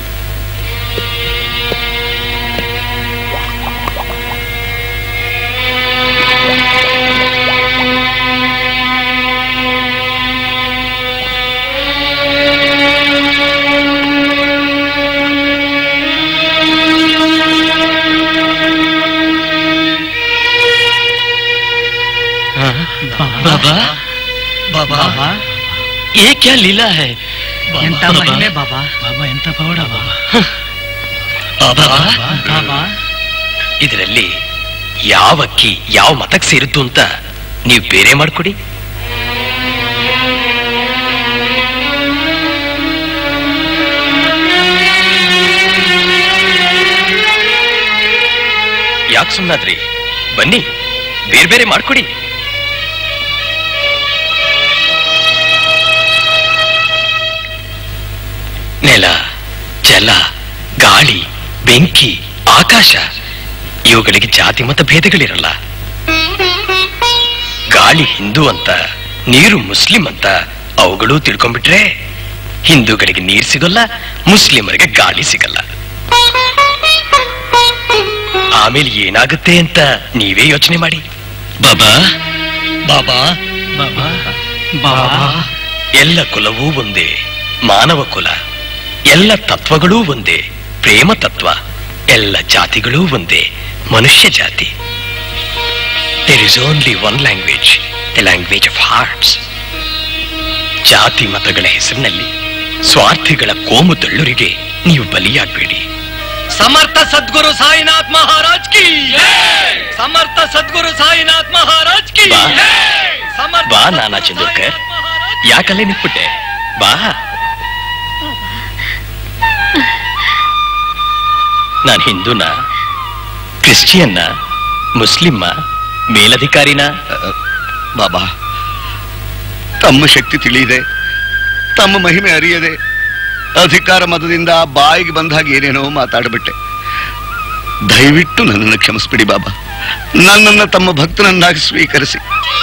बाबा बाबा ये क्या लीला है? ಎಂತ ಮಹಿಮೆ ಬಾಬಾ. ಬಾಬಾ ಎಂತ ಪವಾಡ ಬಾಬಾ. ಬಾಬಾ, ಇದರಲ್ಲಿ ಯಾವ ಅಕ್ಕಿ ಯಾವ ಮತಕ್ಕೆ ಸೇರಿತ್ತು ಅಂತ ನೀವು ಬೇರೆ ಮಾಡ್ಕೊಡಿ. ಯಾಕೆ ಸುಮ್ಮನಾದ್ರಿ? ಬನ್ನಿ, ಬೇರೆ ಬೇರೆ ಮಾಡ್ಕೊಡಿ. ನೆಲ, ಜಲ, ಗಾಳಿ, ಬೆಂಕಿ, ಆಕಾಶ ಇವುಗಳಿಗೆ ಜಾತಿ ಮತ ಭೇದಗಳಿರಲ್ಲ. ಗಾಳಿ ಹಿಂದೂ ಅಂತ, ನೀರು ಮುಸ್ಲಿಂ ಅಂತ ಅವುಗಳು ತಿಳ್ಕೊಂಡ್ಬಿಟ್ರೆ ಹಿಂದೂಗಳಿಗೆ ನೀರು ಸಿಗಲ್ಲ, ಮುಸ್ಲಿಮರಿಗೆ ಗಾಳಿ ಸಿಗಲ್ಲ. ಆಮೇಲೆ ಏನಾಗುತ್ತೆ ಅಂತ ನೀವೇ ಯೋಚನೆ ಮಾಡಿ. ಬಾಬಾ ಬಾಬಾ ಬಾಬಾ ಬಾಬಾ ಎಲ್ಲ ಕುಲವೂ ಒಂದೇ, ಮಾನವ ಕುಲ. ಎಲ್ಲ ತತ್ವಗಳೂ ಒಂದೇ, ಪ್ರೇಮ ತತ್ವ. ಎಲ್ಲ ಜಾತಿಗಳೂ ಒಂದೇ, ಮನುಷ್ಯ ಜಾತಿ. There is only one language, the language of hearts. ಜಾತಿ ಮತಗಳ ಹೆಸರಿನಲ್ಲಿ ಸ್ವಾರ್ಥಿಗಳ ಕೋಮು ತಳ್ಳುರಿಗೆ ನೀವು ಬಲಿಯಾಗಬೇಡಿ. ಸಮರ್ಥ ಸದ್ಗುರು ಸಾಯಿನಾಥ್ ಮಹಾರಾಜ್ ಕಿ, ಸಮರ್ಥ ಸದ್ಗುರು ಸಾಯಿನಾಥ್ ಮಹಾರಾಜ್ ಕಿ. ಬಾ ನಾನಾ ಚಂದೋರ್ಕರ್, ಯಾಕಲ್ಲೇ ನಿಂತ್ಬಿಟ್ಟೆ? ಬಾ. ನಾನು ಹಿಂದೂನ, ಕ್ರಿಶ್ಚಿಯನ್ನ, ಮುಸ್ಲಿಮ್ಮ, ಮೇಲಧಿಕಾರಿನ? ಬಾಬಾ, ತಮ್ಮ ಶಕ್ತಿ ತಿಳಿಯದೆ, ತಮ್ಮ ಮಹಿಮೆ ಅರಿಯದೆ, ಅಧಿಕಾರ ಮತದಿಂದ ಬಾಯಿಗೆ ಬಂದಾಗ ಏನೇನೋ ಮಾತಾಡ್ಬಿಟ್ಟೆ. ದಯವಿಟ್ಟು ನನ್ನನ್ನು ಕ್ಷಮಿಸ್ಬಿಡಿ ಬಾಬಾ. ನನ್ನನ್ನು ತಮ್ಮ ಭಕ್ತನನ್ನಾಗಿ ಸ್ವೀಕರಿಸಿ.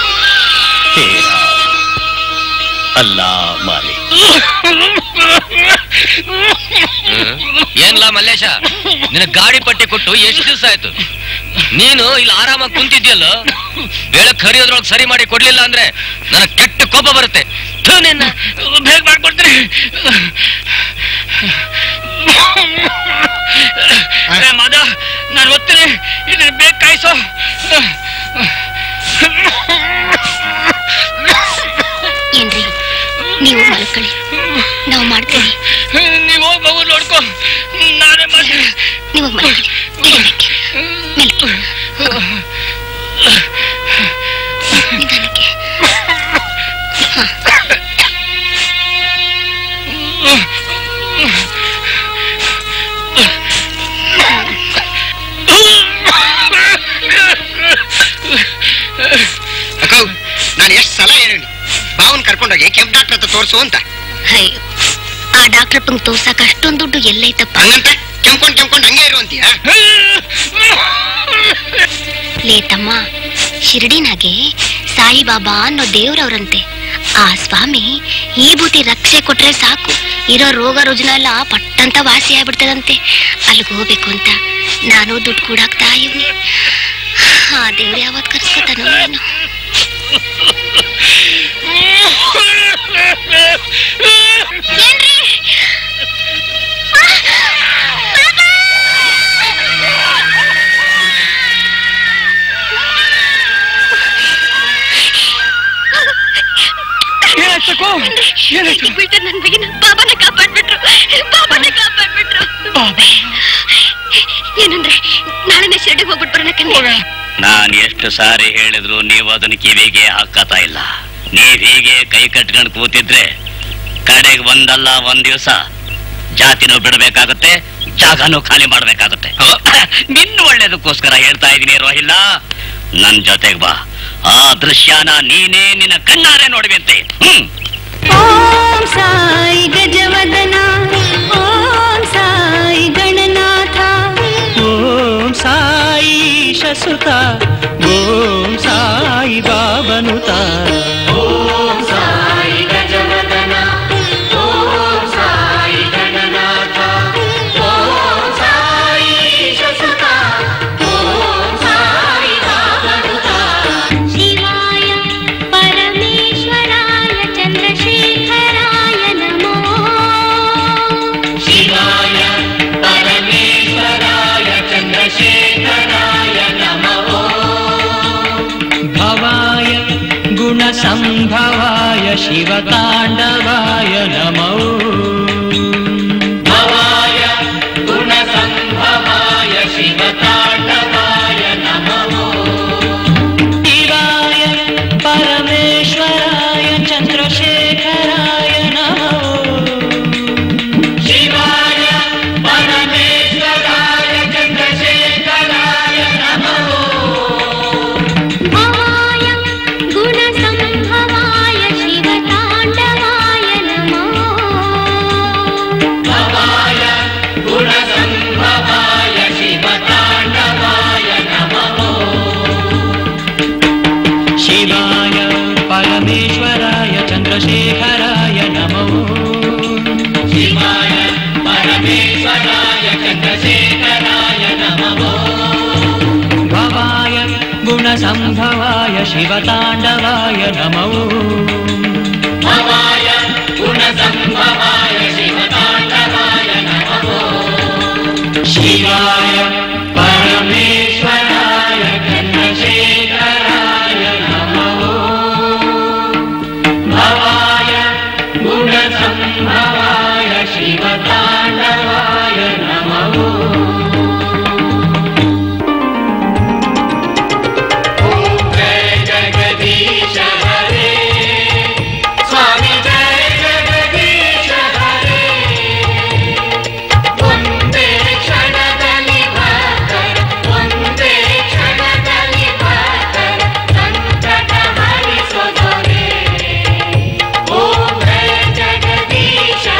ಅಲ್ಲಾ ಮಾಲಿ. ಏನ್ಲಾ ಮಲ್ಲೇಶ, ನಿನ್ನ ಗಾಡಿ ಪಟ್ಟಿ ಕೊಟ್ಟು ಎಷ್ಟು ದಿವಸ ಆಯ್ತು? ನೀನು ಇಲ್ಲಿ ಆರಾಮಾಗಿ ಕುಂತಿದ್ಯಲ್ಲ, ಬೆಳಕ್ ಹರಿಯೋದ್ರೊಳಗೆ ಸರಿ ಮಾಡಿ ಕೊಡ್ಲಿಲ್ಲ ಅಂದ್ರೆ ನನಗೆ ಕೆಟ್ಟ ಕೋಪ ಬರುತ್ತೆ. ನಿನ್ನ ಬೇಗ ಮಾಡ್ಕೊಡ್ತೀನಿ. ಮದ, ನಾನು ಒತ್ತೀನಿ, ಇದನ್ನ ಬೇಗ ಕಾಯಿಸೋ. ಏನ್ರಿ ನೀವು ಮಲ್ಕೊಳ್ಳಿ, ನಾವು ಮಾಡ್ತೀವಿ. ನೀವು ಹೋಗಿ ಮಗು ನೋಡ್ಕೊ, ನಾನೇ ಮಾಡ್ತೀನಿ. ನೀವು ಮಲ್ಕೊಳ್ಳಿ, ನಿಧಾನಕ್ಕೆ. ಅಕ್ಕ, ನಾನು ಎಷ್ಟು ಸಲ ಹೇಳಿ ಬಾವನ್ ಕರ್ಕೊಂಡೋಗಿ ಕೆಂಪ್ ಡಾಕ್ಟರ್ ಹತ್ರ ತೋರ್ಸು ಅಂತ. ಅಯ್ಯೋ, ಆ ಡಾಕ್ಟರ್ ಪಂಗ್ ತೋರ್ಸಕ್ ಅಷ್ಟೊಂದು ದುಡ್ಡು ಎಲ್ಲೈತಪ್ಪ. ಹಂಗಂತ ಕೆಂಪ್ಕೊಂಡ್ ಹಂಗೆ ಇರು ಅಂತೀಯ? ಲೇ ತಮ್ಮ, ಶಿರಡಿನಾಗೆ ಸಾಯಿಬಾಬಾ ಅನ್ನೋ ದೇವ್ರವ್ರಂತೆ. ಆ ಸ್ವಾಮಿ ಈ ಬೂತಿ ರಕ್ಷೆ ಕೊಟ್ರೆ ಸಾಕು, ಇರೋ ರೋಗ ರುಜಿನ ಎಲ್ಲ ಪಟ್ಟಂತ ವಾಸಿ ಆಗ್ಬಿಡ್ತದಂತೆ. ಅಲ್ಲಿಗೆ ಹೋಗ್ಬೇಕು ಅಂತ ನಾನು ದುಡ್ಡು ಕೂಡಾಕ್ತಾ ಇವ್ನಿ. ಆ ದೇವ್ರು ಯಾವತ್ ಕರ್ಸ್ಕೊತಾನೋ ಏನು. ಏನ್ರಿ ನನ್ ಮಗಿನ ಬಾಬಾನ ಕಾಪಾಡ್ಬಿಟ್ರು. ಏನಂದ್ರೆ ನಾಳೆನೆ ಶಿರಡಿಗೆ ಹೋಗ್ಬಿಟ್ಟು ಬರೋಣ. ನಾನ್ ಎಷ್ಟು ಸಾರಿ ಹೇಳಿದ್ರು ನೀವು ಅದನ್ನ ಕಿವಿಗೆ ಹಾಕತಾ ಇಲ್ಲ. ನೀವ್ ಹೀಗೆ ಕೈ ಕಟ್ಕೊಂಡು ಕೂತಿದ್ರೆ ಕಡೆಗೆ ಒಂದಲ್ಲ ಒಂದ್ ದಿವಸ ಜಾತಿನೂ ಬಿಡಬೇಕಾಗತ್ತೆ, ಜಾಗನೂ ಖಾಲಿ ಮಾಡ್ಬೇಕಾಗತ್ತೆ. ನಿನ್ನ ಒಳ್ಳೇದಕ್ಕೋಸ್ಕರ ಹೇಳ್ತಾ ಇದೀನಿ ರೋಹಿಲ್ಲ, ನನ್ ಜೊತೆಗ್ ಬಾ. ಆ ದೃಶ್ಯನ ನೀನೇ ನಿನ್ನ ಕಣ್ಣಾರೆ ನೋಡ್ಬೇಂತೆ. ಓಂ ಸಾಯಿ ಗಜವದನ, ಓಂ ಸಾಯಿ ಗಣನಾಥ, ಓಂ ಸಾಯಿ ಶಸುತ, ಓಂ ಸಾಯಿ ಬಾಬನುತ. ಓಂ ಸಾಯಿ ಗಜವದನ, ಓಂ ಸಾಯಿ ಗಣನಾಥ, ಓಂ ಸಾಯಿ ಶಸುತ, ಓಂ ಸಾಯಿ ಬಾಬನುತ. ಶಿವಾಯ ಪರಮೇಶ್ವರಾಯ ಚಂದ್ರಶೇಖರಾಯ ನಮೋ. ಶಿವಾಯ ಪರಮೇಶ್ವರಾಯ ಚಂದ್ರಶೇಖರಾಯ ನಮೋ. ಭವಾಯ ಗುಣಸಂಭವಾಯ ಶಿವತಾಂಡವಾಯ ನಮೋ. ಭವಾಯ ಗುಣಸಂಭವಾಯ ಶಿವತಾಂಡವಾಯ ನಮೋ. ಶಿವಾಯ ಪರಮೇಶ್ವರಾಯ ಚಂದ್ರಶೇಖರಾಯ ನಮೋ. ಶಿವಾಯ ಪರಮೇಶ್ವರಾಯ ಚಂದ್ರಶೇಖರಾಯ ನಮೋ. ಭವಾಯ ಗುಣಸಂಭವಾಯ ಶಿವತಾಂಡವಾಯ ನಮೋ. ಭವಾಯ ಗುಣಸಂಭವಾಯ ಶಿವತಾಂಡವಾಯ ನಮೋ. ಶಿವಾಯ ಪರಮೇಶ್ವರಾಯ ಚಂದ್ರಶೇಖರಾಯ ನಮೋ. ಶಿವಾಯ ಪರಮೇಶ್ವರಾಯ ಚಂದ್ರಶೇಖರಾಯ ನಮೋ. ಭವಾಯ ಗುಣಸಂಭವಾಯ ಶಿವತಾಂಡವಾಯ ನಮೋ. ಭವಾಯ ಗುಣಸಂಭವಾಯ ಶಿವತಾಂಡವಾಯ ನಮೋ. ಶಿವಾಯ ಪರಮೇಶ್ವರಾಯ ಚಂದ್ರಶೇಖರಾಯ ನಮೋ. ಭವಾಯ ಗುಣಸಂಭವಾಯ ಶಿವತಾಂಡವಾಯ ನಮೋ. ಓಂ ಜಯ ಜಗದೀಶ ಹರೇ, ಸ್ವಾಮಿ ಜಯ ಜಗದೀಶ ಹರೇ. ಒಂದೇ ಕ್ಷಣದಲ್ಲಿ ಭಕ್ತರ, ಒಂದೇ ಕ್ಷಣದಲ್ಲಿ ಭಕ್ತರ ಸಂಕಟ ಹರಿಸೋ ದೊರೆ. ಓಂ ಜಯ ಜಗದೀಶ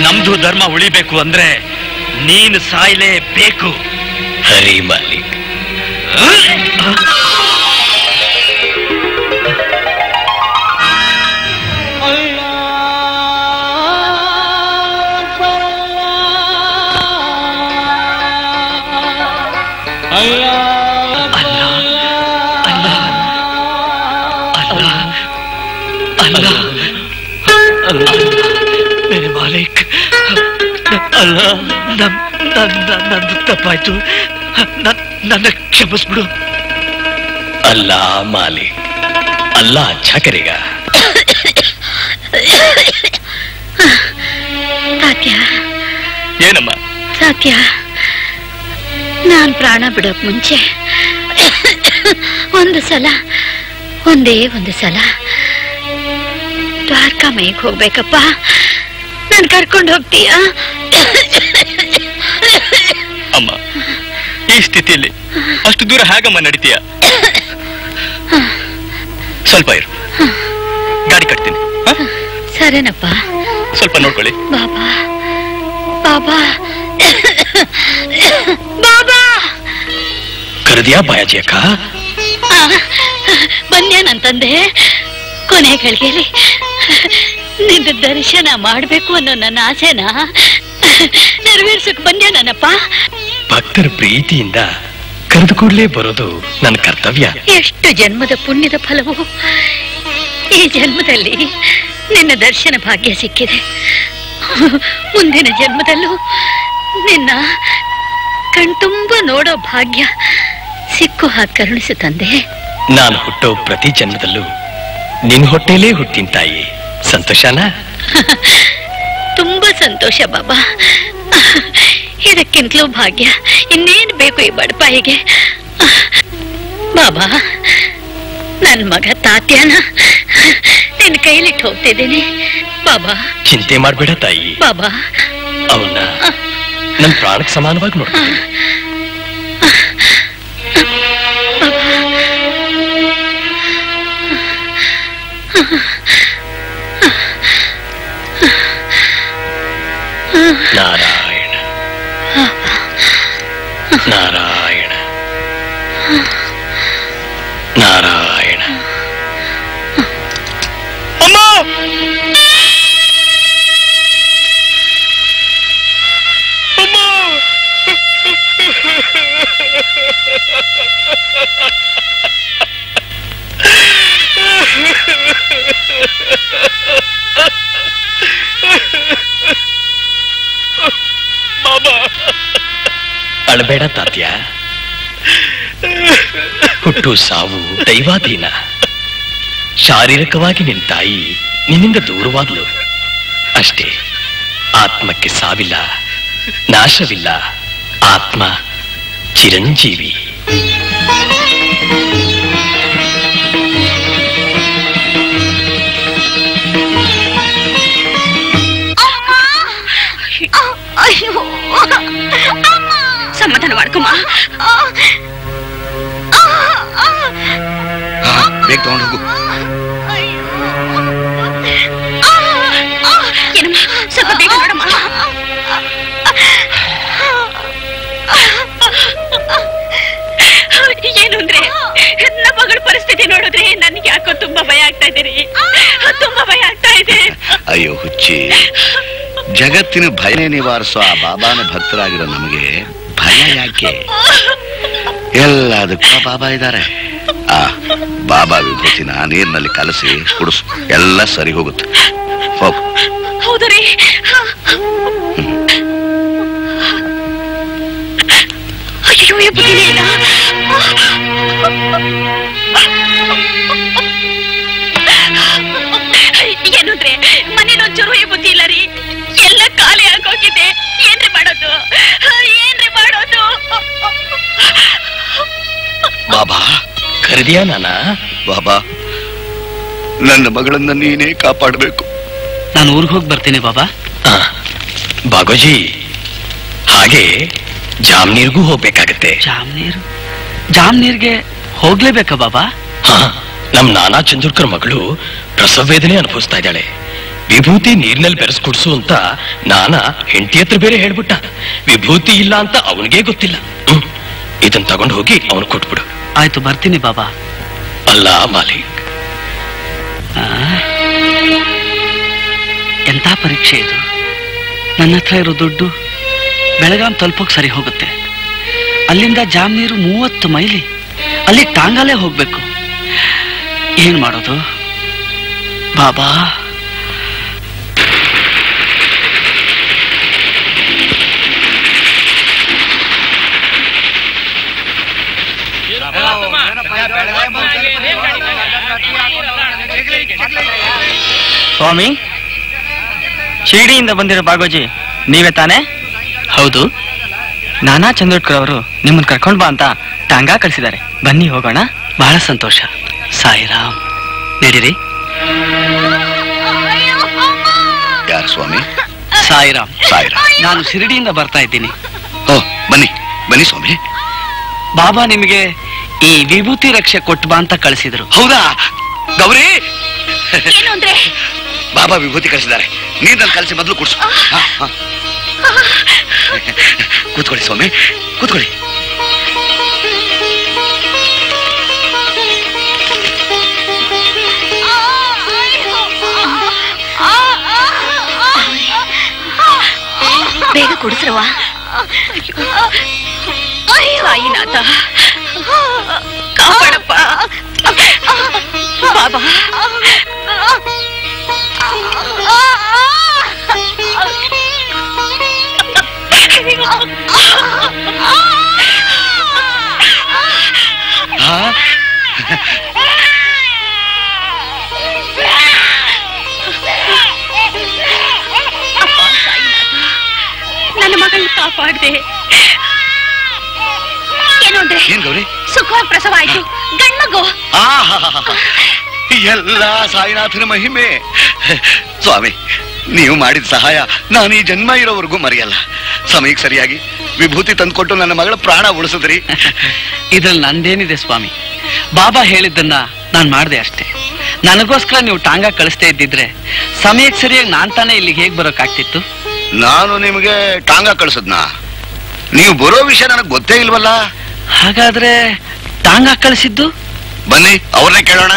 ನಮ್ದು ಧರ್ಮ ಉಳಿಬೇಕು ಅಂದ್ರೆ ನೀನು ಸಾಯ್ಲೇಬೇಕು. ಹರಿ ಮಾಲಿಕ್. ಮೇರೆ ಮಾಲಿಕ್, ಅಲ್ಲ ನಂದು ತಪ್ಪಾಯ್ತು, ನನ್ನ ಕ್ಷಮಿಸ್ಬಿಡು. ಅಲ್ಲ ಮಾಲಿಕ್, ಅಲ್ಲ ಅಚ್ಚಾ ಕರೆಗ. ಸಾಕ್ಯ ಏನಮ್ಮ? ಸಾಕ್ಯ, ನಾನ್ ಪ್ರಾಣ ಬಿಡೋಕ್ ಮುಂಚೆ ಒಂದೇ ಒಂದು ಸಲ ದ್ವಾರಕಾ ಮೈಗೆ ಹೋಗ್ಬೇಕಪ್ಪ. ನನ್ ಕರ್ಕೊಂಡು ಹೋಗ್ತೀಯಾ? ಅಮ್ಮ, ಈ ಸ್ಥಿತಿಯಲ್ಲಿ ಅಷ್ಟು ದೂರ ಹೇಗಮ್ಮ ನಡೀತೀಯ? ಸ್ವಲ್ಪ ಇರು, ಗಾಡಿ ಕಟ್ತೀನಿ. ಸರೇನಪ್ಪ. ಸ್ವಲ್ಪ ನೋಡ್ಕೊಳ್ಳಿ. ಬಾಬಾ ಬಾಬಾ ಬಾಬಾ. ಕರೆದಿಯಾ ಬಾಯಾಜಿ ಅಕ್ಕ? ಬಂದ್ಯಾನಂತಂದೆ. ಕೊನೆ ಗಳಿಗೆಯಲ್ಲಿ ನಿನ್ನ ದರ್ಶನ ಮಾಡ್ಬೇಕು ಅನ್ನೋ ನನ್ನ ಆಸೆನ ನೆರವೇರ್ಸಕ್ ಬಂದ್ಯಾನಪ್ಪ. ಭಕ್ತರ ಪ್ರೀತಿಯಿಂದ ಕರೆದು ಕೂಡಲೇ ಬರೋದು ನನ್ನ ಕರ್ತವ್ಯ. ಎಷ್ಟು ಜನ್ಮದ ಪುಣ್ಯದ ಫಲವು ಈ ಜನ್ಮದಲ್ಲಿ ನಿನ್ನ ದರ್ಶನ ಭಾಗ್ಯ ಸಿಕ್ಕಿದೆ. ಮುಂದಿನ ಜನ್ಮದಲ್ಲೂ ನಿನ್ನ ಕಣ್ತುಂಬ ನೋಡೋ ಭಾಗ್ಯ ಸಿಕ್ಕು ಹಾಗೆ ಕರುಣಿಸು ತಂದೆ. ನಾನು ಹುಟ್ಟೋ ಪ್ರತಿ ಜನ್ಮದಲ್ಲೂ ನಿನ್ ಹೊಟ್ಟೆಲೇ ಹುಟ್ಟಿನ ತಾಯಿ. ಸಂತೋಷನಾ? ತುಂಬಾ ಸಂತೋಷ ಬಾಬಾ. ಇದಕ್ಕಿಂತಲೂ ಭಾಗ್ಯ ಇನ್ನೇನು ಬೇಕು ಈ ಬಡಪಾಯಿಗೆ? ಬಾಬಾ, ನನ್ ಮಗ ತಾತ್ಯಾನ ನಿನ್ ಕೈಲಿಟ್ಟು ಹೋಗ್ತಿದ್ದೀನಿ ಬಾಬಾ. ಚಿಂತೆ ಮಾಡ್ಬೇಡ ತಾಯಿ. ಬಾಬಾ, ಅವನ್ನ ನನ್ ಪ್ರಾಣಕ್ಕೆ ಸಮಾನವಾಗಿ ನೋಡ್ತೀನಿ. ನಾರಾಯಣ ನಾರಾಯಣ ನಾರಾಯಣ. ಅಮ್ಮ, ಅಳಬೇಡ ತಾತ್ಯ. ಹುಟ್ಟು ಸಾವು ದೈವಾಧೀನ. ಶಾರೀರಿಕವಾಗಿ ನಿನ್ ತಾಯಿ ನಿನ್ನಿಂದ ದೂರವಾದ್ಲು ಅಷ್ಟೇ. ಆತ್ಮಕ್ಕೆ ಸಾವಿಲ್ಲ, ನಾಶವಿಲ್ಲ. ಆತ್ಮ ಚಿರಂಜೀವಿ. ಸಮಾಧಾನ ಮಾಡ್ಕೊಮ್ಮ. ಬೇಗ ತಗೊಂಡು ಹೋಗು. ಏನಮ್ಮ, ಸ್ವಲ್ಪ ಬೇಗ ನೋಡಮ್ಮ. ಏನು ಅಂದ್ರೆ ನಮ್ಮ ಮಗಳ ಪರಿಸ್ಥಿತಿ ನೋಡಿದ್ರೆ ನನ್ಗೆ ಯಾಕೋ ತುಂಬಾ ಭಯ ಆಗ್ತಾ ಇದ್ದೀರಿ. ತುಂಬಾ ಭಯ ಆಗ್ತಾ ಇದೆ. ಅಯ್ಯೋ ಹುಚ್ಚಿ, ಜಗತ್ತಿನ ಭಯನೇ ನಿವಾರಿಸೋ ಆ ಬಾಬಾನ ಭಕ್ತರಾಗಿರೋ ನಮಗೆ ಭಯ ಯಾಕೆ? ಎಲ್ಲದಕ್ಕೂ ಬಾಬಾ ಇದ್ದಾರೆ. ಆ ಬಾಬಾ ವಿಭೂತಿನ ನೀರಿನಲ್ಲಿ ಕಲಸಿ ಕುಡಿಸು, ಎಲ್ಲ ಸರಿ ಹೋಗುತ್ತೆ. ಹೋಗು. ಹೌದು ರೀ. ಅಯ್ಯೋ, ಬುದ್ಧಿನೇ ಇಲ್ಲ. ಏನು ಅಂದ್ರೆ ಮನೇಲಿ ಒಂಚೂರು ಬುದ್ಧಿ ಇಲ್ಲ ರೀ. ಎಲ್ಲ ಖಾಲಿ ಆಗೋಗಿದೆ. ಏನ್ರಿ ಮಾಡೋದು? ಬಾಬಾ ಕರೆದಿಯಾ ನಾನಾ? ಬಾಬಾ, ನನ್ನ ಮಗಳನ್ನ ನೀನೇ ಕಾಪಾಡಬೇಕು. ನಾನು ಊರಿಗೆ ಹೋಗಿ ಬರ್ತೀನಿ ಬಾಬಾ. ಬಾಗೋಜಿ, ಹಾಗೆ ಜಾಮ್ನೀರ್ಗೂ ಹೋಗ್ಬೇಕಾಗತ್ತೆ. ಜಾಮ್ನೀರ್ಗೆ ಹೋಗ್ಲೇಬೇಕಾ ಬಾಬಾ? ನಮ್ ನಾನಾ ಚಂದ್ರಕರ್ ಮಗಳು ಪ್ರಸವ ವೇದನೆ ಅನುಭವಿಸ್ತಾ ಇದ್ದಾಳೆ. ವಿಭೂತಿ ನೀರಿನಲ್ಲಿ ಬೆರೆಸ್ ಕುಡ್ಸು ಅಂತ ನಾನ ಹೆಂಡತಿ ಹತ್ರ ಬೇರೆ ಹೇಳ್ಬಿಟ್ಟ. ವಿಭೂತಿ ಇಲ್ಲ ಅಂತ ಅವನಿಗೆ ಗೊತ್ತಿಲ್ಲ. ಇದನ್ ತಗೊಂಡು ಹೋಗಿ ಅವನು ಕೊಟ್ಬಿಡು. ಆಯ್ತು, ಬರ್ತೀನಿ ಬಾಬಾ. ಅಲ್ಲ ಮಾಲಿಕ್, ಎಂತ ಪರೀಕ್ಷೆ ಇದು? ನನ್ನ ಹತ್ರ ಇರೋ ದುಡ್ಡು ಬೆಳಗಾಂ ತಲುಪೋಕ್ ಸರಿ ಹೋಗುತ್ತೆ. ಅಲ್ಲಿಂದ ಜಾಮ್ನೀರು 30 ಮೈಲಿ, ಅಲ್ಲಿ ಟಾಂಗಾಲೇ ಹೋಗ್ಬೇಕು. ಏನ್ ಮಾಡೋದು ಬಾಬಾ? ಸ್ವಾಮಿ, ಶಿರಡಿಯಿಂದ ಬಂದಿರೋ ಬಾಗೋಜಿ ನೀವೇ ತಾನೇ? ಹೌದು. ನಾನಾ ಚಂದ್ರಕರ್ ಅವರು ನಿಮ್ಮನ್ನ ಕರ್ಕೊಂಡ್ ಬಾ ಅಂತ ಟಾಂಗಾ ಕಳಿಸಿದ್ದಾರೆ. ಬನ್ನಿ ಹೋಗೋಣ. ಬಹಳ ಸಂತೋಷ. ಸಾಯಿರಾಮ್. ನಡೀರಿ. ಯಾರು ಸ್ವಾಮಿ? ಸಾಯಿರಾಮ್. ಸಾಯಿರಾಮ್. ನಾನು ಶಿರಡಿಯಿಂದ ಬರ್ತಾ ಇದ್ದೀನಿ. ಓ, ಬನ್ನಿ ಬನ್ನಿ ಸ್ವಾಮಿ. ಬಾಬಾ ನಿಮಗೆ ಈ ವಿಭೂತಿ ರಕ್ಷೆ ಕೊಟ್ಟು ಬಾ ಅಂತ ಕಳಿಸಿದ್ರು. ಹೌದಾ ಗೌರಿ? ಏನು ಅಂದ್ರೆ ಬಾಬಾ ವಿಭೂತಿ ಕಳಿಸಿದ್ದಾರೆ. ನೀರಲ್ಲಿ ಕಲಿಸಿ ಮೊದಲು ಕುಡ್ಸು. ಕೂತ್ಕೊಳ್ಳಿ ಸ್ವಾಮಿ, ಕೂತ್ಕೊಳ್ಳಿ. ಬೇಗ ಕುಡಿಸ್ರವಾ. ಸಾಯಿನಾಥ ಕಾಪಾಡಪ್ಪ ಬಾಬಾ. ನನ್ನ ಮಗಳನ್ನ ಕಾಪಾಡಿದೆ. ಏನು ಅಂದ್ರೆ ಏನ್ ಗೌರಿ? ಸುಖವಾಗಿ ಪ್ರಸವ ಆಯ್ತು, ಗಂಡ್ಮಗು. ಎಲ್ಲ ಸಾಯಿನಾಥನ ಮಹಿಮೆ. ಸ್ವಾಮಿ, ನೀವು ಮಾಡಿದ ಸಹಾಯ ನಾನು ಈ ಜನ್ಮ ಇರೋವರೆಗೂ ಮರೆಯಲ್ಲ. ಸಮಯಕ್ಕೆ ಸರಿಯಾಗಿ ವಿಭೂತಿ ತಂದ್ಕೊಟ್ಟು ನನ್ನ ಮಗಳ ಪ್ರಾಣ ಉಳಿಸಿದ್ರಿ. ಇದ್ರಲ್ಲಿ ನಂದೇನಿದೆ ಸ್ವಾಮಿ? ಬಾಬಾ ಹೇಳಿದ್ದನ್ನ ನಾನ್ ಮಾಡ್ದೆ ಅಷ್ಟೇ. ನನಗೋಸ್ಕರ ನೀವು ಟಾಂಗಾ ಕಳಿಸ್ತಾ ಇದ್ದಿದ್ರೆ ಸಮಯಕ್ಕೆ ಸರಿಯಾಗಿ ನಾನ್ ತಾನೇ ಇಲ್ಲಿಗೆ ಹೇಗ್ ಬರೋಕ್ಕಾಗ್ತಿತ್ತು? ನಾನು ನಿಮಗೆ ಟಾಂಗಾ ಕಳಿಸದ್ನ? ನೀವು ಬರೋ ವಿಷಯ ನನಗೆ ಗೊತ್ತೇ ಇಲ್ವಲ್ಲ. ಹಾಗಾದ್ರೆ ಟಾಂಗಾ ಕಳಿಸಿದ್ದು? ಬನ್ನಿ ಅವ್ರನ್ನೇ ಕೇಳೋಣ.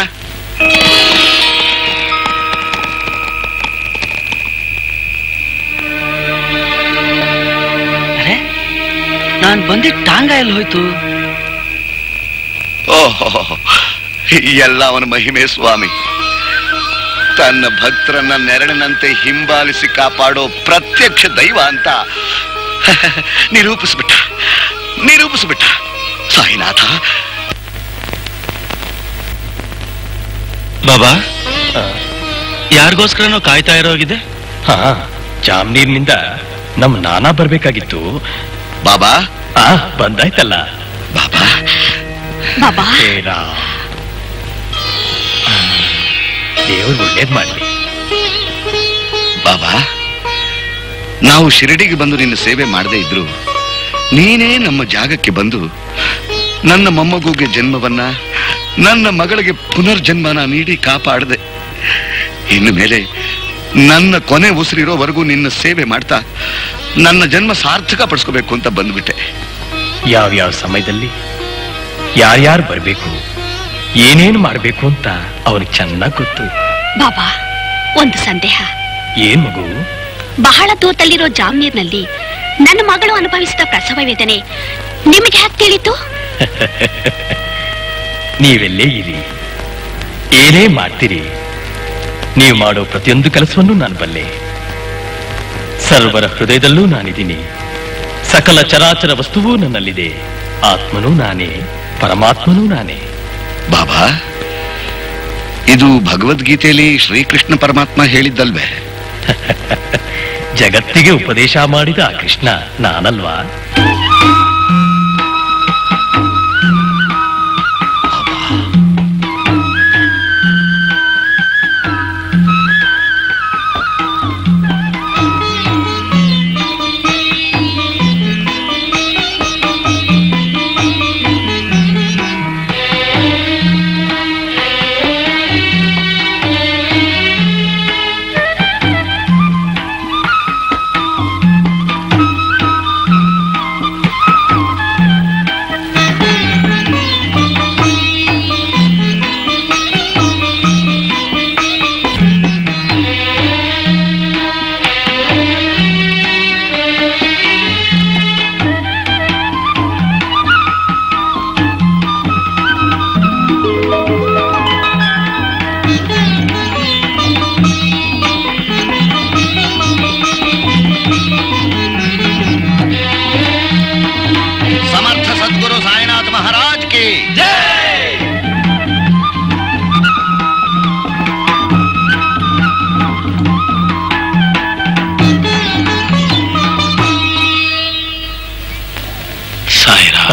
ಅರೆ, ನಾನ್ ಬಂದಿದ್ದ ಟಾಂಗಾ ಎಲ್ಲಿ ಹೋಯ್ತು? ಓಹೋ, ಎಲ್ಲ ಅವನ ಮಹಿಮೆ ಸ್ವಾಮಿ. ತನ್ನ ಭಕ್ತರನ್ನ ನೆರಳಿನಂತೆ ಹಿಂಬಾಲಿಸಿ ಕಾಪಾಡೋ ಪ್ರತ್ಯಕ್ಷ ದೈವ ಅಂತ ನಿರೂಪಿಸ್ಬಿಟ್ಟ ಸಾಯಿನಾಥ. ಬಾಬಾ, ಯಾರಿಗೋಸ್ಕರನೋ ಕಾಯ್ತಾ ಇರೋಗಿದೆ. ಜಾಮ್ನೀರ್ನಿಂದ ನಮ್ ನಾನಾ ಬರ್ಬೇಕಾಗಿತ್ತು. ಬಾಬಾ ಬಂದಾಯ್ತಲ್ಲ. ಬಾಬಾ ಬಾಬಾ, ದೇವರು ಒಳ್ಳೇದ್ ಮಾಡ್ಲಿ. ಬಾಬಾ, ನಾವು ಶಿರಡಿಗೆ ಬಂದು ನಿನ್ನ ಸೇವೆ ಮಾಡದೇ ಇದ್ರು ನೀನೇ ನಮ್ಮ ಜಾಗಕ್ಕೆ ಬಂದು ನನ್ನ ಮೊಮ್ಮಗುಗೆ ಜನ್ಮವನ್ನ, ನನ್ನ ಮಗಳಿಗೆ ಪುನರ್ಜನ್ಮನ ನೀಡಿ ಕಾಪಾಡದೆ. ಇನ್ನು ಮೇಲೆ ನನ್ನ ಕೊನೆ ಉಸಿರಿರೋವರೆಗೂ ನಿನ್ನ ಸೇವೆ ಮಾಡ್ತಾ ನನ್ನ ಜನ್ಮ ಸಾರ್ಥಕ ಪಡಿಸ್ಕೋಬೇಕು ಅಂತ ಬಂದ್ಬಿಟ್ಟೆ. ಯಾವ್ಯಾವ ಸಮಯದಲ್ಲಿ ಯಾರ್ಯಾರು ಬರ್ಬೇಕು, ಏನೇನು ಮಾಡ್ಬೇಕು ಅಂತ ಅವನಿಗೆ ಚೆನ್ನಾಗ್ ಗೊತ್ತು. ಬಾಬಾ, ಒಂದು ಸಂದೇಹ. ಏನ್ ಮಗು? ಬಹಳ ದೂರದಲ್ಲಿರೋ ಜಾಮ್ನೀರ್ನಲ್ಲಿ ನನ್ನ ಮಗಳು ಅನುಭವಿಸಿದ ಪ್ರಸವ ವೇದನೆ ನಿಮಗೆ ಹ್ಯಾಕ್ ತಿಳಿತು? ನೀವೆಲ್ಲೇ ಇರಿ, ಏನೇ ಮಾಡ್ತೀರಿ, ನೀವು ಮಾಡೋ ಪ್ರತಿಯೊಂದು ಕೆಲಸವನ್ನು ನಾನು ಬಲ್ಲೆ. ಸರ್ವರ ಹೃದಯದಲ್ಲೂ ನಾನಿದ್ದೀನಿ. ಸಕಲ ಚರಾಚರ ವಸ್ತುವೂ ನನ್ನಲ್ಲಿದೆ. ಆತ್ಮನೂ ನಾನೇ, ಪರಮಾತ್ಮನೂ ನಾನೇ. ಬಾಬಾ, ಇದು ಭಗವದ್ಗೀತೆಯಲ್ಲಿ ಶ್ರೀಕೃಷ್ಣ ಪರಮಾತ್ಮ ಹೇಳಿದ್ದಲ್ವೇ? ಜಗತ್ತಿಗೆ ಉಪದೇಶ ಮಾಡಿದ ಆ ಕೃಷ್ಣ ನಾನಲ್ವಾ?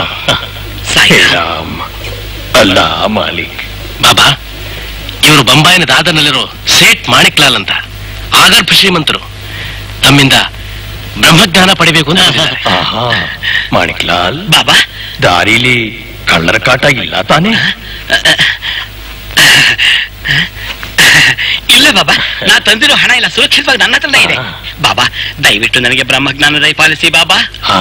ರಾಮ್ ಅಲ್ಲ ಮಾಲಿಕ್. ಬಾಬಾ, ಇವರು ಬೊಂಬಾಯಿನ ದಾದರ್ನಲ್ಲಿರೋ ಸೇಠ್ ಮಾಣಿಕ್ಲಾಲ್ ಅಂತ ಆಗರ್ಭ ಶ್ರೀಮಂತರು. ತಮ್ಮಿಂದ ಬ್ರಹ್ಮಜ್ಞಾನ ಪಡಿಬೇಕು ಅಂತ. ಮಾಣಿಕ್ಲಾಲ್ ಬಾಬಾ, ದಾರಿಲಿ ಕಳ್ಳರ ಕಾಟ ಇಲ್ಲ ತಾನೇ? ಇಲ್ಲ ಬಾಬಾ, ನಾ ತಂದಿರೋ ಹಣ ಇಲ್ಲ, ಸುರಕ್ಷಿತವಾಗಿ ನನ್ನ ಹತ್ರನೇ ಇದೆ. ಬಾಬಾ, ದಯವಿಟ್ಟು ನನಗೆ ಬ್ರಹ್ಮಜ್ಞಾನ ದಯಪಾಲಿಸಿ ಬಾಬಾ.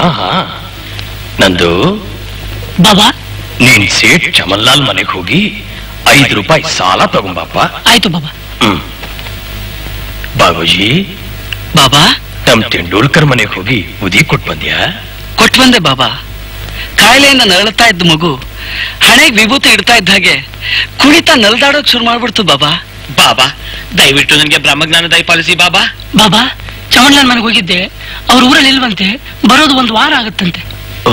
ನಂದು ಬಾಬಾ, ನೀನ್ ಸೇಠ್ ಚಮನ್ಲಾಲ್ ಮನೆಗೆ ಹೋಗಿ 5 ರೂಪಾಯಿ ಸಾಲ ತಗೊಂಬಾಪ. ಆಯ್ತು ಬಾಬಾ. ಬಾಬೂಜಿ ಬಾಬಾ, ನಮ್ ತೆಂಡೂಲ್ಕರ್ ಮನೆಗೆ ಹೋಗಿ ಉದಿ ಕೊಟ್ಟು ಬಂದ್ಯಾ? ಕೊಟ್ಟು ಬಂದೆ ಬಾಬಾ. ಕಾಯಿಲೆಯಿಂದ ನರಳುತ್ತಾ ಇದ್ದ ಮಗು ಹಣೆಗೆ ವಿಭೂತಿ ಇಡ್ತಾ ಇದ್ದ ಹಾಗೆ ಕುಣಿತ ನಲ್ದಾಡೋಕ್ ಶುರು ಮಾಡ್ಬಿಡ್ತು ಬಾಬಾ. ಬಾಬಾ, ದಯವಿಟ್ಟು ನನಗೆ ಬ್ರಹ್ಮಜ್ಞಾನ ದಯಪಾಲಿಸಿ ಬಾಬಾ. ಬಾಬಾ, ಚಮನ್ಲಾಲ್ ಮನೆಗೆ ಹೋಗಿದ್ದೆ, ಅವ್ರ ಊರಲ್ಲಿ ಇಲ್ವಂತೆ, ಬರೋದು 1 ವಾರ ಆಗತ್ತಂತೆ.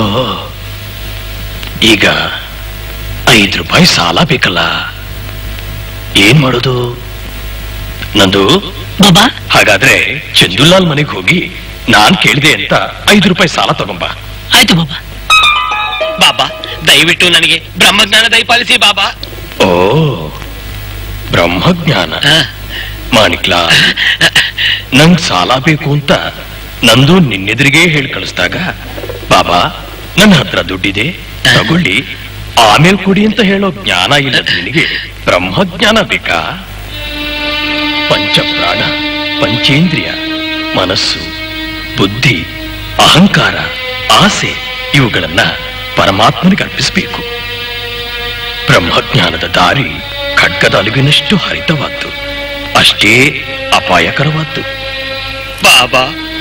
ಈಗ 5 ರೂಪಾಯಿ ಸಾಲ ಬೇಕಲ್ಲ, ಏನ್ ಮಾಡೋದು? ನಂದು ಬಾಬಾ, ಹಾಗಾದ್ರೆ ಚಂದುಲಾಲ್ ಮನೆಗೆ ಹೋಗಿ ನಾನ್ ಕೇಳಿದೆ ಅಂತ 5 ರೂಪಾಯಿ ಸಾಲ ತಗೊಂಬಾ. ಆಯ್ತು ಬಾಬಾ. ಬಾಬಾ, ದಯವಿಟ್ಟು ನನಗೆ ಬ್ರಹ್ಮಜ್ಞಾನ ದಯಪಾಲಿಸಿ ಬಾಬಾ. ಓ, ಬ್ರಹ್ಮಜ್ಞಾನ. ಮಾಣಿಕ್ಲಾ, ನಂಗ್ ಸಾಲ ಬೇಕು ಅಂತ ನಂದು ನಿನ್ನೆದುರಿಗೆ ಹೇಳಿ ಕಳಿಸ್ದಾಗ, ಬಾಬಾ ನನ್ನ ಹತ್ರ ದುಡ್ಡಿದೆ ತಗೊಳ್ಳಿ ಆಮೇಲೆ ಕೊಡಿ ಅಂತ ಹೇಳೋ ಜ್ಞಾನ ಇಲ್ಲದ ನಿನಗೆ ಬ್ರಹ್ಮಜ್ಞಾನ ಬೇಕಾ? ಪಂಚಪ್ರಾಣ, ಪಂಚೇಂದ್ರಿಯ, ಮನಸ್ಸು, ಬುದ್ಧಿ, ಅಹಂಕಾರ, ಆಸೆ ಇವುಗಳನ್ನ ಪರಮಾತ್ಮನಿಗೆ ಅರ್ಪಿಸಬೇಕು. ಬ್ರಹ್ಮಜ್ಞಾನದ ದಾರಿ ಖಡ್ಗದ ಅಲುಗಿನಷ್ಟು ಹರಿತವಾದ್ದು, ಅಷ್ಟೇ ಅಪಾಯಕರವಾದ್ದು. ಬಾಬಾ,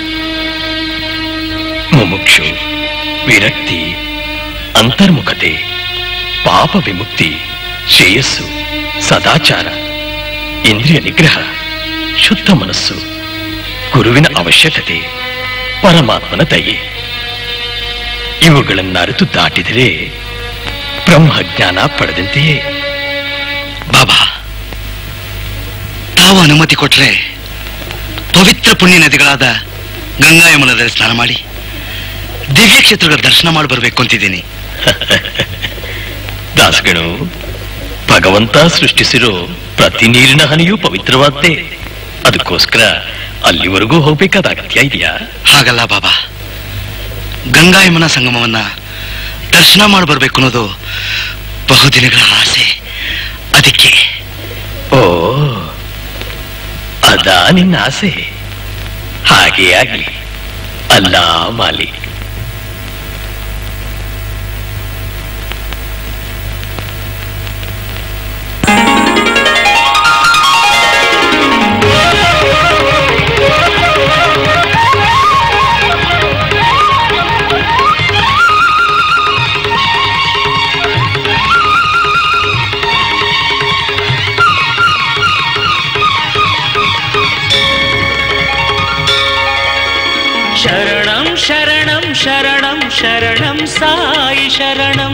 ಮುಮುಕ್ಷು, ವಿರಕ್ತಿ, ಅಂತರ್ಮುಖತೆ, ಪಾಪ ವಿಮುಕ್ತಿ, ಶ್ರೇಯಸ್ಸು, ಸದಾಚಾರ, ಇಂದ್ರಿಯ ನಿಗ್ರಹ, ಶುದ್ಧ ಮನಸ್ಸು, ಗುರುವಿನ ಅವಶ್ಯಕತೆ, ಪರಮಾತ್ಮನ ದಯೆ ಇವುಗಳನ್ನ ಅರಿತು ದಾಟಿದರೆ ಬ್ರಹ್ಮಜ್ಞಾನ ಪಡೆದಂತೆಯೇ. ಬಾಬಾ, ತಾವು ಅನುಮತಿ ಕೊಟ್ರೆ ಪವಿತ್ರ ಪುಣ್ಯ ನದಿಗಳಾದ ಗಂಗಾ ಯಮುನಾದಲ್ಲಿ ಸ್ನಾನ ಮಾಡಿ ದಿವ್ಯ ಕ್ಷೇತ್ರಗಳ ದರ್ಶನ ಮಾಡಿ ಬರ್ಬೇಕು ಅಂತಿದ್ದೀನಿ. ದಾಸಗಣು, ಭಗವಂತ ಸೃಷ್ಟಿಸಿರೋ ಪ್ರತಿ ನೀರಿನ ಹನಿಯೂ ಪವಿತ್ರವಾದ್ದೇ. ಅದಕ್ಕೋಸ್ಕರ ಅಲ್ಲಿವರೆಗೂ ಹೋಗ್ಬೇಕಾದ ಅಗತ್ಯ ಇದೆಯಾ? ಹಾಗಲ್ಲ ಬಾಬಾ, ಗಂಗಾ ಯಮುನಾ ಸಂಗಮವನ್ನ ದರ್ಶನ ಮಾಡಿ ಬರ್ಬೇಕು ಅನ್ನೋದು ಬಹುದಿನಗಳ ಆಸೆ. ಅದಕ್ಕೆ. ಓ, ಅದಾ ನಿನ್ನ ಆಸೆ? ಹಾಗೇ ಆಗ್ಲಿ. ಅಲ್ಲ ಮಾಲಿಕ್, ಶರಣಂ ಶರಣಂ ಶರಣಂ ಶರಣಂ ಸಾಯಿ ಶರಣಂ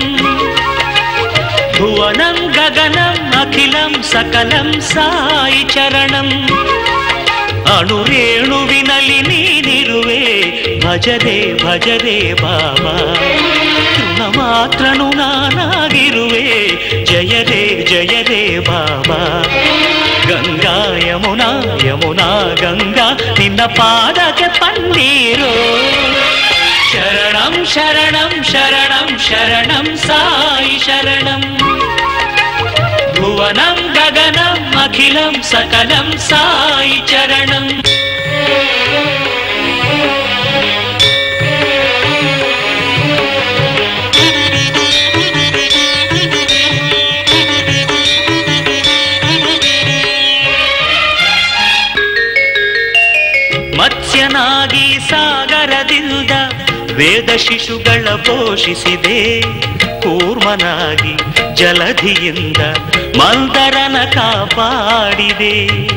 ಭುವನಂ ಗಗನಂ ಅಖಿಲಂ ಸಕಲಂ ಸಾಯಿ ಚರಣಂ ಅಣುರೇಣುವಿನಲ್ಲಿ ನೀನಿರುವೆ ಭಜದೆ ಭಜದೆ ಬಾಬಾ ತೃಣಮಾತ್ರನು ನಾನಾಗಿರುವೆ ಜಯದೇ ಜಯದೇ ಬಾಬಾ ಗಂಗಾ ಯಮುನಾ ಯಮುನಾ ಗಂಗಾ ನಿನ್ನ ಪಾದಕ್ಕೆ ಪನ್ನೀರು ಶರಣಂ ಶರಣಂ ಶರಣಂ ಶರಣಂ ಸಾಯಿ ಶರಣಂ ಭುವನಂ ಗಗನಂ ಅಖಿಲಂ ಸಕಲಂ ಸಾಯಿ ಚರಣಂ ಮತ್ಸ್ಯನಾಗಿ ಸಾಗರದಿಂದ ವೇದ ಶಿಶುಗಳ ಪೋಷಿಸಿದೆ ಕೂರ್ಮನಾಗಿ ಜಲಧಿಯಿಂದ ಮಂದರನ ಕಾಪಾಡಿದೆ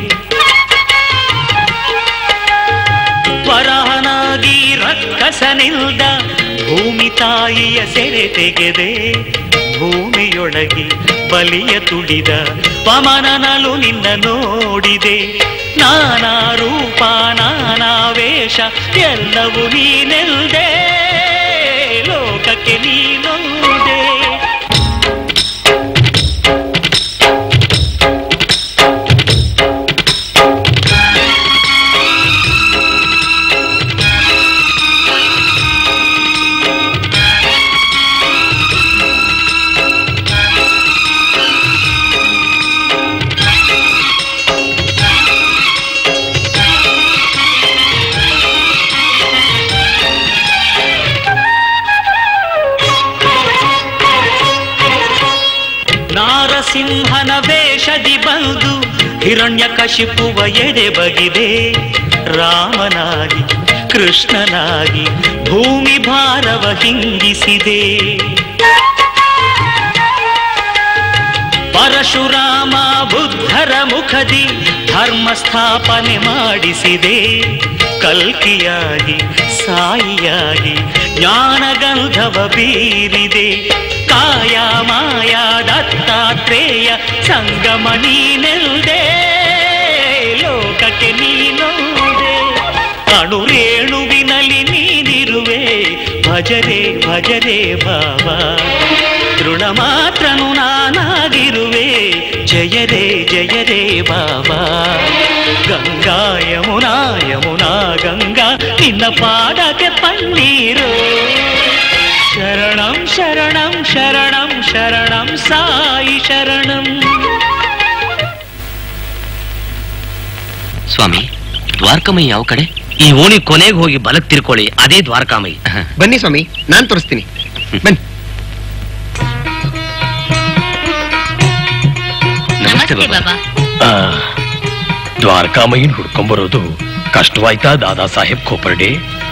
ವರಹನಾಗಿ ರಕ್ಕಸನಿಲ್ದ ಭೂಮಿ ತಾಯಿಯ ಸೆರೆ ತೆಗೆದೆ ಭೂಮಿಯೊಳಗಿ ಬಲಿಯ ತುಳಿದ ಪಮನನಲು ನಿನ್ನ ನೋಡಿದೆ ನಾನಾ ರೂಪ ನಾನಾ ವೇಷ ಎಲ್ಲವೂ ನೀನೆಲ್ದೆ ಲೋಕಕ್ಕೆ ನೀನೊಂದು ನರಸಿಂಹನ ವೇಷದಿ ಬಂದು ಹಿರಣ್ಯಕಶಿಪುವ ಎದೆ ಬಗಿದೆ. ರಾಮನಾಗಿ ಕೃಷ್ಣನಾಗಿ ಭೂಮಿ ಭಾರವ ಹಿಂಗಿಸಿದೆ. ಪರಶುರಾಮ ಬುದ್ಧರ ಮುಖದಿ ಧರ್ಮ ಸ್ಥಾಪನೆ ಮಾಡಿಸಿದೆ. ಕಲ್ಕಿಯಾಗಿ ಸಾಯಿಯಾಗಿ ಜ್ಞಾನಗಂಧವ ಬೀರಿದೆ. ಕಾಯ ಮಾಯ ದತ್ತಾತ್ರೇಯ ಸಂಗಮ ನೀನೆಲ್ದೆ ಲೋಕಕ್ಕೆ ನೀನೋದೆ. ಅಣುರೇಣುವಿನಲ್ಲಿ ನೀನಿರುವೆ ಭಜರೆ ಭಜರೆ ಬಾಬಾ. ತೃಣ ಮಾತ್ರನು ನಾನಾಗಿರುವೆ ಜಯರೇ ಜಯರೇ ಬಾಬಾ. ಗಂಗಾ ಯಮುನಾ ಯಮುನಾ ಗಂಗಾ ನಿನ್ನ ಪಾದಕ್ಕೆ ಪನ್ನೀರು. ಶರಣಂ ಶರಣಂ ಶರಣಂ ಶರಣಂ ಸಾಯಿ ಶರಣಂ. ಸ್ವಾಮಿ, ದ್ವಾರಕಾಮಯಿ ಯಾವ ಕಡೆ? ಈ ಓಣಿ ಕೊನೆಗೆ ಹೋಗಿ ಬಲಕ್ ತಿರ್ಕೊಳ್ಳಿ, ಅದೇ ದ್ವಾರಕಾಮಯಿ. ಬನ್ನಿ ಸ್ವಾಮಿ, ನಾನ್ ತೋರಿಸ್ತೀನಿ. ಬನ್ನಿ. ನಮಸ್ತೆ ಬಾಬಾ. ದ್ವಾರಕಾಮಯಿನ್ ಹುಡ್ಕೊಂಬರೋದು ಕಷ್ಟವಾಯ್ತಾ ದಾದಾ ಸಾಹೇಬ್ ಖೋಪರ್ಡೆ?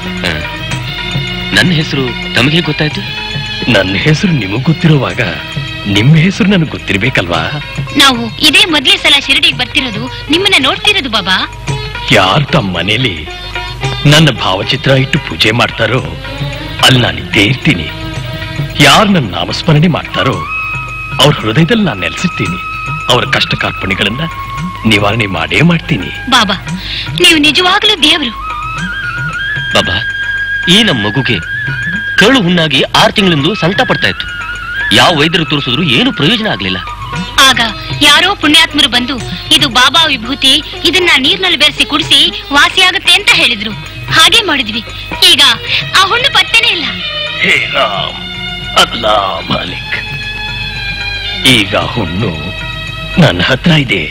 ನನ್ನ ಹೆಸರು ತಮಗೆ ಗೊತ್ತಾಯ್ತು? ನನ್ನ ಹೆಸರು ನಿಮಗ್ ಗೊತ್ತಿರುವಾಗ ನಿಮ್ಮ ಹೆಸರು ನನಗೆ ಗೊತ್ತಿರ್ಬೇಕಲ್ವಾ? ನಾವು ಇದೇ ಮೊದಲೇ ಸಲ ಶಿರಡಿಗೆ ಬರ್ತಿರೋದು, ನಿಮ್ಮನ್ನ ನೋಡ್ತಿರೋದು ಬಾಬಾ. ಯಾರು ತಮ್ಮ ಮನೇಲಿ ನನ್ನ ಭಾವಚಿತ್ರ ಇಟ್ಟು ಪೂಜೆ ಮಾಡ್ತಾರೋ ಅಲ್ಲಿ ನಾನಿದ್ದೇ ಇರ್ತೀನಿ. ಯಾರು ನನ್ನ ನಾಮಸ್ಮರಣೆ ಮಾಡ್ತಾರೋ ಅವ್ರ ಹೃದಯದಲ್ಲಿ ನಾನು ನೆಲೆಸಿರ್ತೀನಿ. ಅವರ ಕಷ್ಟ ಕಾರ್ಪಣೆಗಳನ್ನ ನಿವಾರಣೆ ಮಾಡೇ ಮಾಡ್ತೀನಿ. ಬಾಬಾ, ನೀವು ನಿಜವಾಗ್ಲೂ ದೇವರು. ಬಾಬಾ, ಈ ನಮ್ಮ ಮಗುಗೆ ಕರಳು ಹುಣ್ಣಾಗಿ 6 ತಿಂಗಳಿಂದ ಸಂಕಟ ಪಡ್ತಾ ಇತ್ತು. ಯಾವ ವೈದ್ಯರು ತೋರಿಸಿದ್ರು ಏನು ಪ್ರಯೋಜನ ಆಗ್ಲಿಲ್ಲ. ಆಗ ಯಾರೋ ಪುಣ್ಯಾತ್ಮರು ಬಂದು ಇದು ಬಾಬಾ ವಿಭೂತಿ, ಇದನ್ನ ನೀರ್ನಲ್ಲಿ ಬೆರೆಸಿ ಕುಡಿಸಿ ವಾಸಿಯಾಗುತ್ತೆ ಅಂತ ಹೇಳಿದ್ರು. ಹಾಗೆ ಮಾಡಿದ್ವಿ. ಈಗ ಆ ಹುಣ್ಣು ಪತ್ತೆನೇ ಇಲ್ಲ. ಹೇ ರಾಮ್, ಅಲ್ಲಾ ಮಾಲಿಕ್, ಈಗ ಹುಣ್ಣು ನನ್ನ ಹತ್ರ ಇದೆ.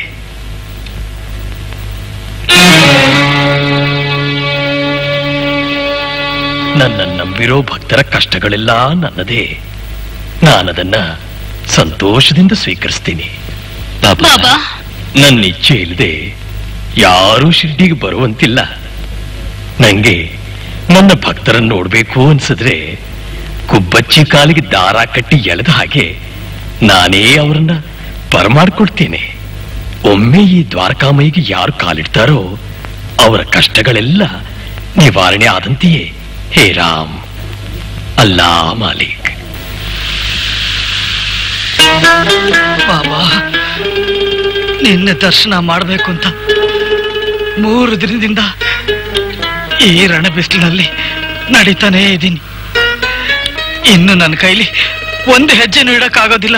ನನ್ನ ನಂಬಿರೋ ಭಕ್ತರ ಕಷ್ಟಗಳೆಲ್ಲ ನನ್ನದೇ. ನಾನದನ್ನ ಸಂತೋಷದಿಂದ ಸ್ವೀಕರಿಸ್ತೀನಿ. ಬಾಬಾ, ನನ್ನ ಇಚ್ಛೆ ಇಲ್ಲದೆ ಯಾರೂ ಶಿರ್ಡಿಗೆ ಬರುವಂತಿಲ್ಲ. ನಂಗೆ ನನ್ನ ಭಕ್ತರನ್ನು ನೋಡ್ಬೇಕು ಅನ್ಸಿದ್ರೆ ಕುಬ್ಬಚ್ಚಿ ಕಾಲಿಗೆ ದಾರ ಕಟ್ಟಿ ಎಳೆದ ಹಾಗೆ ನಾನೇ ಅವರನ್ನ ಬರಮಾಡ್ಕೊಡ್ತೇನೆ. ಒಮ್ಮೆ ಈ ದ್ವಾರಕಾಮಯಿಗೆ ಯಾರು ಕಾಲಿಡ್ತಾರೋ ಅವರ ಕಷ್ಟಗಳೆಲ್ಲ ನಿವಾರಣೆ ಆದಂತೆಯೇ. ಹೇ ರಾಮ್, ಅಲ್ಲಾ ಮಾಲಿಕ್. ಬಾಬಾ, ನಿನ್ನ ದರ್ಶನ ಮಾಡಬೇಕು ಅಂತ 3 ದಿನದಿಂದ ಈ ರಣ ಬಿಸಿಲಿನಲ್ಲಿ ನಡೀತಾನೇ ಇದ್ದೀನಿ. ಇನ್ನು ನನ್ನ ಕೈಲಿ ಒಂದು ಹೆಜ್ಜೆನೂ ಇಡಕ್ಕಾಗೋದಿಲ್ಲ.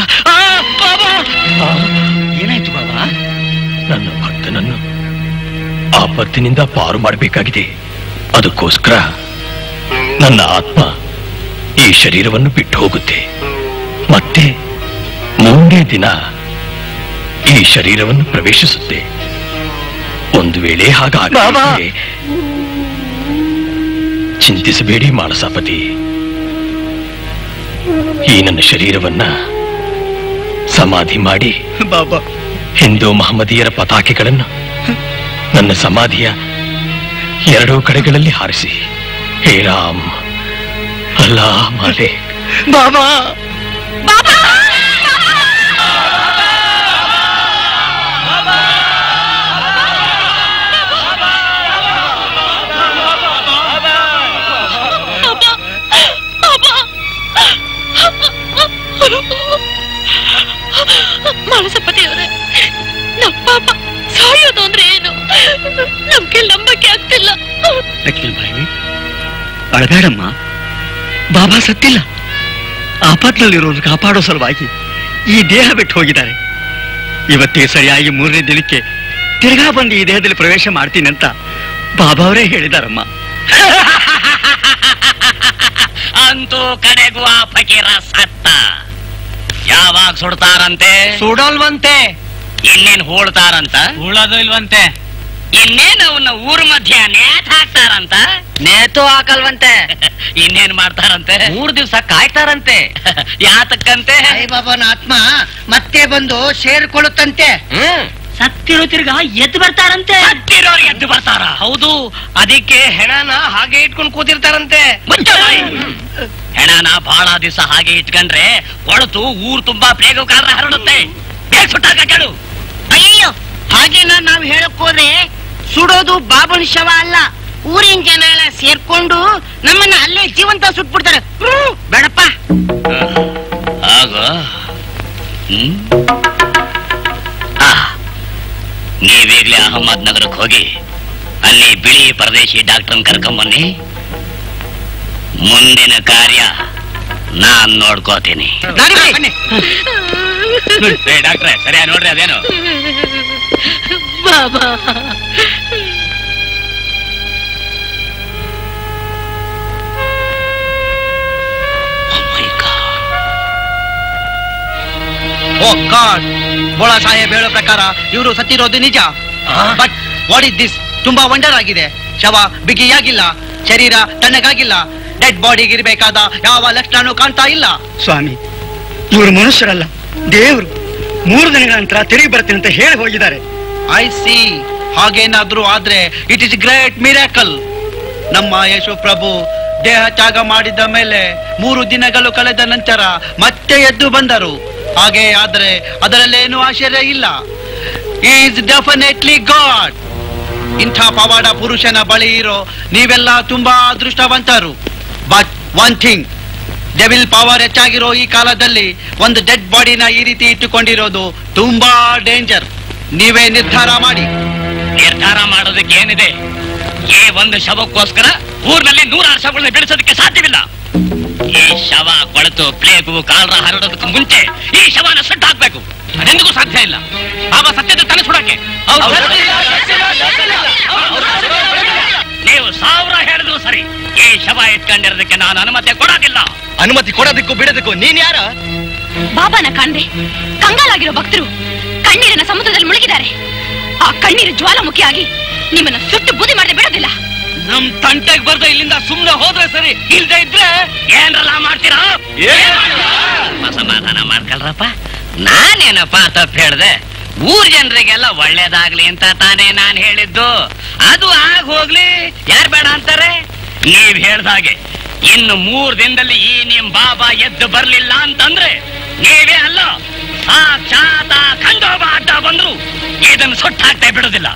ಏನಾಯ್ತು ಬಾಬಾ? ನನ್ನ ಭಕ್ತನನ್ನು ಆಪತ್ತಿನಿಂದ ಪಾರು ಮಾಡಬೇಕಾಗಿದೆ. ಅದಕ್ಕೋಸ್ಕರ ನನ್ನ ಆತ್ಮ ಈ ಶರೀರವನ್ನು ಬಿಟ್ಟು ಹೋಗುತ್ತೆ. ಮತ್ತೆ 3ನೇ ದಿನ ಈ ಶರೀರವನ್ನು ಪ್ರವೇಶಿಸುತ್ತೆ. ಒಂದು ವೇಳೆ ಹಾಗಾದರೆ ಚಿಂತಿಸಬೇಡಿ ಮಾನಸಾಪತಿ. ಈ ನನ್ನ ಶರೀರವನ್ನ ಸಮಾಧಿ ಮಾಡಿ ಬಾಬಾ, ಹಿಂದೂ ಮಹಮ್ಮದೀಯರ ಪತಾಕೆಗಳನ್ನು ನನ್ನ ಸಮಾಧಿಯ 2 ಕಡೆಗಳಲ್ಲಿ ಹಾರಿಸಿ. ಹೇ ರಾಮ್, ಅಲ್ಲಾ ಮಾಲಿಕ್. ಬಾಬಾ, ಮಾನಸಪತಿಯವರೇ, ನಮ್ಮ ಪಾಪ ಸಾಯೋದು ಅಂದ್ರೆ ಏನು ನಮ್ಗೆ ನಂಬಕ್ಕೆ ಆಗ್ತಿಲ್ಲ. ಅಖಿಲ್ ಭಾಯಿ, ಅಳಬೇಡಮ್ಮ. ಬಾಬಾ ಸತ್ತಿಲ್ಲ. ಆಪತ್ನಲ್ಲಿರೋರು ಕಾಪಾಡೋ ಸಲುವಾಗಿ ಈ ದೇಹ ಬಿಟ್ಟು ಹೋಗಿದ್ದಾರೆ. ಇವತ್ತಿಗೆ ಸರಿಯಾಗಿ 3ನೇ ದಿನಕ್ಕೆ ತಿರ್ಗಾ ಬಂದು ಈ ದೇಹದಲ್ಲಿ ಪ್ರವೇಶ ಮಾಡ್ತೀನಿ ಅಂತ ಬಾಬಾ ಅವರೇ ಹೇಳಿದಾರಮ್ಮ. ಅಂತೂ ಕಡೆಗೂ ಆ ಫಕೀರ ಸತ್ತ. ಯಾವಾಗ ಸುಡ್ತಾರಂತೆ? ಸುಡಲ್ವಂತೆ. ಇನ್ನೇನ್ ಹೂಳ್ತಾರಂತ? ಉಳೋದು ಇಲ್ವಂತೆ. ಇನ್ನೇನು ಅವನ್ನ ಊರ್ ಮಧ್ಯ ನೇತ್ ಹಾಕ್ತಾರಂತ. ನೇತು ಹಾಕಲ್ವಂತೆ. ಇನ್ನೇನ್ ಮಾಡ್ತಾರಂತೆ? 3 ದಿವಸ ಕಾಯ್ತಾರಂತೆ. ಯಾತಕ್ಕಂತೆ? ಬಾಬಾನ ಆತ್ಮ ಮತ್ತೆ ಬಂದು ಸೇರ್ಕೊಳ್ಳುತ್ತಂತೆ. ಸತ್ತಿರೋ ತಿರ್ಗಾ ಎದ್ದು ಬರ್ತಾರಂತೆ. ಸತ್ತಿರೋರು ಎದ್ದು ಬರ್ತಾರ? ಹೌದು. ಅದಕ್ಕೆ ಹೆಣನ ಹಾಗೆ ಇಟ್ಕೊಂಡು ಕೂತಿರ್ತಾರಂತೆ. ಹೆಣನ ಬಹಳ ದಿವಸ ಹಾಗೆ ಇಟ್ಕೊಂಡ್ರೆ ಕೊಳತು ಊರ್ ತುಂಬಾ ಪ್ಲೇಗುಕಾರ ಹರಡುತ್ತೆ. ಬೇಗ ಸುಟ್ಟಾಕ ಕೇಳು. ಅಯ್ಯೋ, ಹಾಗೇನ ನಾವ್ ಹೇಳಕ್ ಹೋದ್ರೆ ಸುಡೋದು ಬಾಬನ್ ಶವ ಅಲ್ಲ, ಊರಿನ ಜನ ಎಲ್ಲ ಸೇರ್ಕೊಂಡು ನಮ್ಮನ್ನ ಅಲ್ಲೇ ಜೀವಂತ ಸುಟ್ಬಿಡ್ತಾರೆ. ಬೇಡಪ್ಪ. ಆಗ ನೀವೀಗ್ಲೇ ಅಹಮದ್ ನಗರಕ್ಕೆ ಹೋಗಿ ಅಲ್ಲಿ ಬಿಳಿ ಪರದೇಶಿ ಡಾಕ್ಟರ್ ಕರ್ಕೊಂಬನ್ನಿ. ಮುಂದಿನ ಕಾರ್ಯ ನಾನ್ ನೋಡ್ಕೋತೀನಿ. ಡಾಕ್ಟ್ರೆ ಸರಿಯಾ ನೋಡ್ರಿ ಅದೇನು ಬಾಬಾ. ಓ ಗಾಡ್, ಬೋಳ ಸಾಹೇಬ್ ಹೇಳೋ ಪ್ರಕಾರ ಇವರು ಸತ್ತಿರೋದು ನಿಜ. But what is this? ತುಂಬಾ ವಂಡರ್ ಆಗಿದೆ. ಶವ ಬಿಗಿಯಾಗಿಲ್ಲ, ಶರೀರ ತಣ್ಣಗಾಗಿಲ್ಲ, ಡೆಡ್ ಬಾಡಿಗಿರ್ಬೇಕಾದ ಯಾವ ಲಕ್ಷಣನೂ ಕಾಣ್ತಾ ಇಲ್ಲ. ಸ್ವಾಮಿ, ಇವರು ಮನುಷ್ಯರಲ್ಲ, ದೇವರು. 3 ದಿನಗಳ ನಂತರ ತಿರುಗಿ ಬರ್ತೀನಿ ಅಂತ ಹೇಳಿ ಹೋಗಿದ್ದಾರೆ. I C. ಹಾಗೇನಾದ್ರೂ ಆದ್ರೆ ಇಟ್ ಇಸ್ ಗ್ರೇಟ್ ಮಿರಾಕಲ್. ನಮ್ಮ ಯೇಸು ಪ್ರಭು ದೇಹ ತ್ಯಾಗ ಮಾಡಿದ ಮೇಲೆ 3 ದಿನಗಳು ಕಳೆದ ನಂತರ ಮತ್ತೆ ಎದ್ದು ಬಂದರು. ಹಾಗೆ ಆದ್ರೆ ಅದರಲ್ಲೇನು ಆಶ್ಚರ್ಯ ಇಲ್ಲ. Is definitely God. ಇಂಥ ಪವಾಡ ಪುರುಷನ ಬಳಿ ಇರೋ ನೀವೆಲ್ಲ ತುಂಬಾ ಅದೃಷ್ಟವಂತರು. But one thing, devil power ಹೆಚ್ಚಾಗಿರೋ ಈ ಕಾಲದಲ್ಲಿ ಒಂದು ಡೆಡ್ ಬಾಡಿನ ಈ ರೀತಿ ಇಟ್ಟುಕೊಂಡಿರೋದು ತುಂಬಾ ಡೇಂಜರ್. ನೀವೇ ನಿರ್ಧಾರ ಮಾಡಿ. ನಿರ್ಧಾರ ಮಾಡೋದಕ್ಕೆ ಏನಿದೆ? ಈ ಒಂದು ಶವಕ್ಕೋಸ್ಕರ ಊರಿನಲ್ಲಿ 100 ಶವಗಳನ್ನ ಬೆಳೆಸೋದಕ್ಕೆ ಸಾಧ್ಯವಿಲ್ಲ. ಈ ಶವ ಕೊಳೆತು ಪ್ಲೇಗು ಕಾಲರ ಹರಡೋದಕ್ಕೆ ಮುಂಚೆ ಈ ಶವನ ಸುಟ್ಟು ಹಾಕ್ಬೇಕು. ಅದೆಂದಿಗೂ ಸಾಧ್ಯ ಇಲ್ಲ. ಬಾಬಾ ಸತ್ಯದ ತಲೆ ಸುಡಕ್ಕೆ ನೀವು 1000 ಹೇಳಿದ್ರು ಸರಿ, ಈ ಶವ ಇಟ್ಕೊಂಡಿರೋದಕ್ಕೆ ನಾನು ಅನುಮತಿ ಕೊಡೋದಿಲ್ಲ. ಅನುಮತಿ ಕೊಡೋದಕ್ಕೂ ಬಿಡೋದಕ್ಕೂ ನೀನ್ ಯಾರ? ಬಾಬಾನ ಕಾಣ್ದೆ ಕಂಗಾಲಾಗಿರೋ ಭಕ್ತರು ಕಣ್ಣೀರಿನ ಸಮುದ್ರದಲ್ಲಿ ಮುಳುಗಿದ್ದಾರೆ. ಆ ಕಣ್ಣೀರು ಜ್ವಾಲಾಮುಖಿಯಾಗಿ ನಿಮ್ಮನ್ನ ಸುಟ್ಟು ಬೂದಿ ಮಾಡದೆ ಬಿಡೋದಿಲ್ಲ. ನಮ್ ತಂಟೆಗೆ ಬರ್ದ ಇಲ್ಲಿಂದ ಸುಮ್ನೆ ಹೋದ್ರೆ ಸರಿ, ಇಲ್ದೇ ಇದ್ರೆ ಏನ್ರಲ್ಲ ಮಾಡ್ತೀರಾ? ಸಮಾಧಾನ ಮಾಡ್ಕೊಳ್ರಪ್ಪ. ನಾನೇನಪ್ಪ ತಪ್ಪು ಹೇಳ್ದೆ? ಊರ್ ಜನರಿಗೆಲ್ಲ ಒಳ್ಳೇದಾಗ್ಲಿ ಅಂತ ತಾನೇ ನಾನ್ ಹೇಳಿದ್ದು. ಅದು ಆಗ ಹೋಗ್ಲಿ, ಯಾರ್ ಬೇಡ ಅಂತಾರೆ? ನೀವ್ ಹೇಳ್ದಾಗೆ ಇನ್ನು 3 ದಿನದಲ್ಲಿ ಈ ನಿಮ್ ಬಾಬಾ ಎದ್ದು ಬರ್ಲಿಲ್ಲ ಅಂತಂದ್ರೆ ನೀವೇ ಅಲ್ಲ, ಸಾಕ್ಷಾತ್ ಖಂಡೋಬ ಅಡ್ಡ ಬಂದ್ರು ಇದನ್ನು ಸುಟ್ಟಾಕ್ತಾ ಬಿಡೋದಿಲ್ಲ.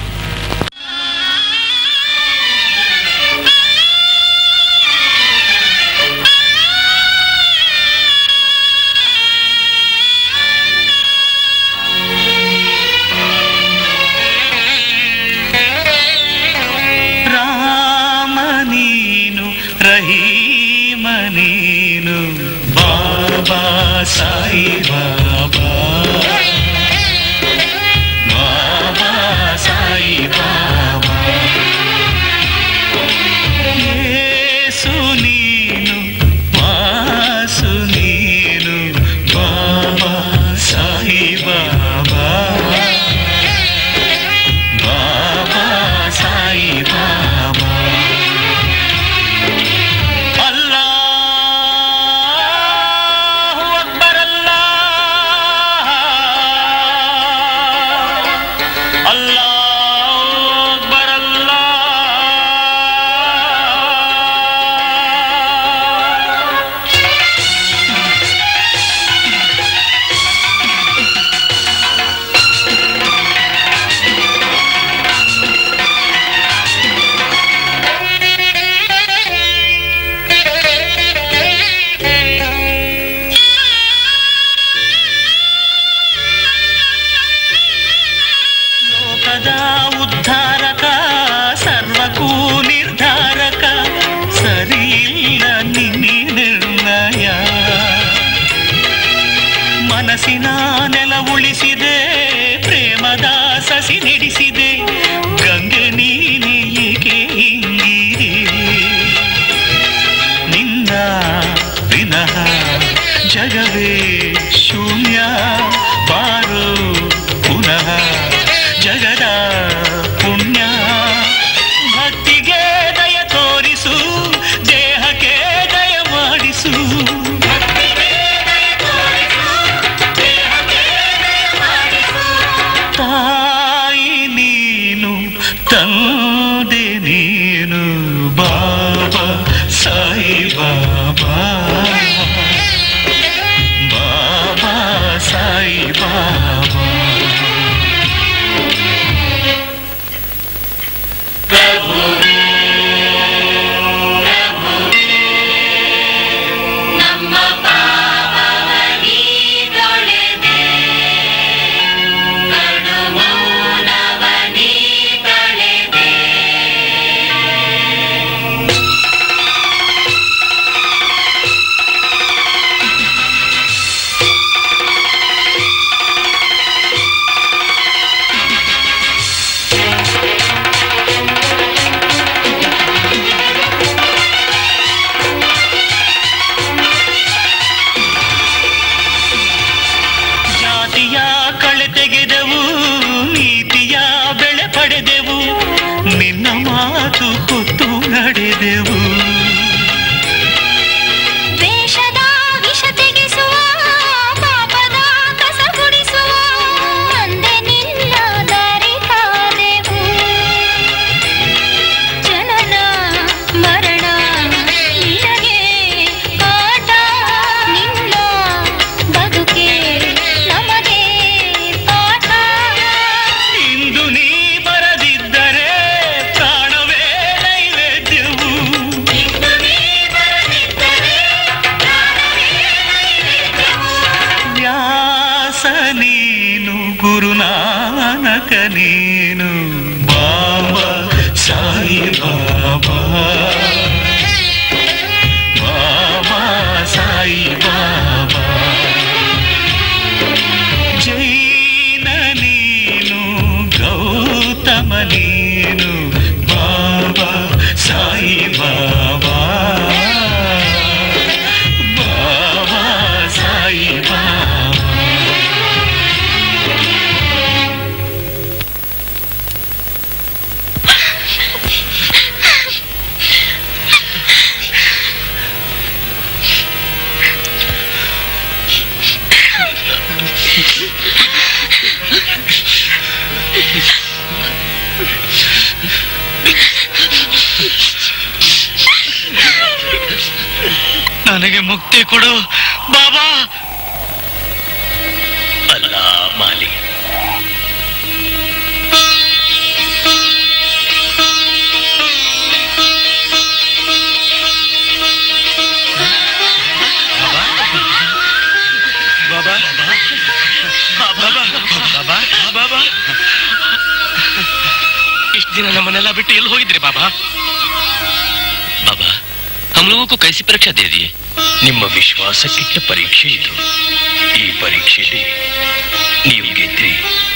ರಹೀಮ ನೀನು ಬಾಬಾ ಸಾಯಿ ಬಾಬಾ, ಬಾಬಾ ಸಾಯಿ ಬಾಬಾ. ಯೇಸು ನೀನು ವಾಸು ನೀನು ಬಾಬಾ ಸಾಯಿ ಬಾಬಾ, ಬಾಬಾ ಸಾಯಿ ಬಾಬಾ. ಉದ್ಧಾರಕ ಸರ್ವಕ್ಕೂ ನಿರ್ಧಾರಕ, ಸರಿಯಿಲ್ಲ ನಿನ್ನಿ ನಿರ್ಣಯ. ಮನಸ್ಸಿನ ನೆಲ ಉಳಿಸಿದೆ, ಪ್ರೇಮದ ಸಸಿ ನೆಡಿಸಿದೆ, ಗಂಗೆ ನೀನೆ ಏಕೆ ಹಿಂಗಿರಿ? ನಿನ್ನ ವಿನಃ ಜಗವೇ ಶೂನ್ಯ, ಬಾರೋ ಪುನಃ ಜಗದ ಪುಣ್ಯ ತೋರಿಸು ತಾಯಿ ನೀನು ತಂದೆ ನೀನು ಬಾಬಾ ಸಾಯಿ ಬಾಬಾ ಬಾಬಾ ಸಾಯಿ ಬಾಬಾ ನಡೆದೆವು ವೇಷದ ವಿಷ ತೆಗೆಸುವ ಪಾಪದ ಕಸ ಗುಡಿಸುವ ಅಂದೆ ನಿನ್ನ ದಾರಿ ಕಾದೆವು ಜನನ ಮರಣ ನಿನಗೆ ಕಾಟ ನಿನ್ನ ಬದುಕೆ ನಮಗೆ ಪಾಠ ಇಂದು ನೀ ಬರದಿದ್ದರೆ ಪ್ರಾಣವೇ ನೈವೇದ್ಯವು ವ್ಯಾಸ ನೀನು ಗುರುನಾನಕ ನೀನು ಬಾಬಾ ಸಾಯಿ ಬಾಬಾ ಬಾಬಾ ಸಾಯಿ ಬಾಬಾ ಜೈನ ನೀನು ಗೌತಮ ನೀನು ಬಾಬಾ ಸಾಯಿ ಬಾಬಾ ಬಾಬಾ ಸಾಯಿ ಬಾಬಾ ನನಗೆ ಮುಕ್ತಿ ಕೊಡು ಬಾಬಾ. ಅಲ್ಲ ಮಾಲಿ, ಬಾಬಾ ಬಾಬಾ ಬಾಬಾ ಇಷ್ಟು ದಿನ ನಮ್ಮನ್ನೆಲ್ಲ ಬಿಟ್ಟು ಎಲ್ಲಿ ಹೋಗಿದ್ರಿ ಬಾಬಾ? ಬಾಬಾ, हम लोगों को कैसी परीक्षा दे दी? ನಿಮ್ಮ ವಿಶ್ವಾಸಕ್ಕಿಟ್ಟ ಪರೀಕ್ಷೆ ಇದು. ಈ ಪರೀಕ್ಷೆಯಲ್ಲಿ ನೀವು ಗೆದ್ರಿ.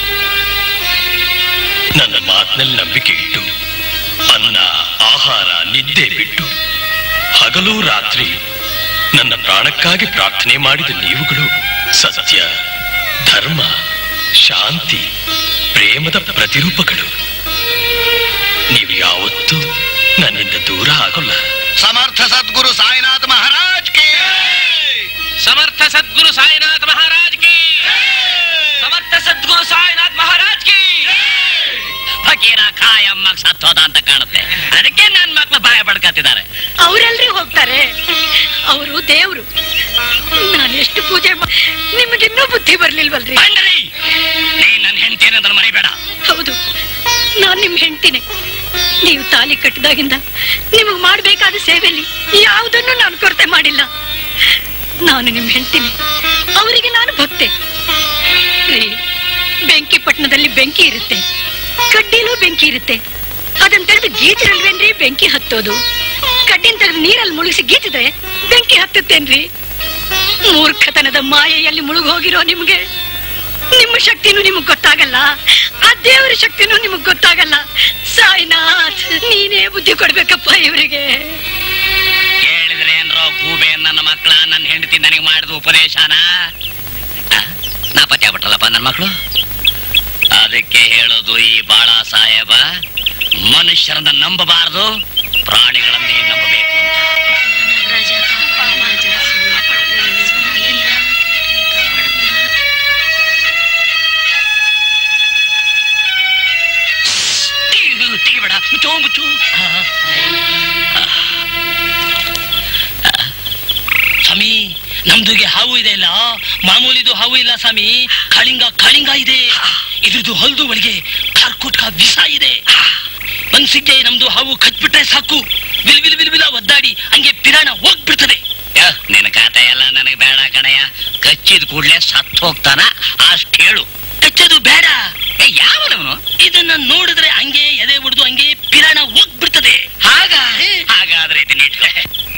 ನನ್ನ ಮಾತಿನಲ್ಲಿ ನಂಬಿಕೆ ಇಟ್ಟು ಅನ್ನ ಆಹಾರ ನಿದ್ದೆ ಬಿಟ್ಟು ಹಗಲು ರಾತ್ರಿ ನನ್ನ ಪ್ರಾಣಕ್ಕಾಗಿ ಪ್ರಾರ್ಥನೆ ಮಾಡಿದ ನೀವುಗಳು ಸತ್ಯ, ಧರ್ಮ, ಶಾಂತಿ, ಪ್ರೇಮದ ಪ್ರತಿರೂಪಗಳು. ನೀವು ಯಾವತ್ತೂ ನನ್ನಿಂದ ದೂರ ಆಗೋಲ್ಲ. ಸಮರ್ಥ ಸದ್ಗುರು ಸಾಯಿನಾಥ್ ಮಹಾರಾಜ್ ಕಿ, ಸಮರ್ಥ ಸದ್ಗುರು ಸಾಯಿನಾಥ್ ಮಹಾರಾಜ್ ಕಿ, ಸಮರ್ಥ ಸದ್ಗುರು ಸಾಯಿನಾಥ್ ಮಹಾರಾಜ್ ಕಿ. ಫಕೀರ ಕಾಯಮ್ಮಗ್ ಸತ್ತೋದ ಅಂತ ಕಾಣುತ್ತೆ, ಅದಕ್ಕೆ ನನ್ ಮಕ್ಳು ಬಾಯ ಪಡ್ಕತ್ತಿದ್ದಾರೆ. ಅವರೆಲ್ರಿ ಹೋಗ್ತಾರೆ, ಅವರು ದೇವ್ರು. ನಾನು ಎಷ್ಟು ಪೂಜೆ ನಿಮಗಿನ್ನೂ ಬುದ್ಧಿ ಬರ್ಲಿಲ್ವಲ್ರಿ? ನೀನ್ ನನ್ನ ಹೆಂಡತಿ ಅನ್ನೋದನ್ನ ಮರಿಬೇಡ. ಹೌದು, ನಾನ್ ನಿಮ್ ಹೆಂಡ್ತಿನೇ. ನೀವು ತಾಲಿ ಕಟ್ಟಿದಾಗಿಂದ ನಿಮಗ್ ಮಾಡ್ಬೇಕಾದ ಸೇವೆಯಲ್ಲಿ ಯಾವುದನ್ನು ನಾನು ಕೊರತೆ ಮಾಡಿಲ್ಲ. ನಾನು ನಿಮ್ ಹೆಂಡ್ತಿನಿ, ಅವರಿಗೆ ನಾನು ಭಕ್ತೆ ರೀ. ಬೆಂಕಿ ಪಟ್ಟಣದಲ್ಲಿ ಬೆಂಕಿ ಇರುತ್ತೆ, ಕಡ್ಡಿಲೂ ಬೆಂಕಿ ಇರುತ್ತೆ. ಅದನ್ನ ತೆಗೆದು ಗೀಚಿರಲ್ವೇನ್ರಿ ಬೆಂಕಿ ಹತ್ತೋದು? ಕಡ್ಡಿನ ತೆಗೆದು ನೀರಲ್ಲಿ ಮುಳುಗಿಸಿ ಗೀಚಿದ್ರೆ ಬೆಂಕಿ ಹತ್ತುತ್ತೇನ್ರಿ? ಮೂರ್ಖತನದ ಮಾಯೆಯಲ್ಲಿ ಮುಳುಗೋಗಿರೋ ನಿಮ್ಗೆ ನಿಮ್ಮ ಶಕ್ತಿನೂ ನಿಮಗ್ ಗೊತ್ತಾಗಲ್ಲ, ಆ ದೇವರ ಶಕ್ತಿನೂ ನಿಮಗ್ ಗೊತ್ತಾಗಲ್ಲ. ಸಾಯಿನಾಥ್, ನೀನೇ ಬುದ್ಧಿ ಕೊಡ್ಬೇಕಪ್ಪ ಇವರಿಗೆ. ಹೇಳಿದ್ರೆ ಏನ್ರೋ ಗೂಬೆ ನನ್ನ ಮಕ್ಳ, ನನ್ನ ಹೆಂಡತಿ ನನಗೆ ಮಾಡಿದ ಉಪದೇಶನ ನಾ ಪತ್ಯ ಬಿಟ್ಟಲ್ಲಪ್ಪ ನನ್ನ ಮಕ್ಕಳು. ಅದಕ್ಕೆ ಹೇಳೋದು ಈ ಬಾಳ ಸಾಹೇಬ, ಮನುಷ್ಯರನ್ನ ನಂಬಬಾರದು, ಪ್ರಾಣಿಗಳನ್ನೇ ನಂಬಬೇಕು. ಮುಚ್ಚು ಮುಚ್ಚು. ಸ್ವಾಮಿ, ನಮ್ದುಗೆ ಹಾವು ಇದೆ ಇಲ್ಲ, ಮಾಮೂಲಿದು ಹಾವು ಇಲ್ಲ ಸ್ವಾಮಿ, ಕಾಳಿಂಗ ಇದೆ. ಇದ್ರದ್ದು ಹೊಲ್ದು ಒಳಗೆ ಕಾರ್ಕುಟ್ಕ ವಿಷ ಇದೆ. ಮನ್ಸಿಗೆ ನಮ್ದು ಹಾವು ಕಚ್ಬಿಟ್ರೆ ಸಾಕು, ವಿಲ್ ವಿಲ್ ವಿಲ್ ವಿಲ ಒದ್ದಾಡಿ ಹಂಗೆ ಪಿರಾಣ ಹೋಗ್ಬಿಡ್ತದೆ. ನಿನ್ನ ಖಾತೆ ಎಲ್ಲ ನನಗೆ ಬೇಡ ಕಣಯ್ಯ. ಕಚ್ಚಿದ ಕೂಡ್ಲೆ ಸತ್ತು ಹೋಗ್ತಾನ ಅಷ್ಟು ಹೇಳು. ಕಚ್ಚೋದು ಬೇಡ. ಯಾವನವನು ಇದನ್ನ ನೋಡಿದ್ರೆ ಹಂಗೆ ಎದೆ ಹೊಡೆದು ಹಂಗೆ ಪಿರಾಣ ಹೋಗ್ಬಿಡ್ತದೆ. ಹಾಗಾದ್ರೆ ಇದನ್ನ ಇಟ್ಕೊ.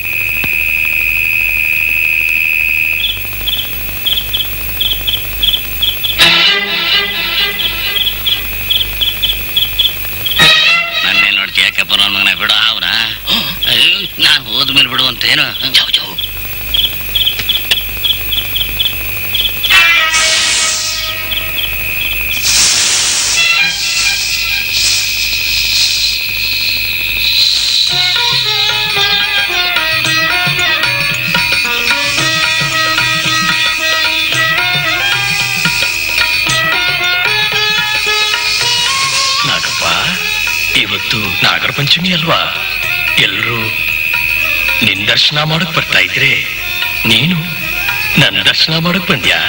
ನನ್ನೇ ನೋಡ್ತೀಯ ಕಪ್ಪನ ಮಗನ ಬಿಡು ಅವನ. ನಾನು ಹೋದ್ಮೇಲೆ ಬಿಡುವಂತೇನು. ಇವತ್ತು ನಾಗರ ಪಂಚಮಿ ಅಲ್ವಾ? ಎಲ್ರೂ ನಿನ್ ದರ್ಶನ ಮಾಡಕ್ ಬರ್ತಾ ಇದ್ರೆ ನೀನು ನನ್ನ ದರ್ಶನ ಮಾಡಕ್ ಬಂದ್ಯಾ?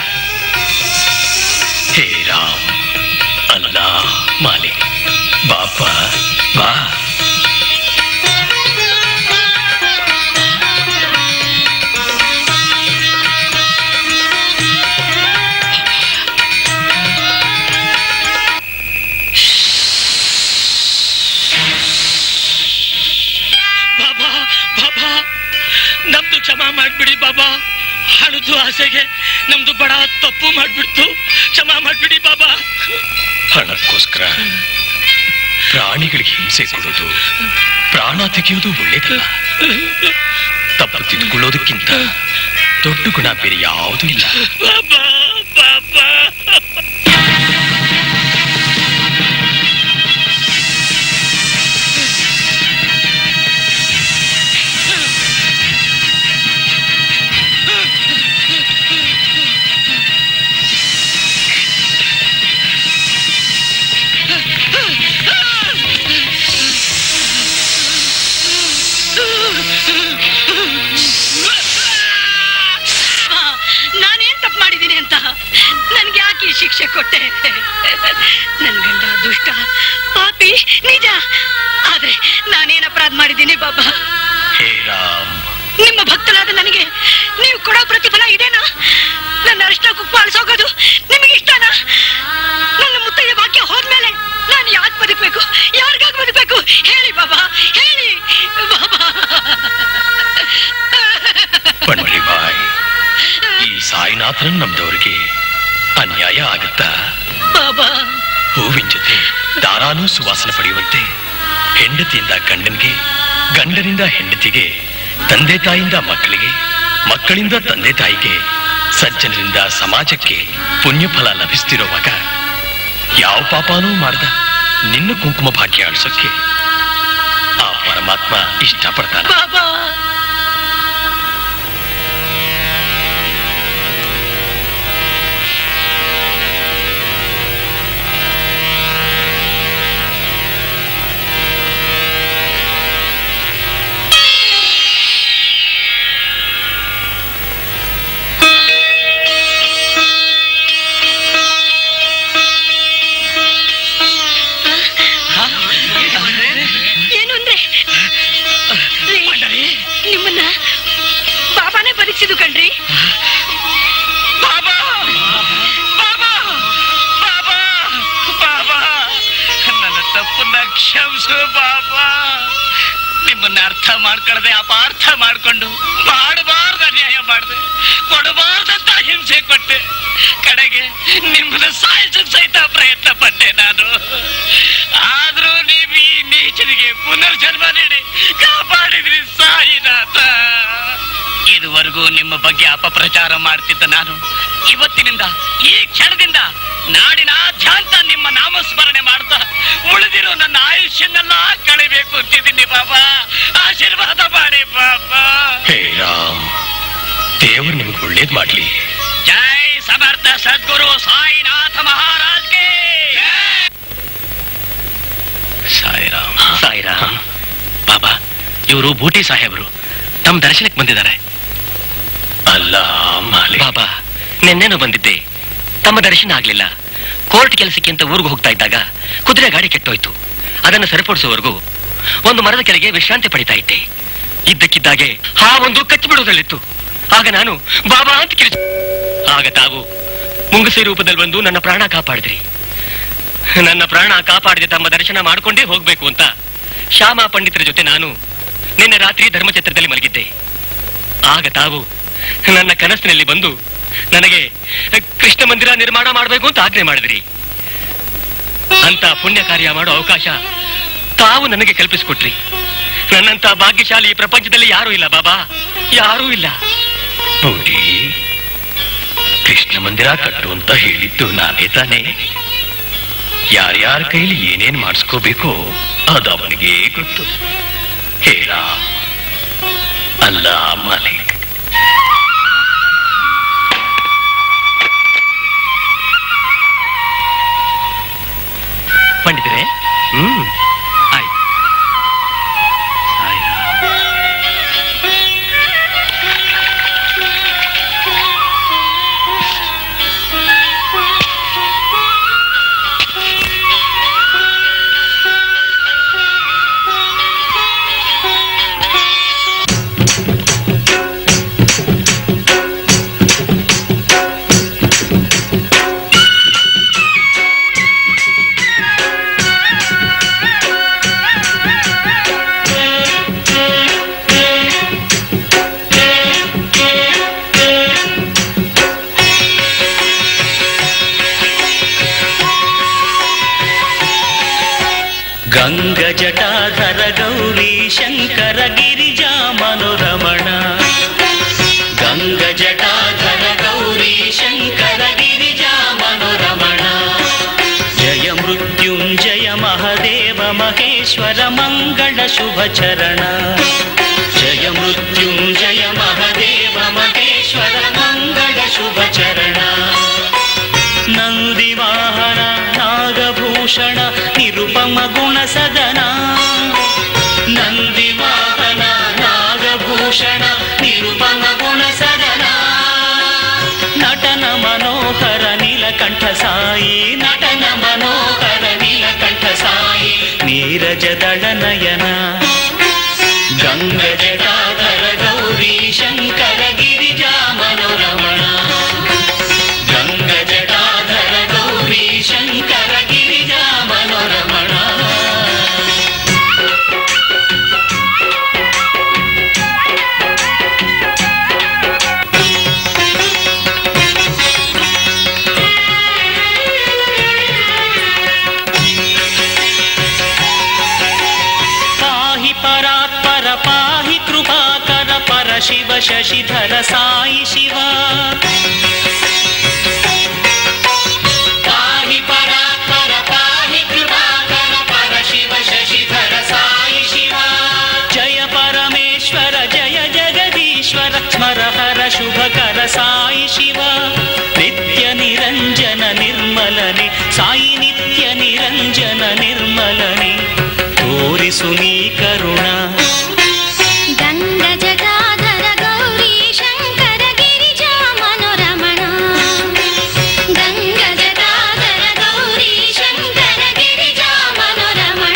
ಹೇ ರಾಮ್ ಅಲ್ಲಾ ಮಾಲಿಕ್, ಬಾಪ ಬಾ. ನಮ್ದು ಕ್ಷಮಾ ಮಾಡ್ಬಿಡಿ ಬಾಬಾ. ಹಣದ್ದು ಆಸೆಗೆ ನಮ್ದು ಬಡ ತಪ್ಪು ಮಾಡ್ಬಿಡ್ತು. ಕ್ಷಮಾ ಮಾಡ್ಬಿಡಿ ಬಾಬಾ. ಹಣಕ್ಕೋಸ್ಕರ ಪ್ರಾಣಿಗಳಿಗೆ ಹಿಂಸೆ ಕೊಡೋದು, ಪ್ರಾಣ ತೆಗೆಯೋದು ಒಳ್ಳೇದಲ್ಲ. ತಪ್ಪು ತಿದ್ಕೊಳ್ಳೋದಕ್ಕಿಂತ ದೊಡ್ಡ ಗುಣ ಬೇರೆ ಯಾವುದೂ ಇಲ್ಲ. ಬಾಬಾ ಬಾಬಾ ನಾನೇನ್ ತಪ್ಪು ಮಾಡಿದ್ದೀನಿ ಅಂತ ನನ್ಗೆ ಯಾಕೆ ಈ ಶಿಕ್ಷೆ ಕೊಟ್ಟೆ? ನನ್ ಗಂಡ ದುಷ್ಟ ಪಾಪಿ ನಿಜ, ಆದ್ರೆ ನಾನೇನ್ ಅಪರಾಧ ಮಾಡಿದ್ದೀನಿ ಬಾಬಾ? ಹೇ ರಾಮ್, ನಿಮ್ಮ ಭಕ್ತನಾದ ನನಗೆ ನೀವು ಕೊಡೋ ಪ್ರತಿಫಲ ಇದೇನಾ? ನನ್ನ ಅರಿಷ್ಟ ಕುಪ್ಪ ಅಳಿಸೋಗೋದು ನಿಮಗೆ ಇಷ್ಟನಾ? ನನ್ನ ಮುತ್ತಯ್ಯ ವಾಕ್ಯ ಹೋದ್ಮೇಲೆ ನಾನು ಯಾಕೆ ಬದುಕಬೇಕು? ಯಾರಿಗಾಗಿ ಬದುಕಬೇಕು? ಹೇಳಿ ಬಾಬಾ, ಹೇಳಿ ಬಾಬಾ. ಪಂಡ್ರಿ ಬಾಯ್, ಈ ಸಾಯಿನಾಥನ್ ನಮ್ದವ್ರಿಗೆ ಅನ್ಯಾಯ ಆಗತ್ತಾ? ಬಾಬಾ, ಹೂವಿನ ಜೊತೆ ದಾರಾನೂ ಸುವಾಸನೆ ಪಡೆಯುವಂತೆ ಹೆಂಡತಿಯಿಂದ ಗಂಡನಿಗೆ, ಗಂಡನಿಂದ ಹೆಂಡತಿಗೆ, ತಂದೆ ತಾಯಿಯಿಂದ ಮಕ್ಕಳಿಗೆ, ಮಕ್ಕಳಿಂದ ತಂದೆ ತಾಯಿಗೆ, ಸಜ್ಜನರಿಂದ ಸಮಾಜಕ್ಕೆ ಪುಣ್ಯಫಲ ಲಭಿಸ್ತಿರೋವಾಗ ಯಾವ ಪಾಪನೂ ಮಾಡ್ದ ನಿನ್ನ ಕುಂಕುಮ ಭಾಗ್ಯ ಅಳಿಸೋಕ್ಕೆ ಆ ಪರಮಾತ್ಮ ಇಷ್ಟಪಡ್ತಾನ. ಬಾಬಾ, ಏನು ಅಂದ್ರೆ ನಿಮ್ಮನ್ನ ಬಾಬಾನೇ ಪರೀಕ್ಷಿದು ಕಣ್ರಿ. ಬಾಬಾ ಬಾಬಾ ಬಾಬಾ ಬಾಬಾ, ನನ್ನ ತಪ್ಪನ್ನ ಕ್ಷಮಿಸು ಬಾಬಾ. ನಿಮ್ಮನ್ನ ಅರ್ಥ ಮಾಡ್ಕೊಳ್ಳದೆ ಅಪಾರ್ಥ ಮಾಡ್ಕೊಂಡು ಮಾಡಬಾರ್ದು ಅನ್ಯಾಯ ಮಾಡಿದೆ, ಕೊಡಬಾರ್ದಂತ ಹಿಂಸೆ ಕೊಟ್ಟೆ. ಕಡೆಗೆ ನಿಮ್ಮನ್ನ ಸಾಯಿಸಕ್ ಸಹಿತ ಪ್ರಯತ್ನ ಪಟ್ಟೆ ನಾನು. ಆದ್ರೂ ನೀವು ಈ ನೀಚನಿಗೆ ಪುನರ್ಜನ್ಮ ನೀಡಿ ಕಾಪಾಡಿದ್ರಿ ಸಾಯಿನಾಥ. ಇದುವರೆಗೂ ನಿಮ್ಮ ಬಗ್ಗೆ ಅಪಪ್ರಚಾರ ಮಾಡ್ತಿದ್ದ ನಾನು ಇವತ್ತಿನಿಂದ, ಈ ಕ್ಷಣದಿಂದ ನಾಡಿನಾದ್ಯಂತ ನಿಮ್ಮ ನಾಮಸ್ಮರಣೆ ಮಾಡ್ತಾ ಉಳಿದಿರೋ ನನ್ನ ಆಯುಷ್ಯನ್ನೆಲ್ಲ ಕಳಿಬೇಕು ಅಂತಿದ್ದೀನಿ ಬಾಬಾ. ಆಶೀರ್ವಾದ ಮಾಡಿ ಬಾಬಾ. ಹೇ ರಾಮ್, ದೇವರು ನಿಮ್ಗೆ ಒಳ್ಳೇದ್ ಮಾಡ್ಲಿ. ಜೈ ಸಮರ್ಥ ಸದ್ಗುರು ಸಾಯಿನಾಥ ಮಹಾರಾಜ್ಗೆ. ಸಾಯಿರಾಮ್. ಸಾಯಿರಾಮ್. ಬಾಬಾ, ಇವರು ಬೂಟಿ ಸಾಹೇಬರು ತಮ್ಮ ದರ್ಶನಕ್ಕೆ ಬಂದಿದ್ದಾರೆ. ಅಲ್ಲ ಬಾಬಾ, ನಿನ್ನೇನೋ ಬಂದಿದ್ದೆ, ತಮ್ಮ ದರ್ಶನ ಆಗ್ಲಿಲ್ಲ. ಕೋರ್ಟ್ ಕೆಲಸಕ್ಕೆ ಅಂತ ಊರಿಗೆ ಹೋಗ್ತಾ ಇದ್ದಾಗ ಕುದುರೆ ಗಾಡಿ ಕೆಟ್ಟೋಯ್ತು. ಅದನ್ನು ಸರಿಪಡಿಸುವವರೆಗೂ ಒಂದು ಮರದ ಕೆಳಗೆ ವಿಶ್ರಾಂತಿ ಪಡಿತಾ ಇದ್ದೆ. ಇದ್ದಕ್ಕಿದ್ದಾಗೆ ಹಾವೊಂದು ಕಚ್ಚಿಬಿಡುವುದಲ್ಲಿತ್ತು. ಆಗ ನಾನು ಬಾಬಾ ಅಂತ ಕಿರಿಚು. ಆಗ ತಾವು ಮುಂಗುಸಿ ರೂಪದಲ್ಲಿ ಬಂದು ನನ್ನ ಪ್ರಾಣ ಕಾಪಾಡಿದ್ರಿ. ನನ್ನ ಪ್ರಾಣ ಕಾಪಾಡಿದೆ ತಮ್ಮ ದರ್ಶನ ಮಾಡಿಕೊಂಡೇ ಹೋಗ್ಬೇಕು ಅಂತ ಶ್ಯಾಮ ಪಂಡಿತರ ಜೊತೆ ನಾನು ನಿನ್ನೆ ರಾತ್ರಿ ಧರ್ಮಛತ್ರದಲ್ಲಿ ಮಲಗಿದ್ದೆ. ಆಗ ತಾವು ನನ್ನ ಕನಸಿನಲ್ಲಿ ಬಂದು ನನಗೆ ಕೃಷ್ಣ ಮಂದಿರ ನಿರ್ಮಾಣ ಮಾಡಬೇಕು ಅಂತ ಆಜ್ಞೆ ಮಾಡಿದ್ರಿ. ಅಂತ ಪುಣ್ಯ ಕಾರ್ಯ ಮಾಡೋ ಅವಕಾಶ ತಾವು ನನಗೆ ಕಲ್ಪಿಸಿಕೊಟ್ರಿ. ನನ್ನಂತ ಭಾಗ್ಯಶಾಲಿ ಈ ಪ್ರಪಂಚದಲ್ಲಿ ಯಾರೂ ಇಲ್ಲ ಬಾಬಾ, ಯಾರೂ ಇಲ್ಲ. ನೋಡಿ, ಕೃಷ್ಣ ಮಂದಿರ ಕಟ್ಟು ಅಂತ ಹೇಳಿದ್ದು ನಾನೇ ತಾನೇ. ಯಾರ್ಯಾರ ಕೈಲಿ ಏನೇನ್ ಮಾಡಿಸ್ಕೋಬೇಕೋ ಅದು ಅವನಿಗೆ ಗೊತ್ತು. ಹೇಳ ಅಲ್ಲ ಮಾಲಿಕ್. ಪಂಡಿತರೆ, ಆಯ್ತು. ಗಂಗಜಟಾಧರ ಗೌರಿ ಶಂಕರ ಗಿರಿಜಾ ಮನೋರಮಣ. ಗಂಗಜಟಾಧರ ಗೌರಿ ಶಂಕರ ಗಿರಿಜಾ ಮನೋರಮಣ. ಜಯ ಮೃತ್ಯುಂಜಯ ಮಹದೇವ ಮಹೇಶ್ವರ ಮಂಗಳ ಶುಭ ಚರಣ. ಜಯ ಮೃತ್ಯುಂಜಯ ಮಹದೇವ ಮಹೇಶ್ವರ ಮಂಗಳ ಶುಭ ಚರಣ. ನಂದಿವಾಹನ ನಾಗಭೂಷಣ ನಿರುಪಮ ಗುಣ ಸದನ. ನಂದಿವಾಹನ ನಾಗಭೂಷಣ ನಿರುಪಮ ಗುಣ ಸದನ. ನಟನ ಮನೋಹರ ನೀಲಕಂಠ ಸಾಯಿ. ನಟನ ಮನೋಹರ ನೀಲಕಂಠ ಸಾಯಿ. ನೀರಜ ದಳ ನಯನ. ಗಂಗಜಟಾಧರ ಗೌರಿ ಶಂಕರ ಗಿರಿಜಾ ಮನೋರಮಣ. ಗಂಗಜಟಾಧರ ಗೌರಿ ಶಂಕರ ಗಿರಿಜಾ ಮನೋರಮಣ. ಪಾಹಿ ಪರಾತ್ಪರ ಪಾಹಿ ಕೃಪಾಕರ ಪರ ಶಿವ ಶಶಿಧರ ಸಾಯಿ ಶಿವ. ಪಾಹಿ ಪರಾತ್ಪರ ಪಾಹಿ ಕೃಪಾಕರ ಪರ ಶಿವ ಶಶಿಧರ ಸಾಯಿ ಶಿವ. ಜಯ ಪರಮೇಶ್ವರ ಜಯ ಜಗದೀಶ್ವರ ಸ್ಮರ ಹರ ಶುಭಕರ ಸಾಯಿ ಶಿವ. ನಿತ್ಯ ನಿರಂಜನ ನಿರ್ಮಲನೆ ಸಾಯಿ. ನಿತ್ಯ ನಿರಂಜನ ನಿರ್ಮಲನೆ ತೋರಿಸು ನೀ ಕರುಣ. ಗಂಗಜಟಾಧರ ಗೌರಿ ಶಂಕರ ಗಿರಿಜಾ ಮನೋರಮಣ. ಗಂಗಜಟಾಧರ ಗೌರಿ ಶಂಕರ ಗಿರಿಜಾ ಮನೋರಮಣ.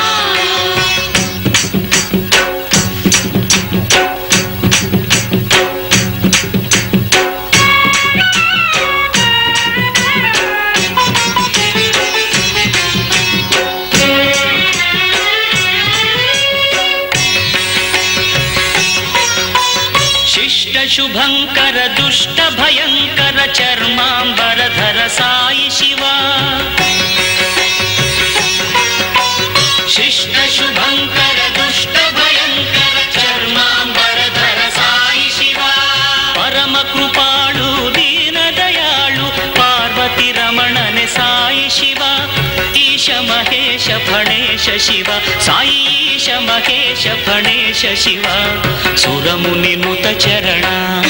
ಶಿಷ್ಟ ಶುಭಂಕರ ದುಷ್ಟ ಭಯಂಕರ ಚರ್ಮಾಂಬರಧರ ಸಾಯಿ ಶಿವ. ಶಿಷ್ಟ ಶುಭಂಕರ ದುಷ್ಟ ಭಯಂಕರ ಚರ್ಮಾಂಬರಧರ ಸಾಯಿ ಶಿವ. ಪರಮ ಕೃಪಾಳು ದೀನ ದಯಾಳು ಪಾರ್ವತಿ ರಮಣನೆ ಸಾಯಿ ಶಿವ. ಈಶ ಮಹೇಶ ಫಣೇಶ ಶಿವ ಸಾಯಿ. ಈಶ ಮಹೇಶ ಫಣೇಶ ಶಿವ. ಸುರಮುನಿ ನುತ ಚರಣ.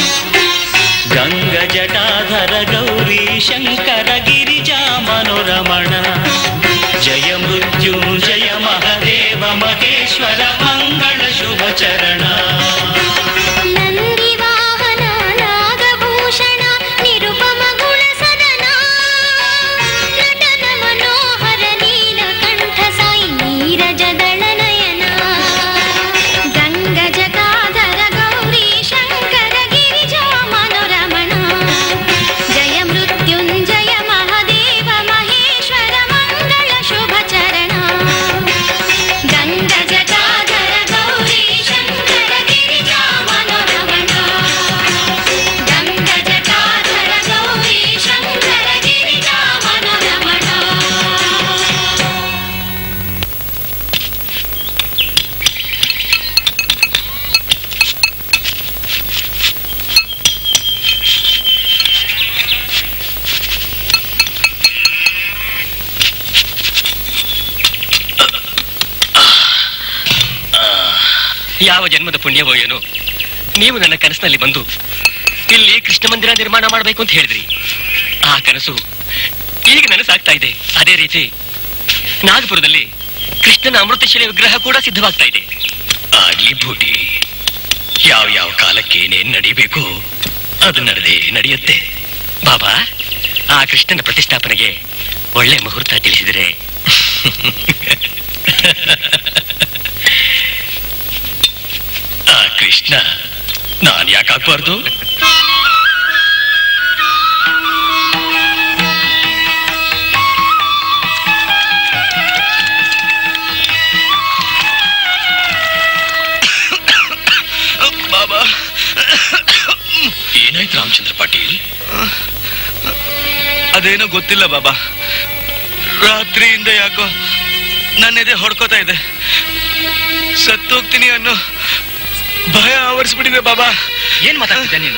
ಗಂಗಜಟಾಧರ ಗೌರಿ ಶಂಕರ ಗಿರಿಜಾ ಮನೋರಮಣ. ಜಯ ಮೃತ್ಯುಂಜಯ ಮಹದೇವ ಯಾವ ಜನ್ಮದ ಪುಣ್ಯವೋ ಏನೋ ನೀವು ನನ್ನ ಕನಸಿನಲ್ಲಿ ಬಂದು ಇಲ್ಲಿ ಕೃಷ್ಣ ಮಂದಿರ ನಿರ್ಮಾಣ ಮಾಡಬೇಕು ಅಂತ ಹೇಳಿದ್ರಿ. ಆ ಕನಸು ಈಗ ನನಸಾಗ್ತಾ ಇದೆ. ಅದೇ ರೀತಿ ನಾಗಪುರದಲ್ಲಿ ಕೃಷ್ಣನ ಅಮೃತಶಿಲೆ ವಿಗ್ರಹ ಕೂಡ ಸಿದ್ಧವಾಗ್ತಾ ಇದೆ. ಆಗ್ಲಿ ಬೂಟಿ, ಯಾವ ಯಾವ ಕಾಲಕ್ಕೆ ಏನೇನ್ ನಡಿಬೇಕು ಅದು ನಡೆಯುತ್ತೆ. ಬಾಬಾ, ಆ ಕೃಷ್ಣನ ಪ್ರತಿಷ್ಠಾಪನೆಗೆ ಒಳ್ಳೆ ಮುಹೂರ್ತ ತಿಳಿಸಿದರೆ. ಆ ಕೃಷ್ಣ ನಾನ್ ಯಾಕಾಗ್ಬಾರ್ದು? ಬಾಬಾ, ಏನಾಯ್ತು ರಾಮಚಂದ್ರ ಪಾಟೀಲ್? ಅದೇನೋ ಗೊತ್ತಿಲ್ಲ ಬಾಬಾ, ರಾತ್ರಿಯಿಂದ ಯಾಕೋ ನನ್ನ ಎದೆ ಹೊಡ್ಕೋತಾ ಇದೆ. ಸತ್ತೋಗ್ತೀನಿ ಅನ್ನೋ ಭಯ ಆವರಿಸ್ಬಿಟ್ಟಿದೆ ಬಾಬಾ. ಏನ್ ಮಾತಾಡ್ತಿದ್ದೆ ನೀನು?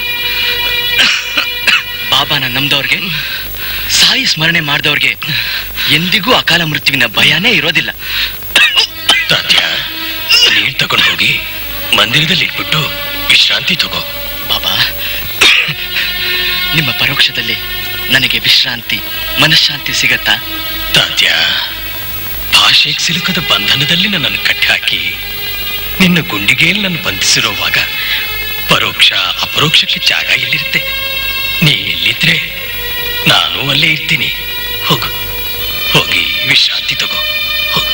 ಬಾಬಾನ ನಂಬ್ದವ್ರಿಗೆ, ಸಾಯಿ ಸ್ಮರಣೆ ಮಾಡಿದವ್ರಿಗೆ ಎಂದಿಗೂ ಅಕಾಲ ಮೃತ್ಯುವಿನ ಭಯನೇ ಇರೋದಿಲ್ಲ. ತಾತ್ಯ, ನೀರ್ ತಗೊಂಡು ಹೋಗಿ ಮಂದಿರದಲ್ಲಿ ಇಟ್ಬಿಟ್ಟು ವಿಶ್ರಾಂತಿ ತಗೋ. ಬಾಬಾ, ನಿಮ್ಮ ಪರೋಕ್ಷದಲ್ಲಿ ನನಗೆ ವಿಶ್ರಾಂತಿ, ಮನಃಶಾಂತಿ ಸಿಗತ್ತಾ? ತಾತ್ಯ, ಭಾಷೆಗೆ ಸಿಲುಕದ ಬಂಧನದಲ್ಲಿ ನನ್ನನ್ನು ಕಟ್ಟಾಕಿ ನಿನ್ನ ಗುಂಡಿಗೆಯಲ್ಲಿ ನನ್ನ ಬಂಧಿಸಿರೋವಾಗ ಪರೋಕ್ಷ ಅಪರೋಕ್ಷಕ್ಕೆ ಜಾಗ ಎಲ್ಲಿರುತ್ತೆ? ನೀ ಎಲ್ಲಿದ್ರೆ ನಾನು ಅಲ್ಲೇ ಇರ್ತೀನಿ. ಹೋಗು, ಹೋಗಿ ವಿಶ್ರಾಂತಿ ತಗೋ. ಹೋಗು.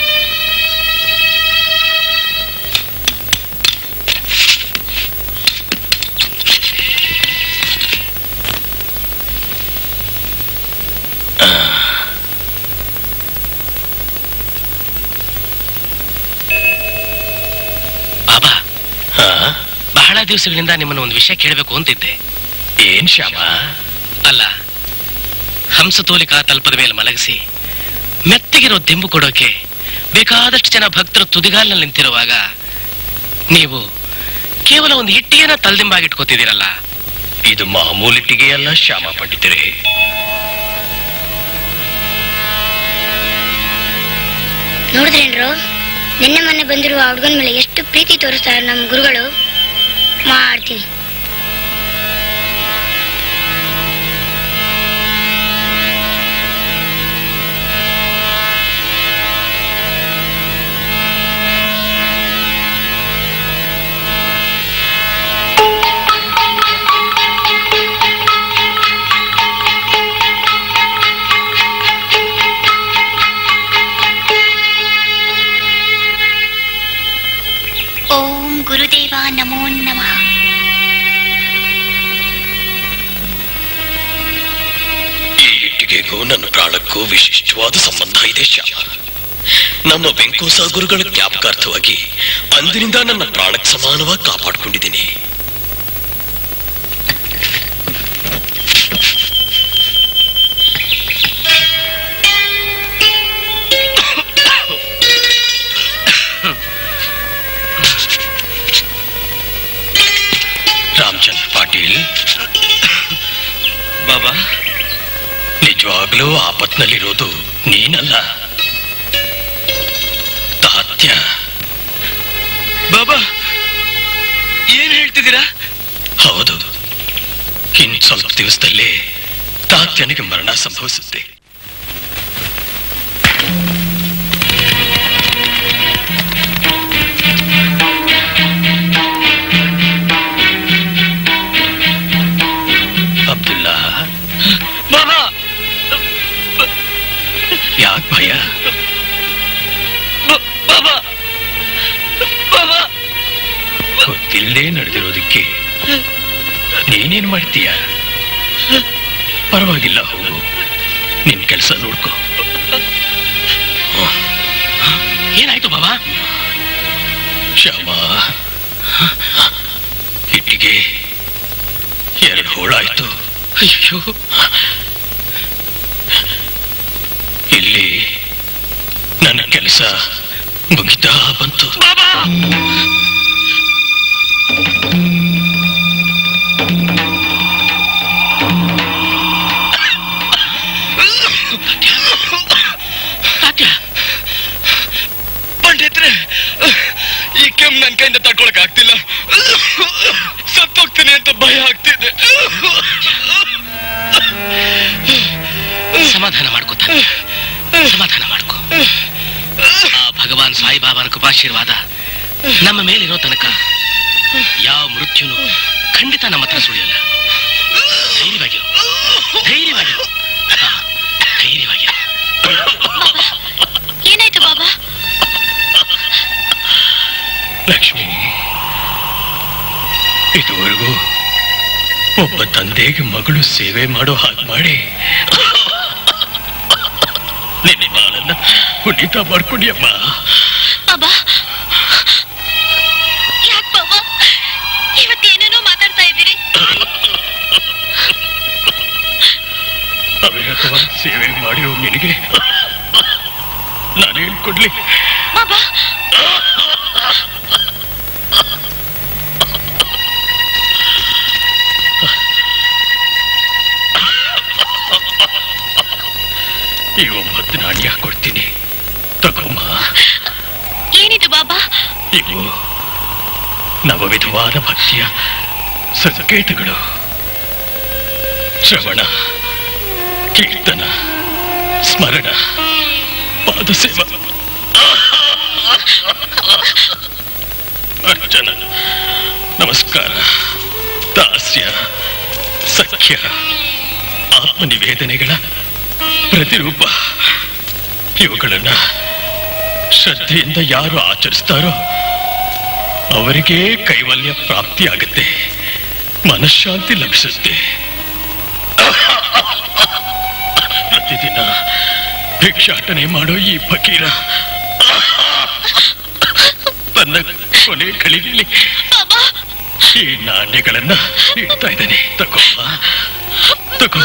ಬಾಬಾ, ಬಹಳ ದಿವಸಗಳಿಂದ ನಿಮ್ಮನ್ನು ಒಂದು ವಿಷಯ ಕೇಳಬೇಕು ಅಂತಿದ್ದೆ. ಏನ್ ಶ್ಯಾಮ? ಅಲ್ಲ, ಹಂಸತೋಲಿಕಾ ತಲ್ಪದ ಮೇಲೆ ಮಲಗಿಸಿ ಮೆತ್ತಗಿರೋ ದಿಂಬು ಕೊಡೋಕೆ ಬೇಕಾದಷ್ಟು ಜನ ಭಕ್ತರು ತುದಿಗಾಲಿನಲ್ಲಿ ನಿಂತಿರುವಾಗ ನೀವು ಕೇವಲ ಒಂದು ಇಟ್ಟಿಗೆನ ತಲೆದಿಂಬಾಗಿಟ್ಕೋತಿದ್ದೀರಲ್ಲ, ಇದು ಮಾಮೂಲಿ ಇಟ್ಟಿಗೆಯಲ್ಲ ಶ್ಯಾಮ ಪಂಡಿತರೇ. ನೋಡಿದ್ರೇನ್ರು, ನಿನ್ನೆ ಮೊನ್ನೆ ಬಂದಿರುವ ಹುಡುಗನ ಮೇಲೆ ಎಷ್ಟು ಪ್ರೀತಿ ತೋರಿಸ್ತಾರೆ ನಮ್ಮ ಗುರುಗಳು. ಮಾಡ್ತೀನಿ. ಓಂ ಗುರುದೇವ ನಮೋ ನಮಃ. ಈ ಇಟ್ಟಿಗೆಗೂ ನನ್ನ ಪ್ರಾಣಕ್ಕೂ ವಿಶಿಷ್ಟವಾದ ಸಂಬಂಧ ಇದೆ ಶ್ಯಾಮ. ನಮ್ಮ ಬೆಂಕೋಸ ಗುರುಗಳ ಜ್ಞಾಪಕಾರ್ಥವಾಗಿ ಅಂದಿನಿಂದ ನನ್ನ ಪ್ರಾಣಕ್ಕೆ ಸಮಾನವಾಗಿ ಕಾಪಾಡ್ಕೊಂಡಿದ್ದೀನಿ. ರಾಮಚಂದ್ರ ಪಾಟೀಲ್ ಬಾಬಾ, ನಿಜವಾಗ್ಲೂ ಆಪತ್ನಲ್ಲಿರೋದು ನೀನಲ್ಲ, ತಾತ್ಯ. ಬಾಬಾ, ಏನ್ ಹೇಳ್ತಿದ್ದೀರಾ? ಹೌದು, ಇನ್ ಸ್ವಲ್ಪ ದಿವಸದಲ್ಲೇ ತಾತ್ಯನಿಗೆ ಮರಣ ಸಂಭವಿಸುತ್ತೆ. ಅಬ್ದುಲ್ಲಾ, ಬಾಬಾ, ಯಾಕೆ ಭಯ? ಬಾಬಾ, ಬಾಬಾ, ಗೊತ್ತಿಲ್ಲೇ ನಡೆದಿರೋದಕ್ಕೆ ನೀನೇನ್ ಮಾಡ್ತೀಯ? ಪರವಾಗಿಲ್ಲ, ಹೋಗು, ನಿನ್ ಕೆಲಸ ನೋಡ್ಕೋ. ಏನಾಯ್ತು ಬಾಬಾ? ಶ್ಯಾಮ, ಇಟ್ಟಿಗೆ 2 ಹೋಳಾಯ್ತು. ಅಯ್ಯೋ, ಇಲ್ಲಿ ನನ್ನ ಕೆಲಸ ಮುಗಿತಾ ಬಂತು. ಬಾಬಾ, ಪಂಡಿತ್ರೆ, ಈ ಕೆಮ್ಮು ನನ್ನ ಕೈಯಿಂದ ತಡ್ಕೊಳಕ್ ಭಯ ಆಗ್ತಿದೆ. ಸಮಾಧಾನ ಮಾಡ್ಕೋತಾನೆ, ಸಮಾಧಾನ ಮಾಡ್ಕೋ. ಆ ಭಗವಾನ್ ಸಾಯಿಬಾಬಾನ ಕೃಪಾಶೀರ್ವಾದ ನಮ್ಮ ಮೇಲಿರೋ ತನಕ ಯಾವ ಮೃತ್ಯುನು ಖಂಡಿತ ನಮ್ಮ ಹತ್ರ ಸುಳಿಯಲ್ಲ. ಧೈರ್ಯವಾಗಿರು, ಧೈರ್ಯವಾಗಿರು, ಧೈರ್ಯವಾಗಿರು. ಏನಾಯ್ತು ಬಾಬಾ? ಲಕ್ಷ್ಮಿ, ಇದುವರೆಗೂ ಒಬ್ಬ ತಂದೆಗೆ ಮಗಳು ಸೇವೆ ಮಾಡೋ ಹಾಗೆ ಮಾಡಿ ನಿನ್ನ ಬಾಳನ್ನ ಕುಣಿತ ಮಾಡ್ಕೊಂಡಿಯಮ್ಮ. ಬಾಬಾ, ಯಾಕೆ ಬಾಬಾ ಇವತ್ತೇನೇನೋ ಮಾತಾಡ್ತಾ ಇದ್ದೀರಿ? ಅವಿರತವಾದ ಸೇವೆ ಮಾಡಿರೋ ನಿನಗೆ ನಾನು ಹೇಳ್ಕೊಡ್ಲಿ ಬಾಬಾ? ಈ 9 ನಾಣ್ಯ ಕೊಡ್ತೀನಿ, ತಗೊಮ್ಮ. ಏನಿದು ಬಾಬಾ? ಇವು ನವವಿಧವಾದ ಭಕ್ತಿಯ ಸಂಕೇತಗಳು. ಶ್ರವಣ, ಕೀರ್ತನ, ಸ್ಮರಣ, ಪಾದಸೇವ, ಅರ್ಚನ, ನಮಸ್ಕಾರ, ದಾಸ್ಯ, ಸಖ್ಯ, ಆತ್ಮನಿವೇದನೆಗಳ ಪ್ರತಿರೂಪ. ಇವುಗಳನ್ನ ಶ್ರದ್ಧೆಯಿಂದ ಯಾರು ಆಚರಿಸ್ತಾರೋ ಅವರಿಗೆ ಕೈವಲ್ಯ ಪ್ರಾಪ್ತಿಯಾಗುತ್ತೆ, ಮನಃಶಾಂತಿ ಲಭಿಸುತ್ತೆ. ಪ್ರತಿದಿನ ಭಿಕ್ಷಾಟನೆ ಮಾಡೋ ಈ ಫಕೀರ ತನ್ನ ಕೊನೆ ಗಳಿಗೆಯಲ್ಲಿ ಈ ನಾಣ್ಯಗಳನ್ನ ಇಡ್ತಾ ಇದ್ದಾನೆ. ತಗೋ ತಗೋ.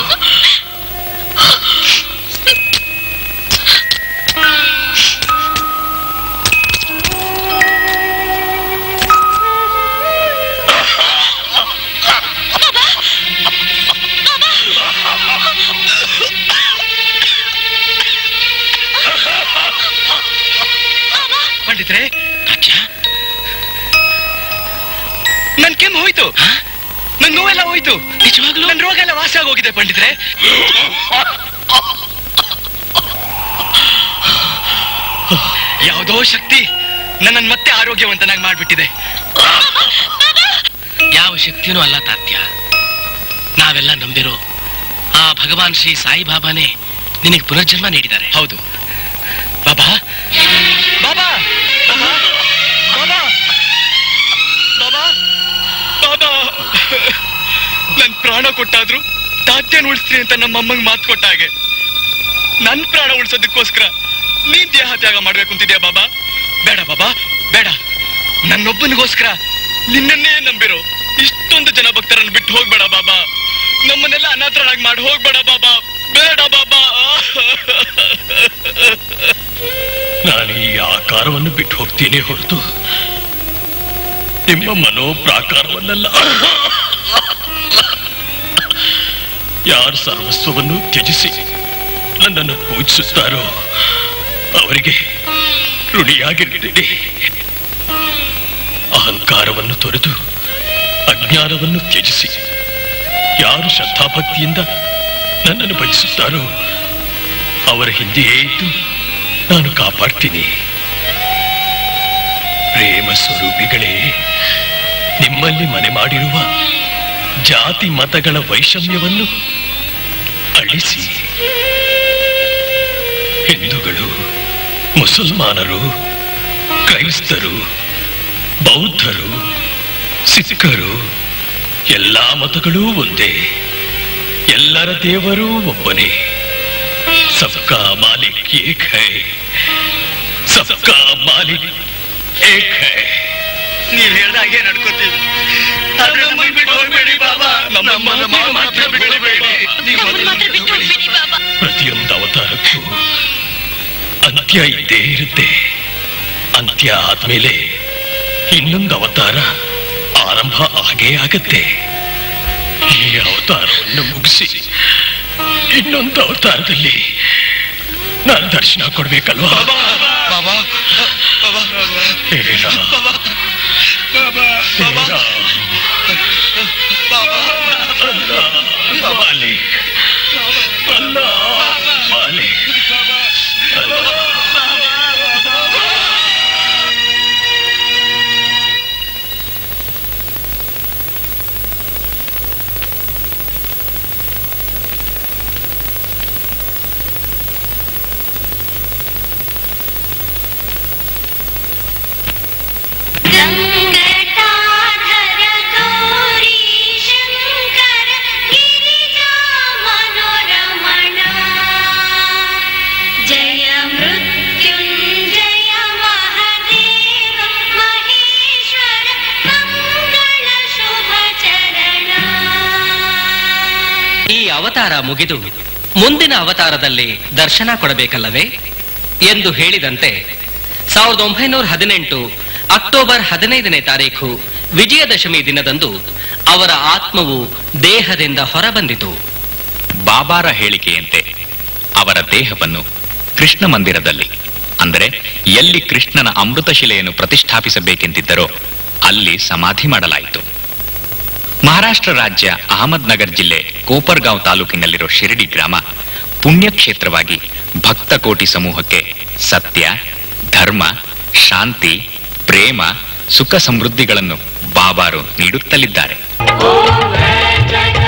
ಪಂಡಿತ್ರೆ, ನನ್ ಕೆಮ್ಮು ಹೋಯ್ತು, ನನ್ ನೋವೆಲ್ಲ ಹೋಯ್ತು, ನಿಜವಾಗ್ಲೂ ನನ್ ರೋಗ ಎಲ್ಲ ವಾಸಿ ಆಗೋಗಿದೆ ಪಂಡಿತ್ರೆ. ಯಾವುದೋ ಶಕ್ತಿ ನನ್ನನ್ನು ಮತ್ತೆ ಆರೋಗ್ಯವಂತನಾಗಿ ಮಾಡ್ಬಿಟ್ಟಿದೆ. ಯಾವ ಶಕ್ತಿನೂ ಅಲ್ಲ ತಾತ್ಯ, ನಾವೆಲ್ಲ ನಂಬಿರೋ ಆ ಭಗವಾನ್ ಶ್ರೀ ಸಾಯಿಬಾಬಾನೇ ನಿನಗೆ ಪುನರ್ಜನ್ಮ ನೀಡಿದ್ದಾರೆ. ಹೌದು ಬಾಬಾ, ಬಾಬಾ, ಬಾಬಾ, ಬಾಬಾ, ಬಾಬಾ, ಬಾಬಾ. ನನ್ ಪ್ರಾಣ ಕೊಟ್ಟಾದ್ರು ತಾತ್ಯನ ಉಳಿಸ್ತೀನಿ ಅಂತ ನಮ್ಮಮ್ಮಂಗ್ ಮಾತು ಕೊಟ್ಟ ಹಾಗೆ ನನ್ ಪ್ರಾಣ ಉಳಿಸೋದಕ್ಕೋಸ್ಕರ ನೀನ್ ದೇಹ ತ್ಯಾಗ ಮಾಡ್ಬೇಕು ಅಂತಿದ್ಯಾ ಬಾಬಾ? ಬೇಡ ಬಾಬಾ, ಬೇಡ. ನನ್ನೊಬ್ಬನಿಗೋಸ್ಕರ ನಿನ್ನನ್ನೇ ನಂಬಿರೋ ಇಷ್ಟೊಂದು ಜನ ಭಕ್ತರನ್ನು ಬಿಟ್ಟು ಹೋಗ್ಬೇಡ ಬಾಬಾ. ನಮ್ಮನ್ನೆಲ್ಲ ಅನಾಥರಾಗಿ ಮಾಡಿ ಹೋಗ್ಬೇಡ ಬಾಬಾ, ಬೇಡ ಬಾಬಾ. ನಾನು ಈ ಆಕಾರವನ್ನು ಬಿಟ್ಟು ಹೋಗ್ತೀನಿ ಹೊರತು ನಿಮ್ಮ ಮನೋಪ್ರಾಕಾರವನ್ನೆಲ್ಲ. ಯಾರು ಸರ್ವಸ್ವವನ್ನು ತ್ಯಜಿಸಿ ನನ್ನನ್ನು ಪೂಜಿಸುತ್ತಾರೋ ಅವರಿಗೆ ಋಣಿಯಾಗಿರ್ತೀನಿ. ಅಹಂಕಾರವನ್ನು ತೊರೆದು ಅಜ್ಞಾನವನ್ನು ತ್ಯಜಿಸಿ ಯಾರು ಶ್ರದ್ಧಾಭಕ್ತಿಯಿಂದ ನನ್ನನ್ನು ಭಜಿಸುತ್ತಾರೋ ಅವರ ಹಿಂದೆಯೇ ಇದ್ದು ನಾನು ಕಾಪಾಡ್ತೀನಿ. ಪ್ರೇಮ ಸ್ವರೂಪಿಗಳೇ, ನಿಮ್ಮಲ್ಲಿ ಮನೆ ಮಾಡಿರುವ ಜಾತಿ ಮತಗಳ ವೈಷಮ್ಯವನ್ನು ಅಳಿಸಿ ಹಿಂದೂಗಳು, ಮುಸಲ್ಮಾನರು, ಕ್ರೈಸ್ತರು, ಬೌದ್ಧರು, ಸಿಖ್ಖರು, ಎಲ್ಲಾ ಮತಗಳೂ ಒಂದೇ, ಎಲ್ಲರ ದೇವರು ಒಬ್ಬನೇ. ಸಬ್ಕಾ ಮಾಲಿಕ್ ಏಕ್ ಹೈ, ಸಬ್ಕಾ ಮಾಲಿಕ್ ಏಕ್ ಹೈ. ನೀವ್ ಹೇಳ್ದಾಗೆ ನಡ್ಕೋತೀವಿ, ಆದ್ರೆ ನಮ್ಮನ್ನ ಬಿಟ್ಟು ಹೋಗ್ಬೇಡಿ ಬಾಬಾ. ನಮ್ಮನ್ನ ಮಾತ್ರ ಬಿಡಬೇಡಿ. ಪ್ರತಿಯೊಂದು ಅವತಾರಕ್ಕೂ ಅಂತ್ಯ ಇದ್ದೇ ಇರುತ್ತೆ. ಅಂತ್ಯ ಆದ್ಮೇಲೆ ಇನ್ನೊಂದು ಅವತಾರ ಆರಂಭ ಆಗೇ ಆಗತ್ತೆ. ಈ ಅವತಾರವನ್ನು ಮುಗಿಸಿ ಇನ್ನೊಂದು ಅವತಾರದಲ್ಲಿ ನಾನು ದರ್ಶನ ಕೊಡ್ಬೇಕಲ್ವಾ? ಹೇ ರಾಮ್, ಹೇ ರಾಮ್. ಅವತಾರ ಮುಗಿದು ಮುಂದಿನ ಅವತಾರದಲ್ಲಿ ದರ್ಶನ ಕೊಡಬೇಕಲ್ಲವೇ ಎಂದು ಹೇಳಿದಂತೆ 1918 ಅಕ್ಟೋಬರ್ 15ನೇ ತಾರೀಖು ವಿಜಯದಶಮಿ ದಿನದಂದು ಅವರ ಆತ್ಮವು ದೇಹದಿಂದ ಹೊರಬಂದಿತು. ಬಾಬಾರ ಹೇಳಿಕೆಯಂತೆ ಅವರ ದೇಹವನ್ನು ಕೃಷ್ಣ ಮಂದಿರದಲ್ಲಿ, ಅಂದರೆ ಎಲ್ಲಿ ಕೃಷ್ಣನ ಅಮೃತಶಿಲೆಯನ್ನು ಪ್ರತಿಷ್ಠಾಪಿಸಬೇಕೆಂದಿದ್ದರೋ ಅಲ್ಲಿ ಸಮಾಧಿ ಮಾಡಲಾಯಿತು. ಮಹಾರಾಷ್ಟ್ರ ರಾಜ್ಯ ಅಹಮದ್ನಗರ್ ಜಿಲ್ಲೆ ಕೋಪರ್ಗಾಂವ್ ತಾಲೂಕಿನಲ್ಲಿರೋ ಶಿರಡಿ ಗ್ರಾಮ ಪುಣ್ಯಕ್ಷೇತ್ರವಾಗಿ ಭಕ್ತ ಕೋಟಿ ಸಮೂಹಕ್ಕೆ ಸತ್ಯ, ಧರ್ಮ, ಶಾಂತಿ, ಪ್ರೇಮ, ಸುಖ ಸಮೃದ್ಧಿಗಳನ್ನು ಬಾಬಾರು ನೀಡುತ್ತಲಿದ್ದಾರೆ.